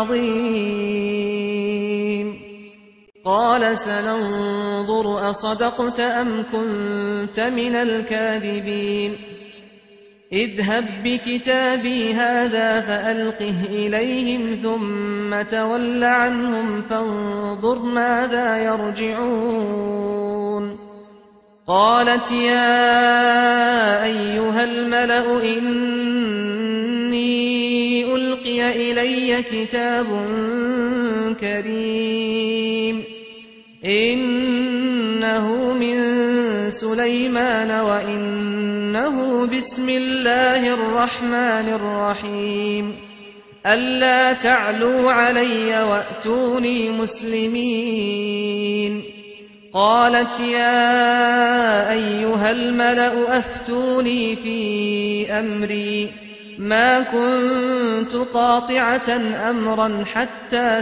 العظيم قال سننظر أصدقت أم كنت من الكاذبين اذهب بكتابي هذا فألقه إليهم ثم تول عنهم فانظر ماذا يرجعون قالت يا أيها الملأ إني ألقي إلي كتاب كريم إنه من سليمان وإنه بسم الله الرحمن الرحيم ألا تعلوا علي وأتوني مسلمين قالت يا أيها الملأ أفتوني في أمري ما كنت قاطعة أمرا حتى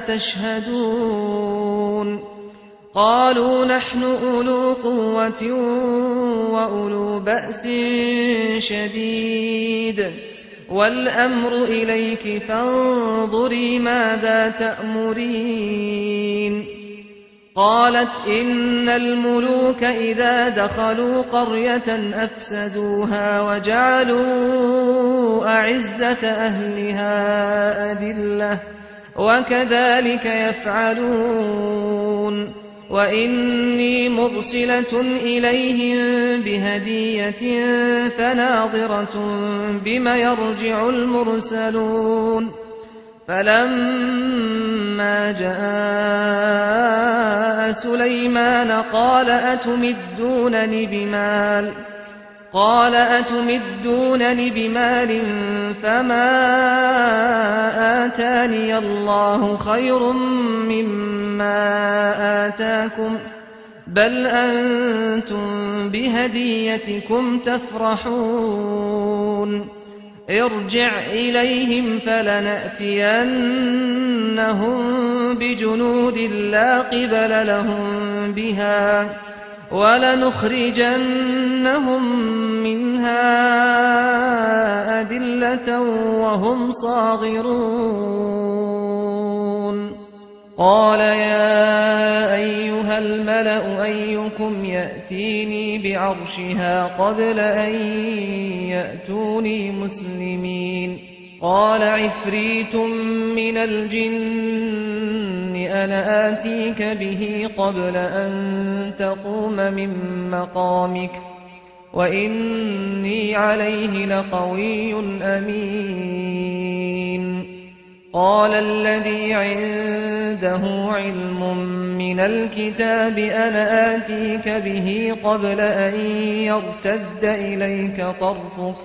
تشهدون قالوا نحن أولو قوة وأولو بأس شديد والأمر إليك فانظري ماذا تأمرين قالت إن الملوك إذا دخلوا قرية أفسدوها وجعلوا أعزة أهلها أذلة وكذلك يفعلون وإني مرسلة إليهم بهدية فناظرة بما يرجع المرسلون فلما جاء سليمان قال أتمدونني بمال قال أتمدونني بمال فما آتاني الله خير مما آتاكم بل أنتم بهديتكم تفرحون ارجع إليهم فلنأتينهم بجنود لا قبل لهم بها ولنخرجنهم منها أذلة وهم صاغرون قال يا أيها الملأ أيكم يأتيني بعرشها قبل أن يأتوني مسلمين قال عفريت من الجن أنا آتيك به قبل أن تقوم من مقامك وإني عليه لقوي أمين قال الذي عنده علم من الكتاب أنا آتيك به قبل أن يرتد إليك طرفك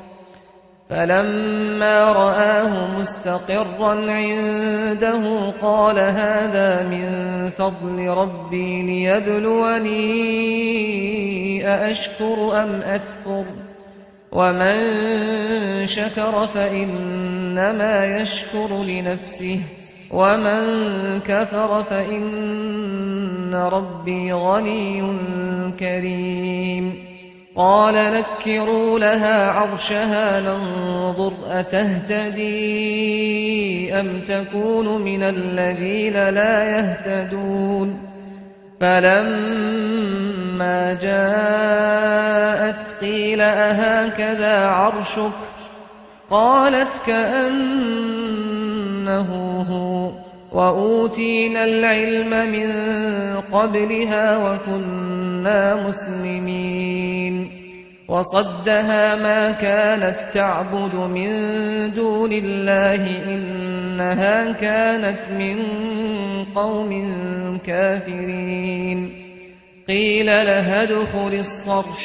فلما رآه مستقرا عنده قال هذا من فضل ربي ليبلوني أأشكر أم أكفر ومن شكر فإنما يشكر لنفسه ومن كفر فإن ربي غني كريم قال نكروا لها عرشها ننظر أتهتدي أم تكون من الذين لا يهتدون فلما جاءت قيل أهكذا عرشك قالت كأنه هو وأوتينا العلم من قبلها وكنا مسلمين وصدها ما كانت تعبد من دون الله إنها كانت من قوم كافرين قيل لها ادخل الصرح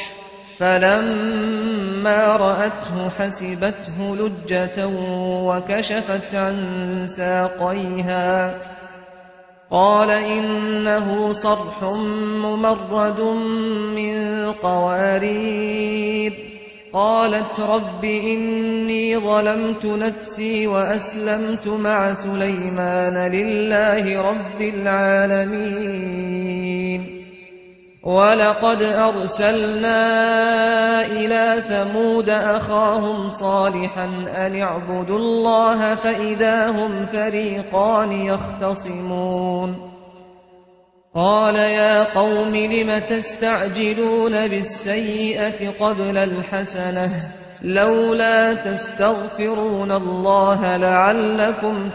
فلما رأته حسبته لجة وكشفت عن ساقيها قال إنه صرح ممرد من قوارير قالت رب إني ظلمت نفسي وأسلمت مع سليمان لله رب العالمين ولقد أرسلنا إلى ثمود أخاهم صالحا أن اعبدوا الله فإذا هم فريقان يختصمون قال يا قوم لم تستعجلون بالسيئة قبل الحسنة لولا تستغفرون الله لعلكم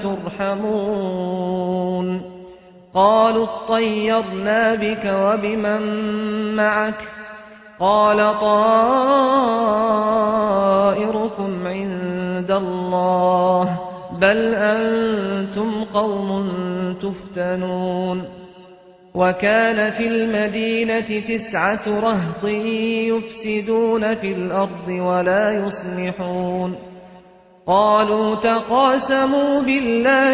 ترحمون قالوا اطيرنا بك وبمن معك قال طائركم عند الله بل أنتم قوم تفتنون وكان في المدينة تسعة رهط يفسدون في الأرض ولا يصلحون قالوا تقاسموا بالله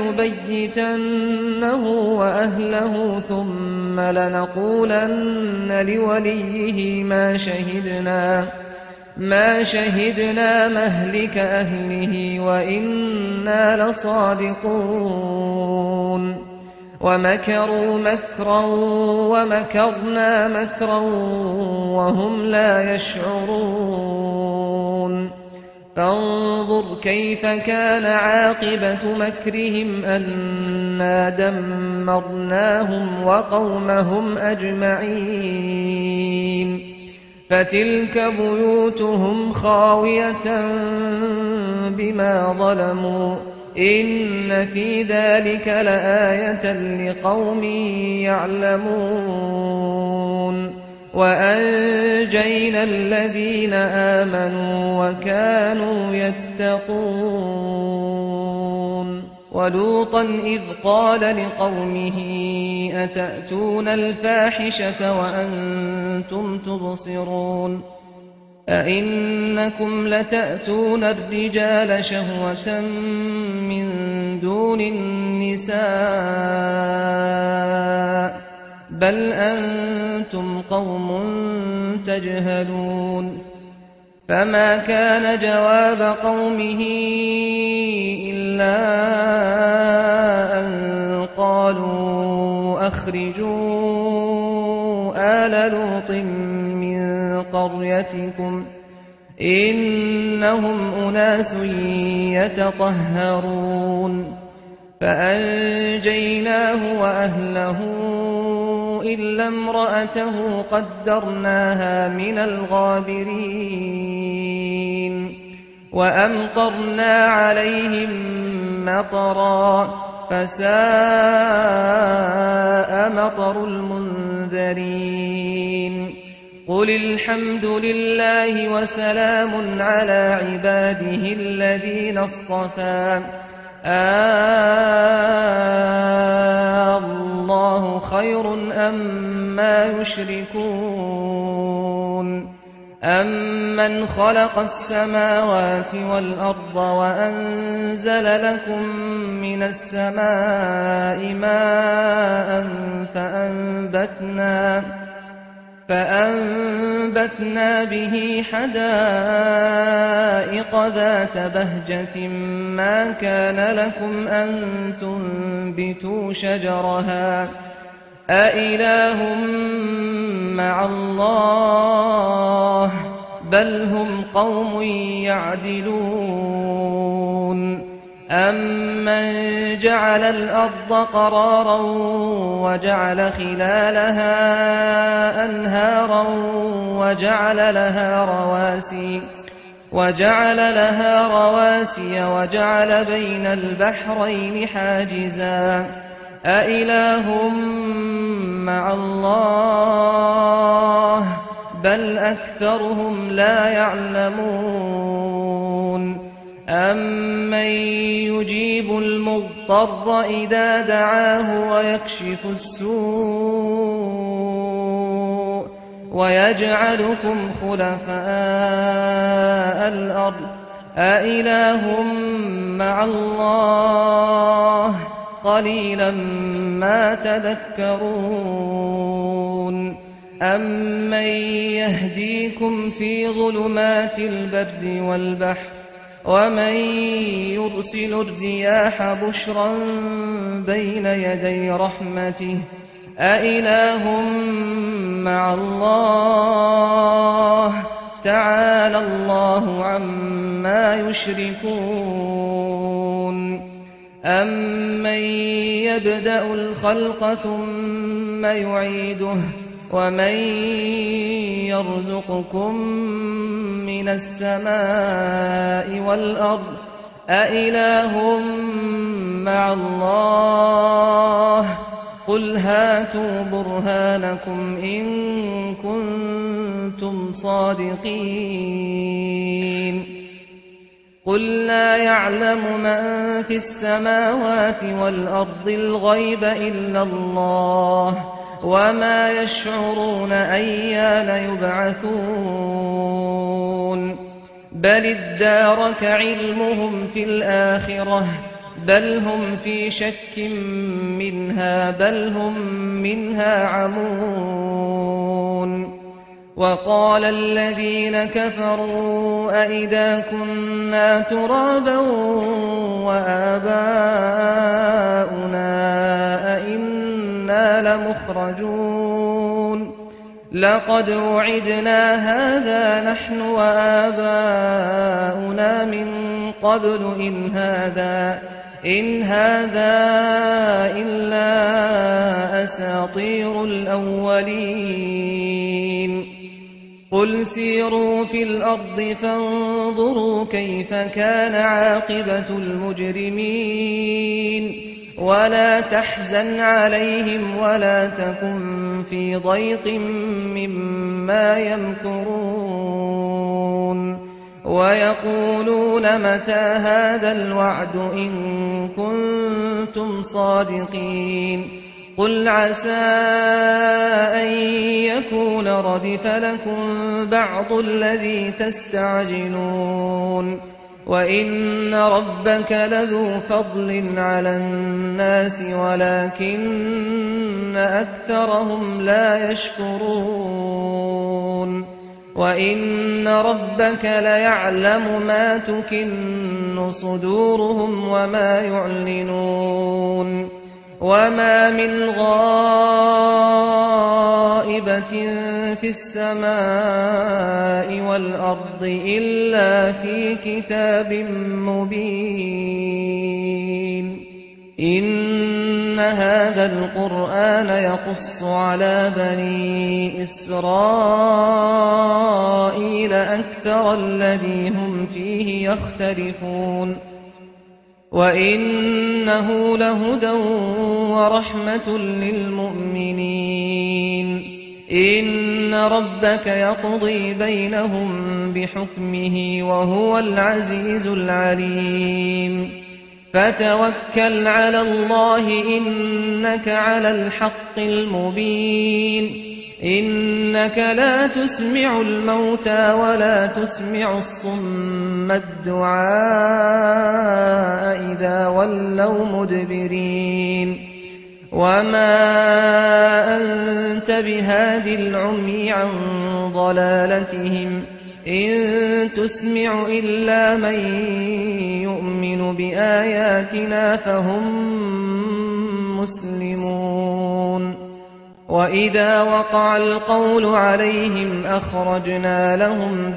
لنبيتنه وأهله ثم لنقولن لوليه ما شهدنا ما شهدنا مهلك أهله وإنا لصادقون ومكروا مكرا ومكرنا مكرا وهم لا يشعرون فانظر كيف كان عاقبة مكرهم أنا دمرناهم وقومهم أجمعين فتلك بيوتهم خاوية بما ظلموا إن في ذلك لآية لقوم يعلمون وأنجينا الذين آمنوا وكانوا يتقون ولوطا إذ قال لقومه أتأتون الفاحشة وأنتم تبصرون أئنكم لتأتون الرجال شهوة من دون النساء بل أنتم قوم تجهلون فما كان جواب قومه إلا أن قالوا أخرجوا آل لوط من قريتكم إنهم أناس يتطهرون فأنجيناه وأهله إلا امرأته قدرناها من الغابرين وأمطرنا عليهم مطرا فساء مطر المنذرين قل الحمد لله وسلام على عباده الذين اصطفى آه الله خير أما يشركون أمن خلق السماوات والأرض وأنزل لكم من السماء ماء فأنبتنا فأنبتنا به حدائق ذات بهجة ما كان لكم أن تنبتوا شجرها أإله مع الله بل هم قوم يعدلون أمن جعل الأرض قرارا وجعل خلالها أنهارا وجعل لها رواسي وجعل لها رواسي وجعل بين البحرين حاجزا أإله مع الله بل أكثرهم لا يعلمون أمن يجيب المضطر إذا دعاه ويكشف السوء ويجعلكم خلفاء الأرض أإله مع الله قليلا ما تذكرون أمن يهديكم في ظلمات البر والبحر ومن يرسل الرياح بشرا بين يدي رحمته أإله مع الله تعالى الله عما يشركون أمن يبدأ الخلق ثم يعيده ومن يرزقكم من السماء والأرض أإله مع الله قل هاتوا برهانكم إن كنتم صادقين قل لا يعلم من في السماوات والأرض الغيب إلا الله وما يشعرون أيان يبعثون بل ادارك علمهم في الآخرة بل هم في شك منها بل هم منها عمون وقال الذين كفروا أئذا كنا ترابا وآباؤنا أئنا لمخرجون لقد وعدنا هذا نحن وآباؤنا من قبل إن هذا إن هذا إلا أساطير الأولين قل سيروا في الأرض فانظروا كيف كان عاقبة المجرمين ولا تحزن عليهم ولا تكن في ضيق مما يمكرون ويقولون متى هذا الوعد إن كنتم صادقين قل عسى أن يكون ردف لكم بعض الذي تستعجلون وإن ربك لذو فضل على الناس ولكن أكثرهم لا يشكرون وإن ربك ليعلم ما تكن صدورهم وما يعلنون وما من غائبة في السماء والأرض إلا في كتاب مبين إن هذا القرآن يقص على بني إسرائيل أكثر الذي هم فيه يختلفون وإنه لهدى ورحمة للمؤمنين إن ربك يقضي بينهم بحكمه وهو العزيز العليم فتوكل على الله إنك على الحق المبين إنك لا تسمع الموتى ولا تسمع الصم الدعاء إذا ولوا مدبرين وما أنت بهادي العمي عن ضلالتهم إن تسمع إلا من يؤمن بآياتنا فهم مسلمون وإذا وقع القول عليهم أخرجنا لهم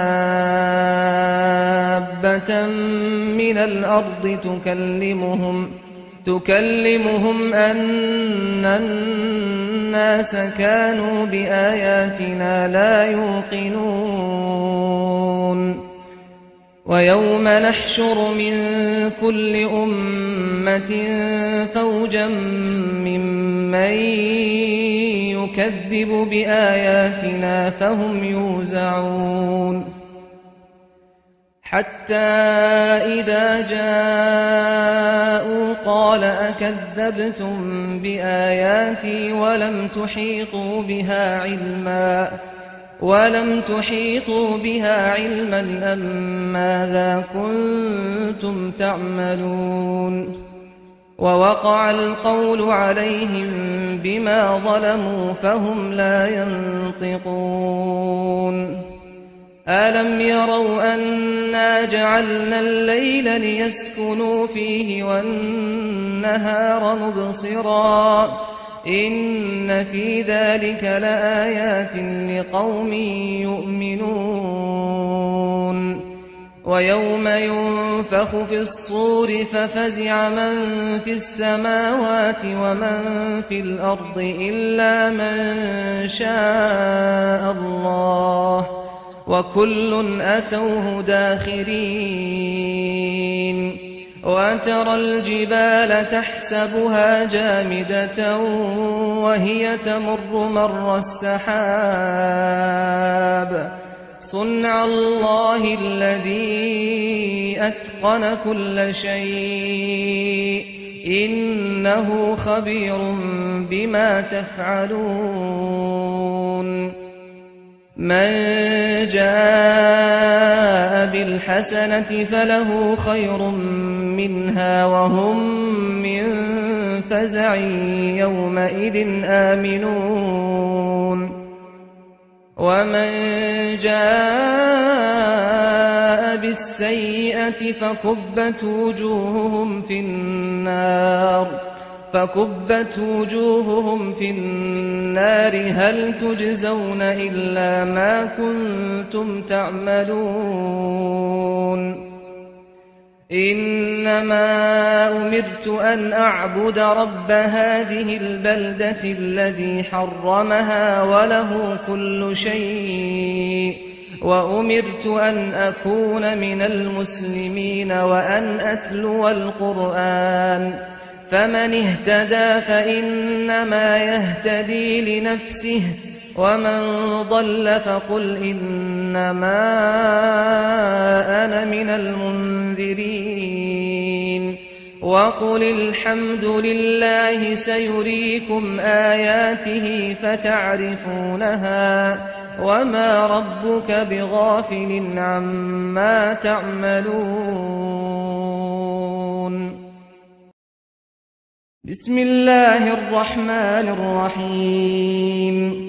دابة من الأرض تكلمهم تكلمهم أن الناس كانوا بآياتنا لا يوقنون ويوم نحشر من كل أمة فوجا ممن يكذب بآياتنا فهم يوزعون حتى إذا جاءوا قال أكذبتم بآياتي ولم تحيطوا بها علما ولم تحيطوا بها علما أم ماذا كنتم تعملون ووقع القول عليهم بما ظلموا فهم لا ينطقون ألم يروا أنا جعلنا الليل ليسكنوا فيه والنهار مبصرا إن في ذلك لآيات لقوم يؤمنون ويوم ينفخ في الصور ففزع من في السماوات ومن في الأرض إلا من شاء الله وكل أتوه داخرين وترى الجبال تحسبها جامدة وهي تمر مر السحاب صنع الله الذي أتقن كل شيء إنه خبير بما تفعلون من جاء بالحسنة فله خير منها وهم من فزع يومئذ آمنون ومن جاء بالسيئة فكبت وجوههم في النار فكبت وجوههم في النار هل تجزون إلا ما كنتم تعملون إنما أمرت أن أعبد رب هذه البلدة الذي حرمها وله كل شيء وأمرت أن أكون من المسلمين وأن أتلو القرآن فمن اهتدى فإنما يهتدي لنفسه ومن ضل فقل إنما أنا من المنذرين وقل الحمد لله سيريكم آياته فتعرفونها وما ربك بغافل عما تعملون بسم الله الرحمن الرحيم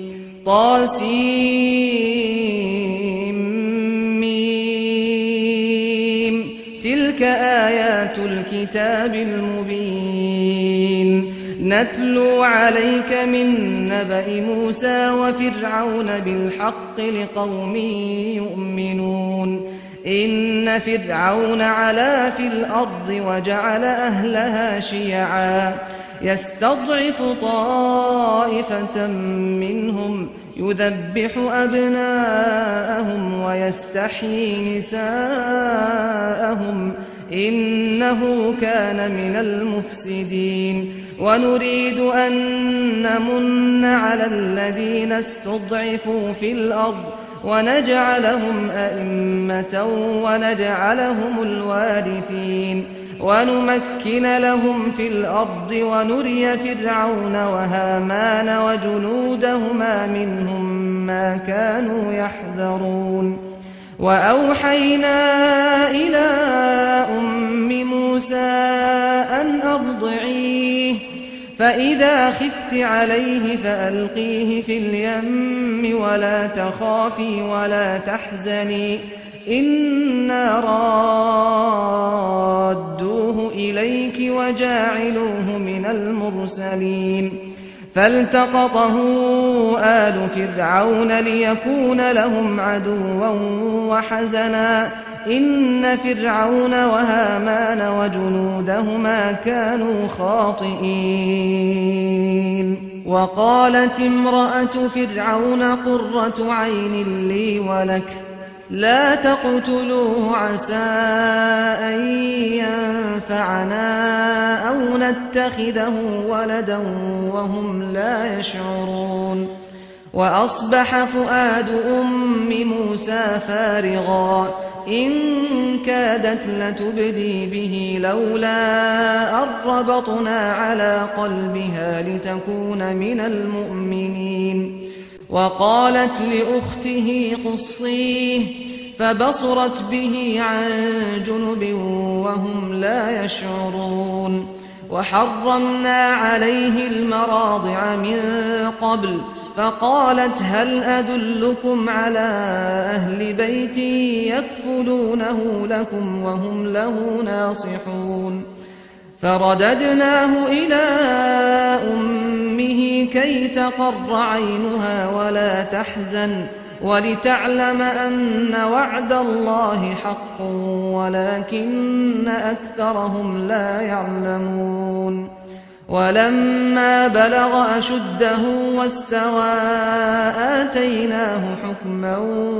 طاسيم تلك آيات الكتاب المبين نتلو عليك من نبأ موسى وفرعون بالحق لقوم يؤمنون إن فرعون علا في الأرض وجعل أهلها شيعا يستضعف طائفة منهم يذبح أبناءهم ويستحيي نساءهم إنه كان من المفسدين ونريد أن نمن على الذين استضعفوا في الأرض ونجعلهم أئمة ونجعلهم الوارثين ونمكن لهم في الأرض ونري فرعون وهامان وجنودهما منهم ما كانوا يحذرون وأوحينا إلى أم موسى أن أرضعيه فإذا خفت عليه فألقيه في اليم ولا تخافي ولا تحزني إنا رادوه إليك وجاعلوه من المرسلين فالتقطه آل فرعون ليكون لهم عدوا وحزنا إن فرعون وهامان وجنودهما كانوا خاطئين وقالت امرأة فرعون قرة عين لي ولك لا تقتلوه عسى أن ينفعنا أو نتخذه ولدا وهم لا يشعرون وأصبح فؤاد أم موسى فارغا إن كادت لتبدي به لولا أن ربطنا على قلبها لتكون من المؤمنين وقالت لأخته قصيه فبصرت به عن جنب وهم لا يشعرون وحرمنا عليه المراضع من قبل فقالت هل أدلكم على أهل بيت يكفلونه لكم وهم له ناصحون فرددناه إلى أم أمه كي تقر عينها ولا تحزن ولتعلم أن وعد الله حق ولكن أكثرهم لا يعلمون ولما بلغ أشده واستوى آتيناه حكما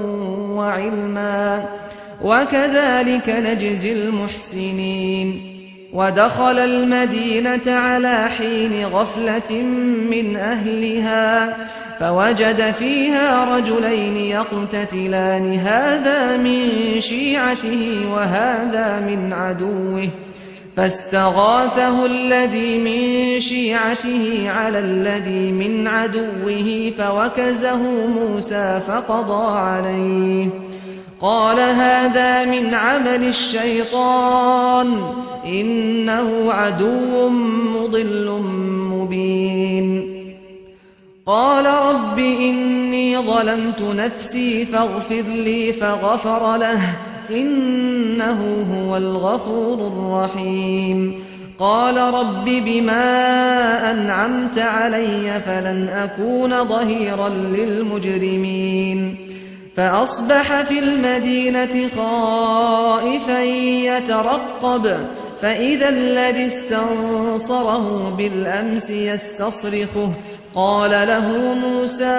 وعلما وكذلك نجزي المحسنين ودخل المدينة على حين غفلة من أهلها فوجد فيها رجلين يقتتلان هذا من شيعته وهذا من عدوه فاستغاثه الذي من شيعته على الذي من عدوه فوكزه موسى فقضى عليه قال هذا من عمل الشيطان إنه عدو مضل مبين قال رب إني ظلمت نفسي فاغفر لي فغفر له إنه هو الغفور الرحيم قال رب بما أنعمت علي فلن أكون ظهيرا للمجرمين فأصبح في المدينة خائفا يترقب فإذا الذي استنصره بالأمس يستصرخه قال له موسى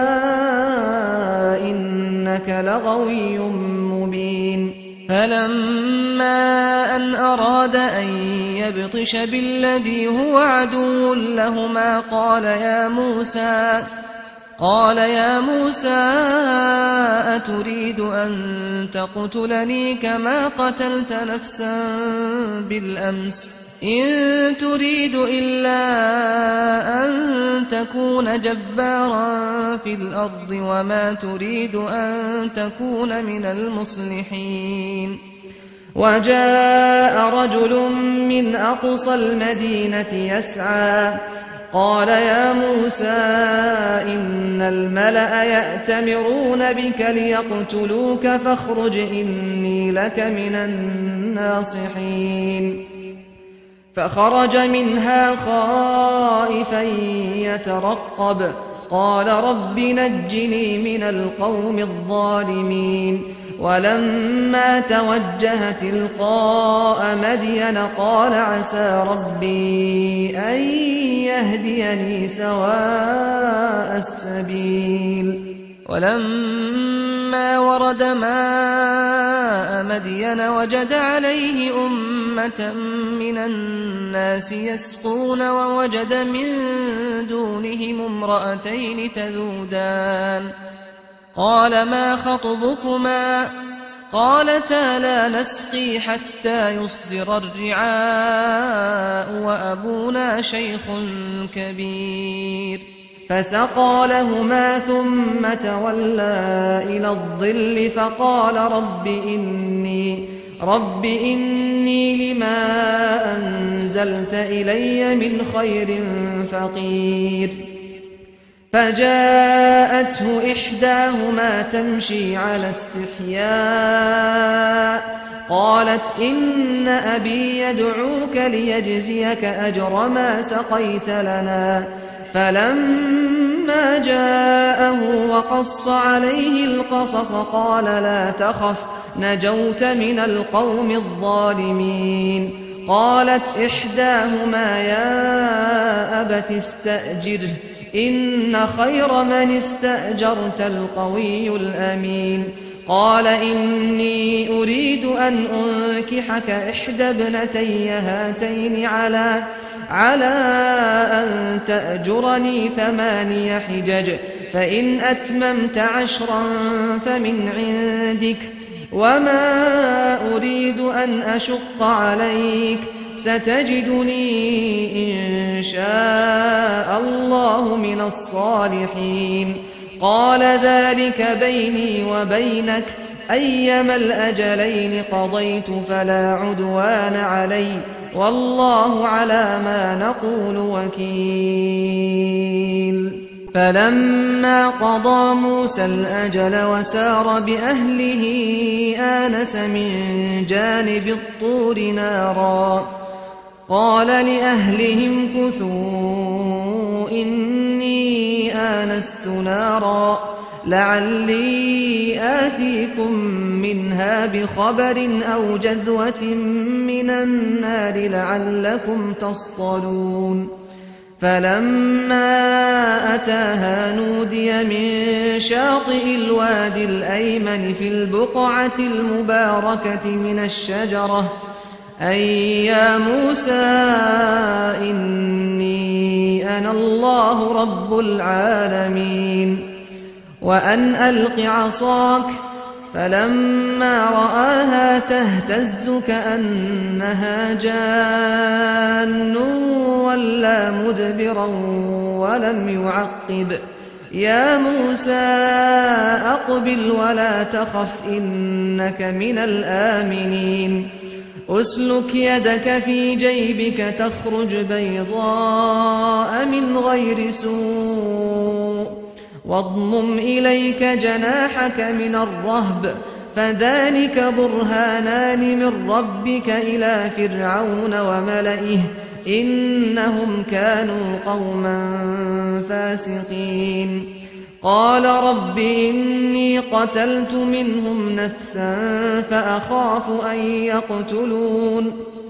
إنك لغوي مبين فلما أن أراد أن يبطش بالذي هو عدو لهما قال يا موسى قال يا موسى أتريد أن تقتلني كما قتلت نفسا بالأمس إن تريد إلا أن تكون جبارا في الأرض وما تريد أن تكون من المصلحين وجاء رجل من أقصى المدينة يسعى قال يا موسى إن الملأ يأتمرون بك ليقتلوك فاخرج إني لك من الناصحين فخرج منها خائفا يترقب قال رب نجني من القوم الظالمين ولما توجه تلقاء مدين قال عسى ربي أن يهديني سواء السبيل ولما ورد ماء مدين وجد عليه أمة من الناس يسقون ووجد من دونهم امرأتين تذودان قال ما خطبكما قالتا لا نسقي حتى يصدر الرعاء وأبونا شيخ كبير فسقى لهما ثم تولى إلى الظل فقال رب إني رب إني لما أنزلت إلي من خير فقير فجاءته إحداهما تمشي على استحياء قالت إن أبي يدعوك ليجزيك أجر ما سقيت لنا فلما جاءه وقص عليه القصص قال لا تخف نجوت من القوم الظالمين قالت إحداهما يا أبت استأجره إن خير من استأجرت القوي الأمين قال إني أريد أن أنكحك إحدى ابنتي هاتين على على أن تأجرني ثماني حجج فإن أتممت عشرا فمن عندك وما أريد أن أشق عليك ستجدني إن شاء الله من الصالحين قال ذلك بيني وبينك أيما الأجلين قضيت فلا عدوان علي والله على ما نقول وكيل فلما قضى موسى الأجل وسار بأهله آنس من جانب الطور نارا قال لأهلهم كثوا إني آنست نارا لعلي آتيكم منها بخبر أو جذوة من النار لعلكم تصطلون فلما أتاها نودي من شاطئ الوادي الأيمن في البقعة المباركة من الشجرة أي يا موسى إني أنا الله رب العالمين وأن ألق عصاك فلما رآها تهتز كأنها جان ولا مدبرا ولم يعقب يا موسى أقبل ولا تخف إنك من الآمنين أسلك يدك في جيبك تخرج بيضاء من غير سوء واضمم إليك جناحك من الرهب فذلك برهانان من ربك إلى فرعون وملئه إنهم كانوا قوما فاسقين قال رب إني قتلت منهم نفسا فأخاف أن يقتلون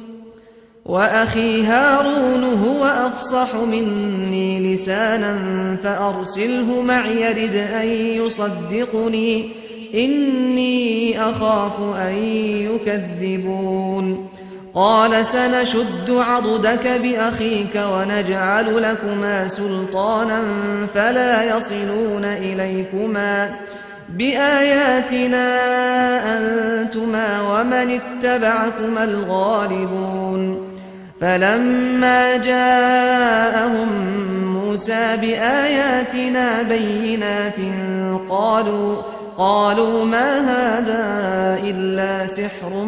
وأخي هارون هو أفصح مني لسانا فأرسله معي يرد أن يصدقني إني أخاف أن يكذبون قال سنشد عضدك بأخيك ونجعل لكما سلطانا فلا يصلون إليكما بآياتنا أنتما ومن اتبعكما الغالبون فلما جاءهم موسى بآياتنا بينات قالوا قالوا ما هذا إلا سحر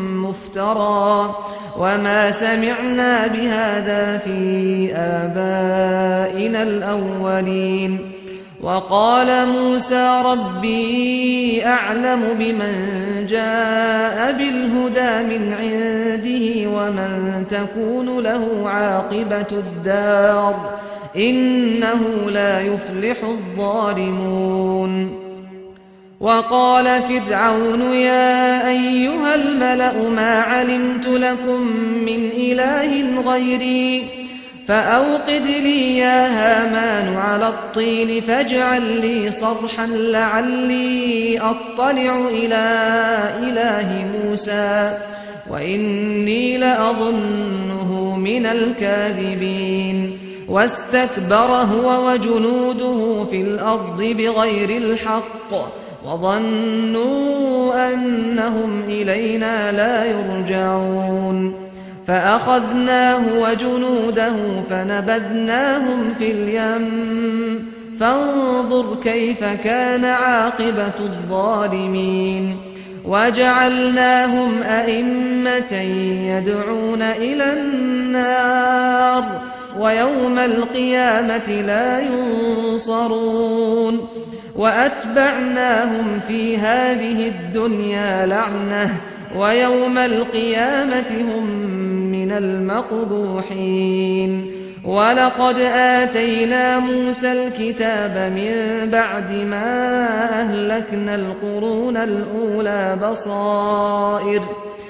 مفترى وما سمعنا بهذا في آبائنا الأولين وقال موسى ربي أعلم بمن جاء بالهدى من عنده ومن تكون له عاقبة الدار إنه لا يفلح الظالمون وقال فرعون يا أيها الملأ ما علمت لكم من إله غيري فأوقد لي يا هامان على الطين فاجعل لي صرحا لعلي أطلع إلى إله موسى وإني لأظنه من الكاذبين واستكبر هو وجنوده في الأرض بغير الحق وظنوا أنهم إلينا لا يرجعون فأخذناه وجنوده فنبذناهم في اليم فانظر كيف كان عاقبة الظالمين وجعلناهم أئمة يدعون إلى النار ويوم القيامة لا ينصرون وأتبعناهم في هذه الدنيا لعنة ويوم القيامة هم من المقبوحين ولقد آتينا موسى الكتاب من بعد ما أهلكنا القرون الأولى بصائر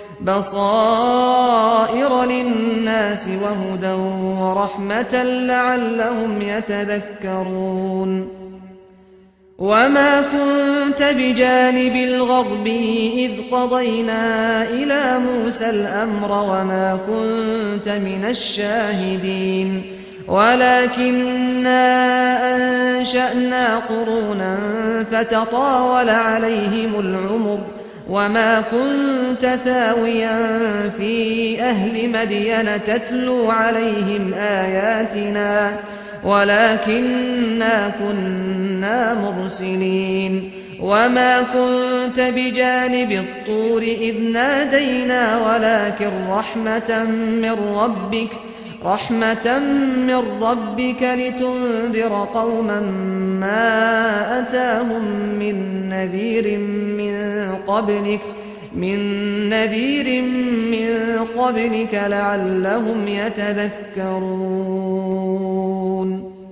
بصائر للناس وهدى ورحمة لعلهم يتذكرون وما كنت بجانب الغرب إذ قضينا إلى موسى الأمر وما كنت من الشاهدين ولكننا أنشأنا قرونا فتطاول عليهم العمر وما كنت ثاويا في أهل مدين تتلو عليهم آياتنا ولكننا كنا مرسلين وما كنت بجانب الطور إذ نادينا ولكن رحمة من ربك رحمة من ربك لتنذر قوما ما أتاهم من نذير من قبلك من نذير من قبلك لعلهم يتذكرون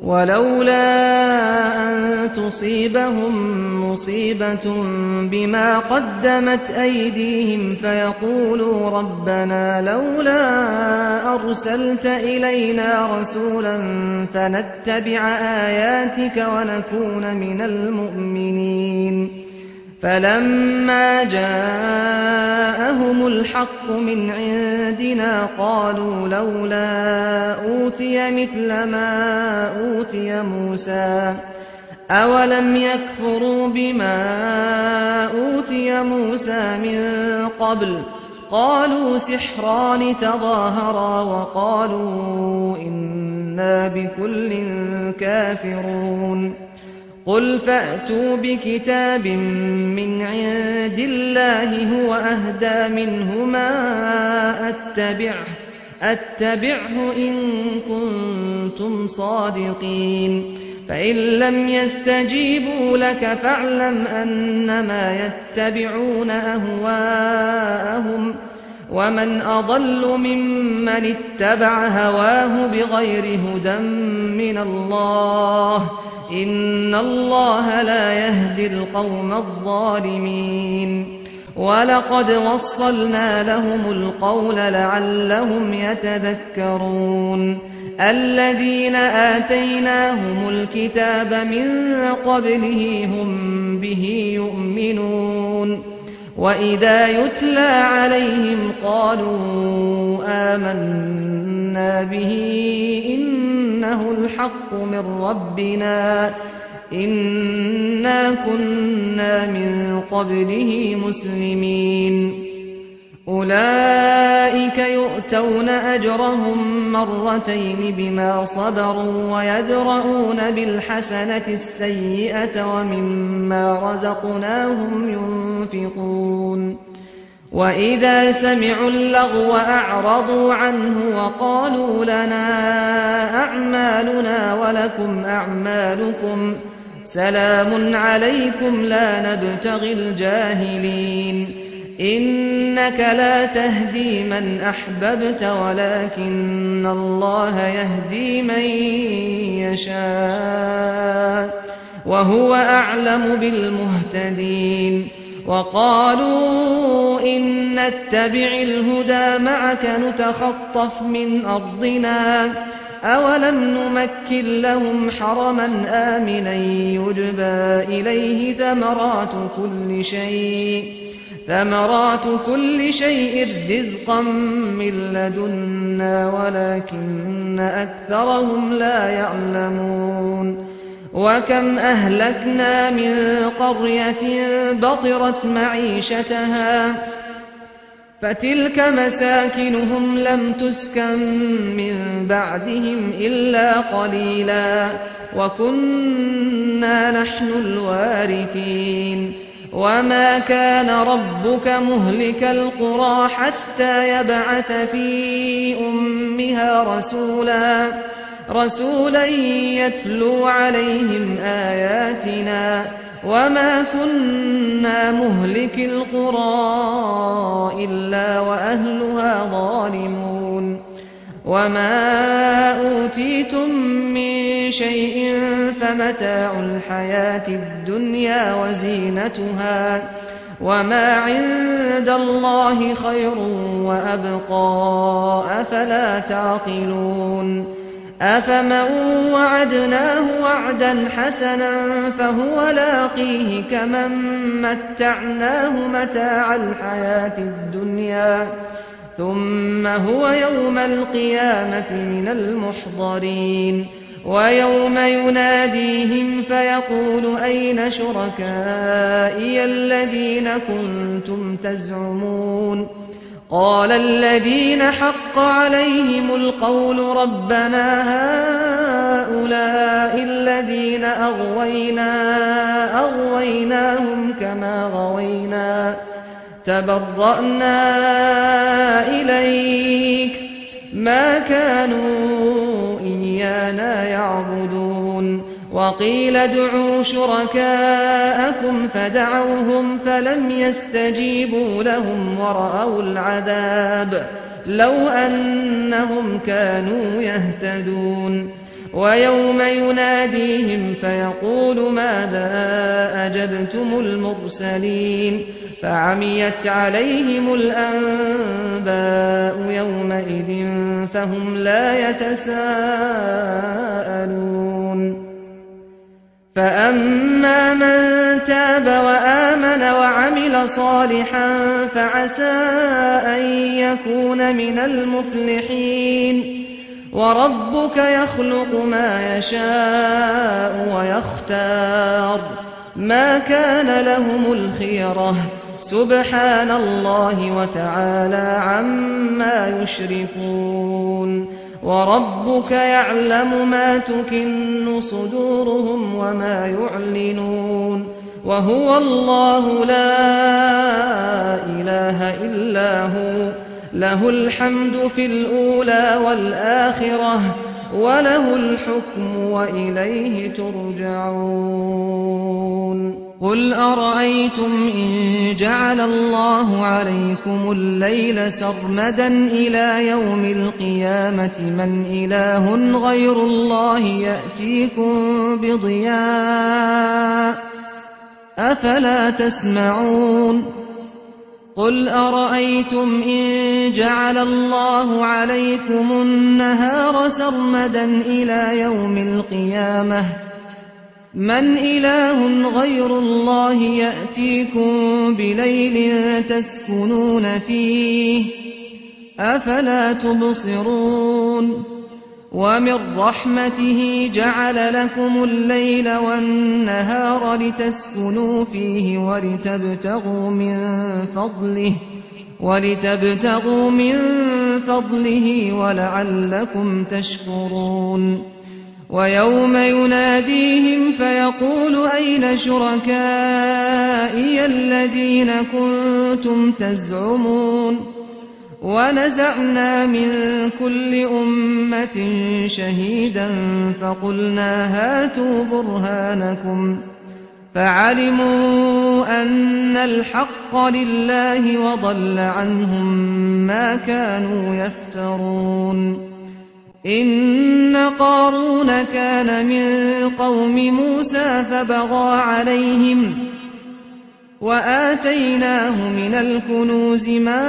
ولولا أن تصيبهم مصيبة بما قدمت أيديهم فيقولوا ربنا لولا أرسلت إلينا رسولا فنتبع آياتك ونكون من المؤمنين. فلما جاءهم الحق من عندنا قالوا لولا أوتي مثل ما أوتي موسى أولم يكفروا بما أوتي موسى من قبل قالوا سحران تظاهرا وقالوا إنا بكل كافرون. قل فأتوا بكتاب من عند الله هو أهدى منهما أتبعه, أتبعه إن كنتم صادقين. فإن لم يستجيبوا لك فاعلم أنما يتبعون أهواءهم ومن أضل ممن اتبع هواه بغير هدى من الله إن الله لا يهدي القوم الظالمين. ولقد وصلنا لهم القول لعلهم يتذكرون. الذين آتيناهم الكتاب من قبله هم به يؤمنون وإذا يتلى عليهم قالوا آمنا به إنه الحق من ربنا إنا كنا من قبله مسلمين. أولئك يؤتون أجرهم مرتين بما صبروا ويدرؤون بالحسنة السيئة ومما رزقناهم ينفقون. وإذا سمعوا اللغو أعرضوا عنه وقالوا لنا أعمالنا ولكم أعمالكم سلام عليكم لا نبتغي الجاهلين. إنك لا تهدي من أحببت ولكن الله يهدي من يشاء وهو أعلم بالمهتدين. وقالوا إن نتبع الهدى معك نتخطف من أرضنا أولم نمكن لهم حرما آمنا يجبى إليه ثمرات كل شيء ثمرات كل شيء رزقا من لدنا ولكن أكثرهم لا يعلمون. وكم أهلكنا من قرية بطرت معيشتها فتلك مساكنهم لم تسكن من بعدهم إلا قليلا وكنا نحن الوارثين. وما كان ربك مهلك القرى حتى يبعث في أمها رسولا رسولا يتلو عليهم آياتنا وما كنا مهلك القرى إلا وأهلها ظالمون. وما أوتيتم من شيء فمتاع الحياة الدنيا وزينتها وما عند الله خير وأبقى أفلا تعقلون. أفمن وعدناه وعدا حسنا فهو لاقيه كمن متعناه متاع الحياة الدنيا ثم هو يوم القيامة من المحضرين. ويوم يناديهم فيقول أين شركائي الذين كنتم تزعمون قال الذين حق عليهم القول ربنا هؤلاء الذين أغوينا أغويناهم كما غوينا تبرأنا إليك ما كانوا إيانا يعبدون. وقيل ادعوا شركاءكم فدعوهم فلم يستجيبوا لهم ورأوا العذاب لو أنهم كانوا يهتدون. ويوم يناديهم فيقول ماذا أجبتم المرسلين فعميت عليهم الأنباء يومئذ فهم لا يتساءلون فأما من تاب وآمن وعمل صالحا فعسى أن يكون من المفلحين وربك يخلق ما يشاء ويختار ما كان لهم الخيرة سبحان الله وتعالى عما يشركون وربك يعلم ما تكن صدورهم وما يعلنون وهو الله لا إله إلا هو له الحمد في الأولى والآخرة وله الحكم وإليه ترجعون قل أرأيتم إن جعل الله عليكم الليل سرمدا إلى يوم القيامة من إله غير الله يأتيكم بضياء أفلا تسمعون قل أرأيتم إن جعل الله عليكم النهار سرمدا إلى يوم القيامة من إله غير الله يأتيكم بليل تسكنون فيه أفلا تبصرون ومن رحمته جعل لكم الليل والنهار لتسكنوا فيه ولتبتغوا من فضله ولتبتغوا من فضله ولعلكم تشكرون ويوم يناديهم فيقول أين شركائي الذين كنتم تزعمون ونزعنا من كل أمة شهيدا فقلنا هاتوا برهانكم فعلموا أن الحق لله وضل عنهم ما كانوا يفترون إن قارون كان من قوم موسى فبغى عليهم وآتيناه من الكنوز ما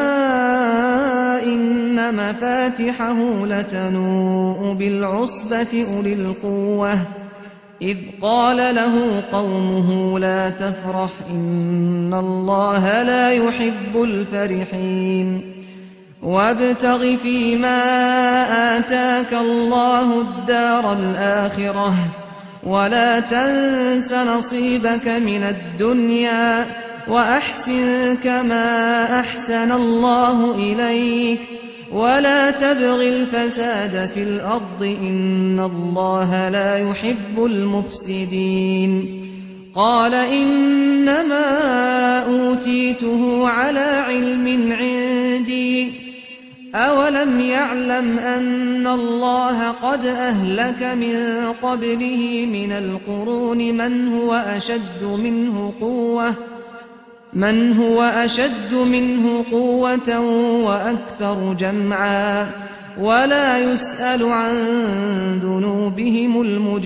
إن مفاتحه لتنوء بالعصبة أولي القوة إذ قال له قومه لا تفرح إن الله لا يحب الفرحين وابتغ فيما آتاك الله الدار الآخرة ولا تنس نصيبك من الدنيا وأحسن كما أحسن الله إليك ولا تبغ الفساد في الأرض إن الله لا يحب المفسدين قال إنما أوتيته على علم عندي أولم يعلم أن الله قد أهلك من قبله من القرون من هو أشد منه قوة من هو أشد منه قوة وأكثر جمعا ولا يسأل عن ذنوبهم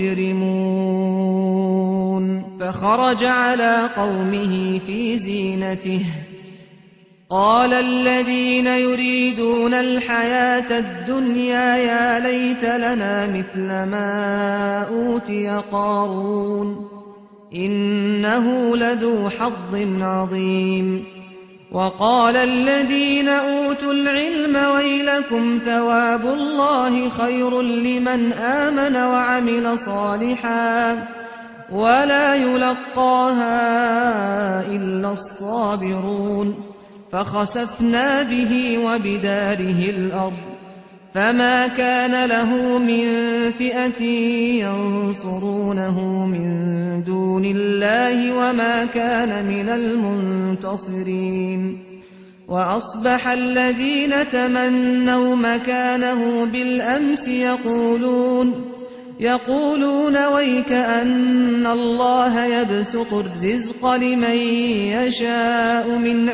المجرمون فخرج على قومه في زينته قال الذين يريدون الحياة الدنيا يا ليت لنا مثل ما أوتي قارون إنه لذو حظ عظيم وقال الذين أوتوا العلم ويلكم ثواب الله خير لمن آمن وعمل صالحا ولا يلقاها إلا الصابرون فخسفنا به وبداره الأرض فما كان له من فئة ينصرونه من دون الله وما كان من المنتصرين وأصبح الذين تمنوا مكانه بالأمس يقولون يقولون ويك أن الله يبسط الرزق لمن يشاء من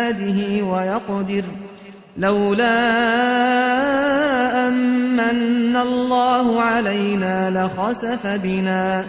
عباده ويقدر لولا أمن الله علينا لخسف بنا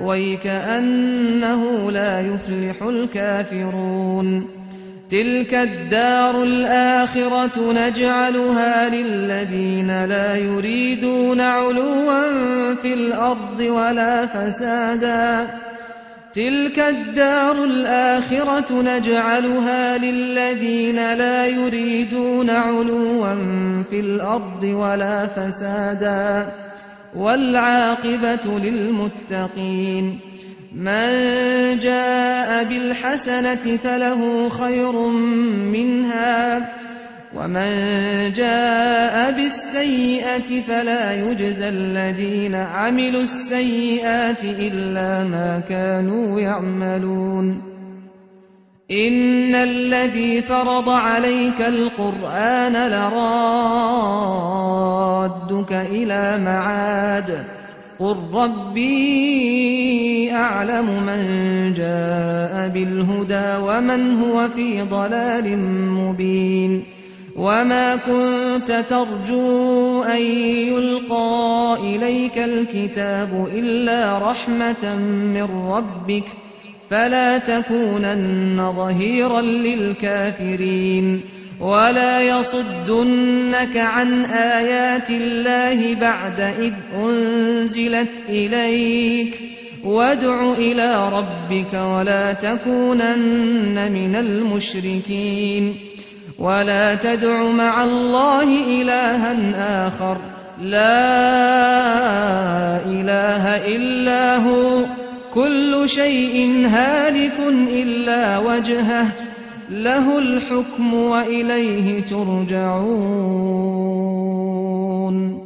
ويكأنه لا يفلح الكافرون تلك الدار الآخرة نجعلها للذين لا يريدون علوا في الأرض ولا فسادا تلك الدار الآخرة نجعلها للذين لا يريدون علوا في الأرض ولا فسادا والعاقبة للمتقين من جاء بالحسنة فله خير منها ومن جاء بالسيئة فلا يجزى الذين عملوا السيئات إلا ما كانوا يعملون إن الذي فرض عليك القرآن لرادك إلى معاد قل ربي أعلم من جاء بالهدى ومن هو في ضلال مبين وما كنت ترجو أن يلقى إليك الكتاب إلا رحمة من ربك فلا تكونن ظهيرا للكافرين ولا يصدنك عن آيات الله بعد إذ أنزلت إليك وادع إلى ربك ولا تكونن من المشركين ولا تدع مع الله إلها آخر لا إله إلا هو كل شيء هالك إلا وجهه له الحكم وإليه ترجعون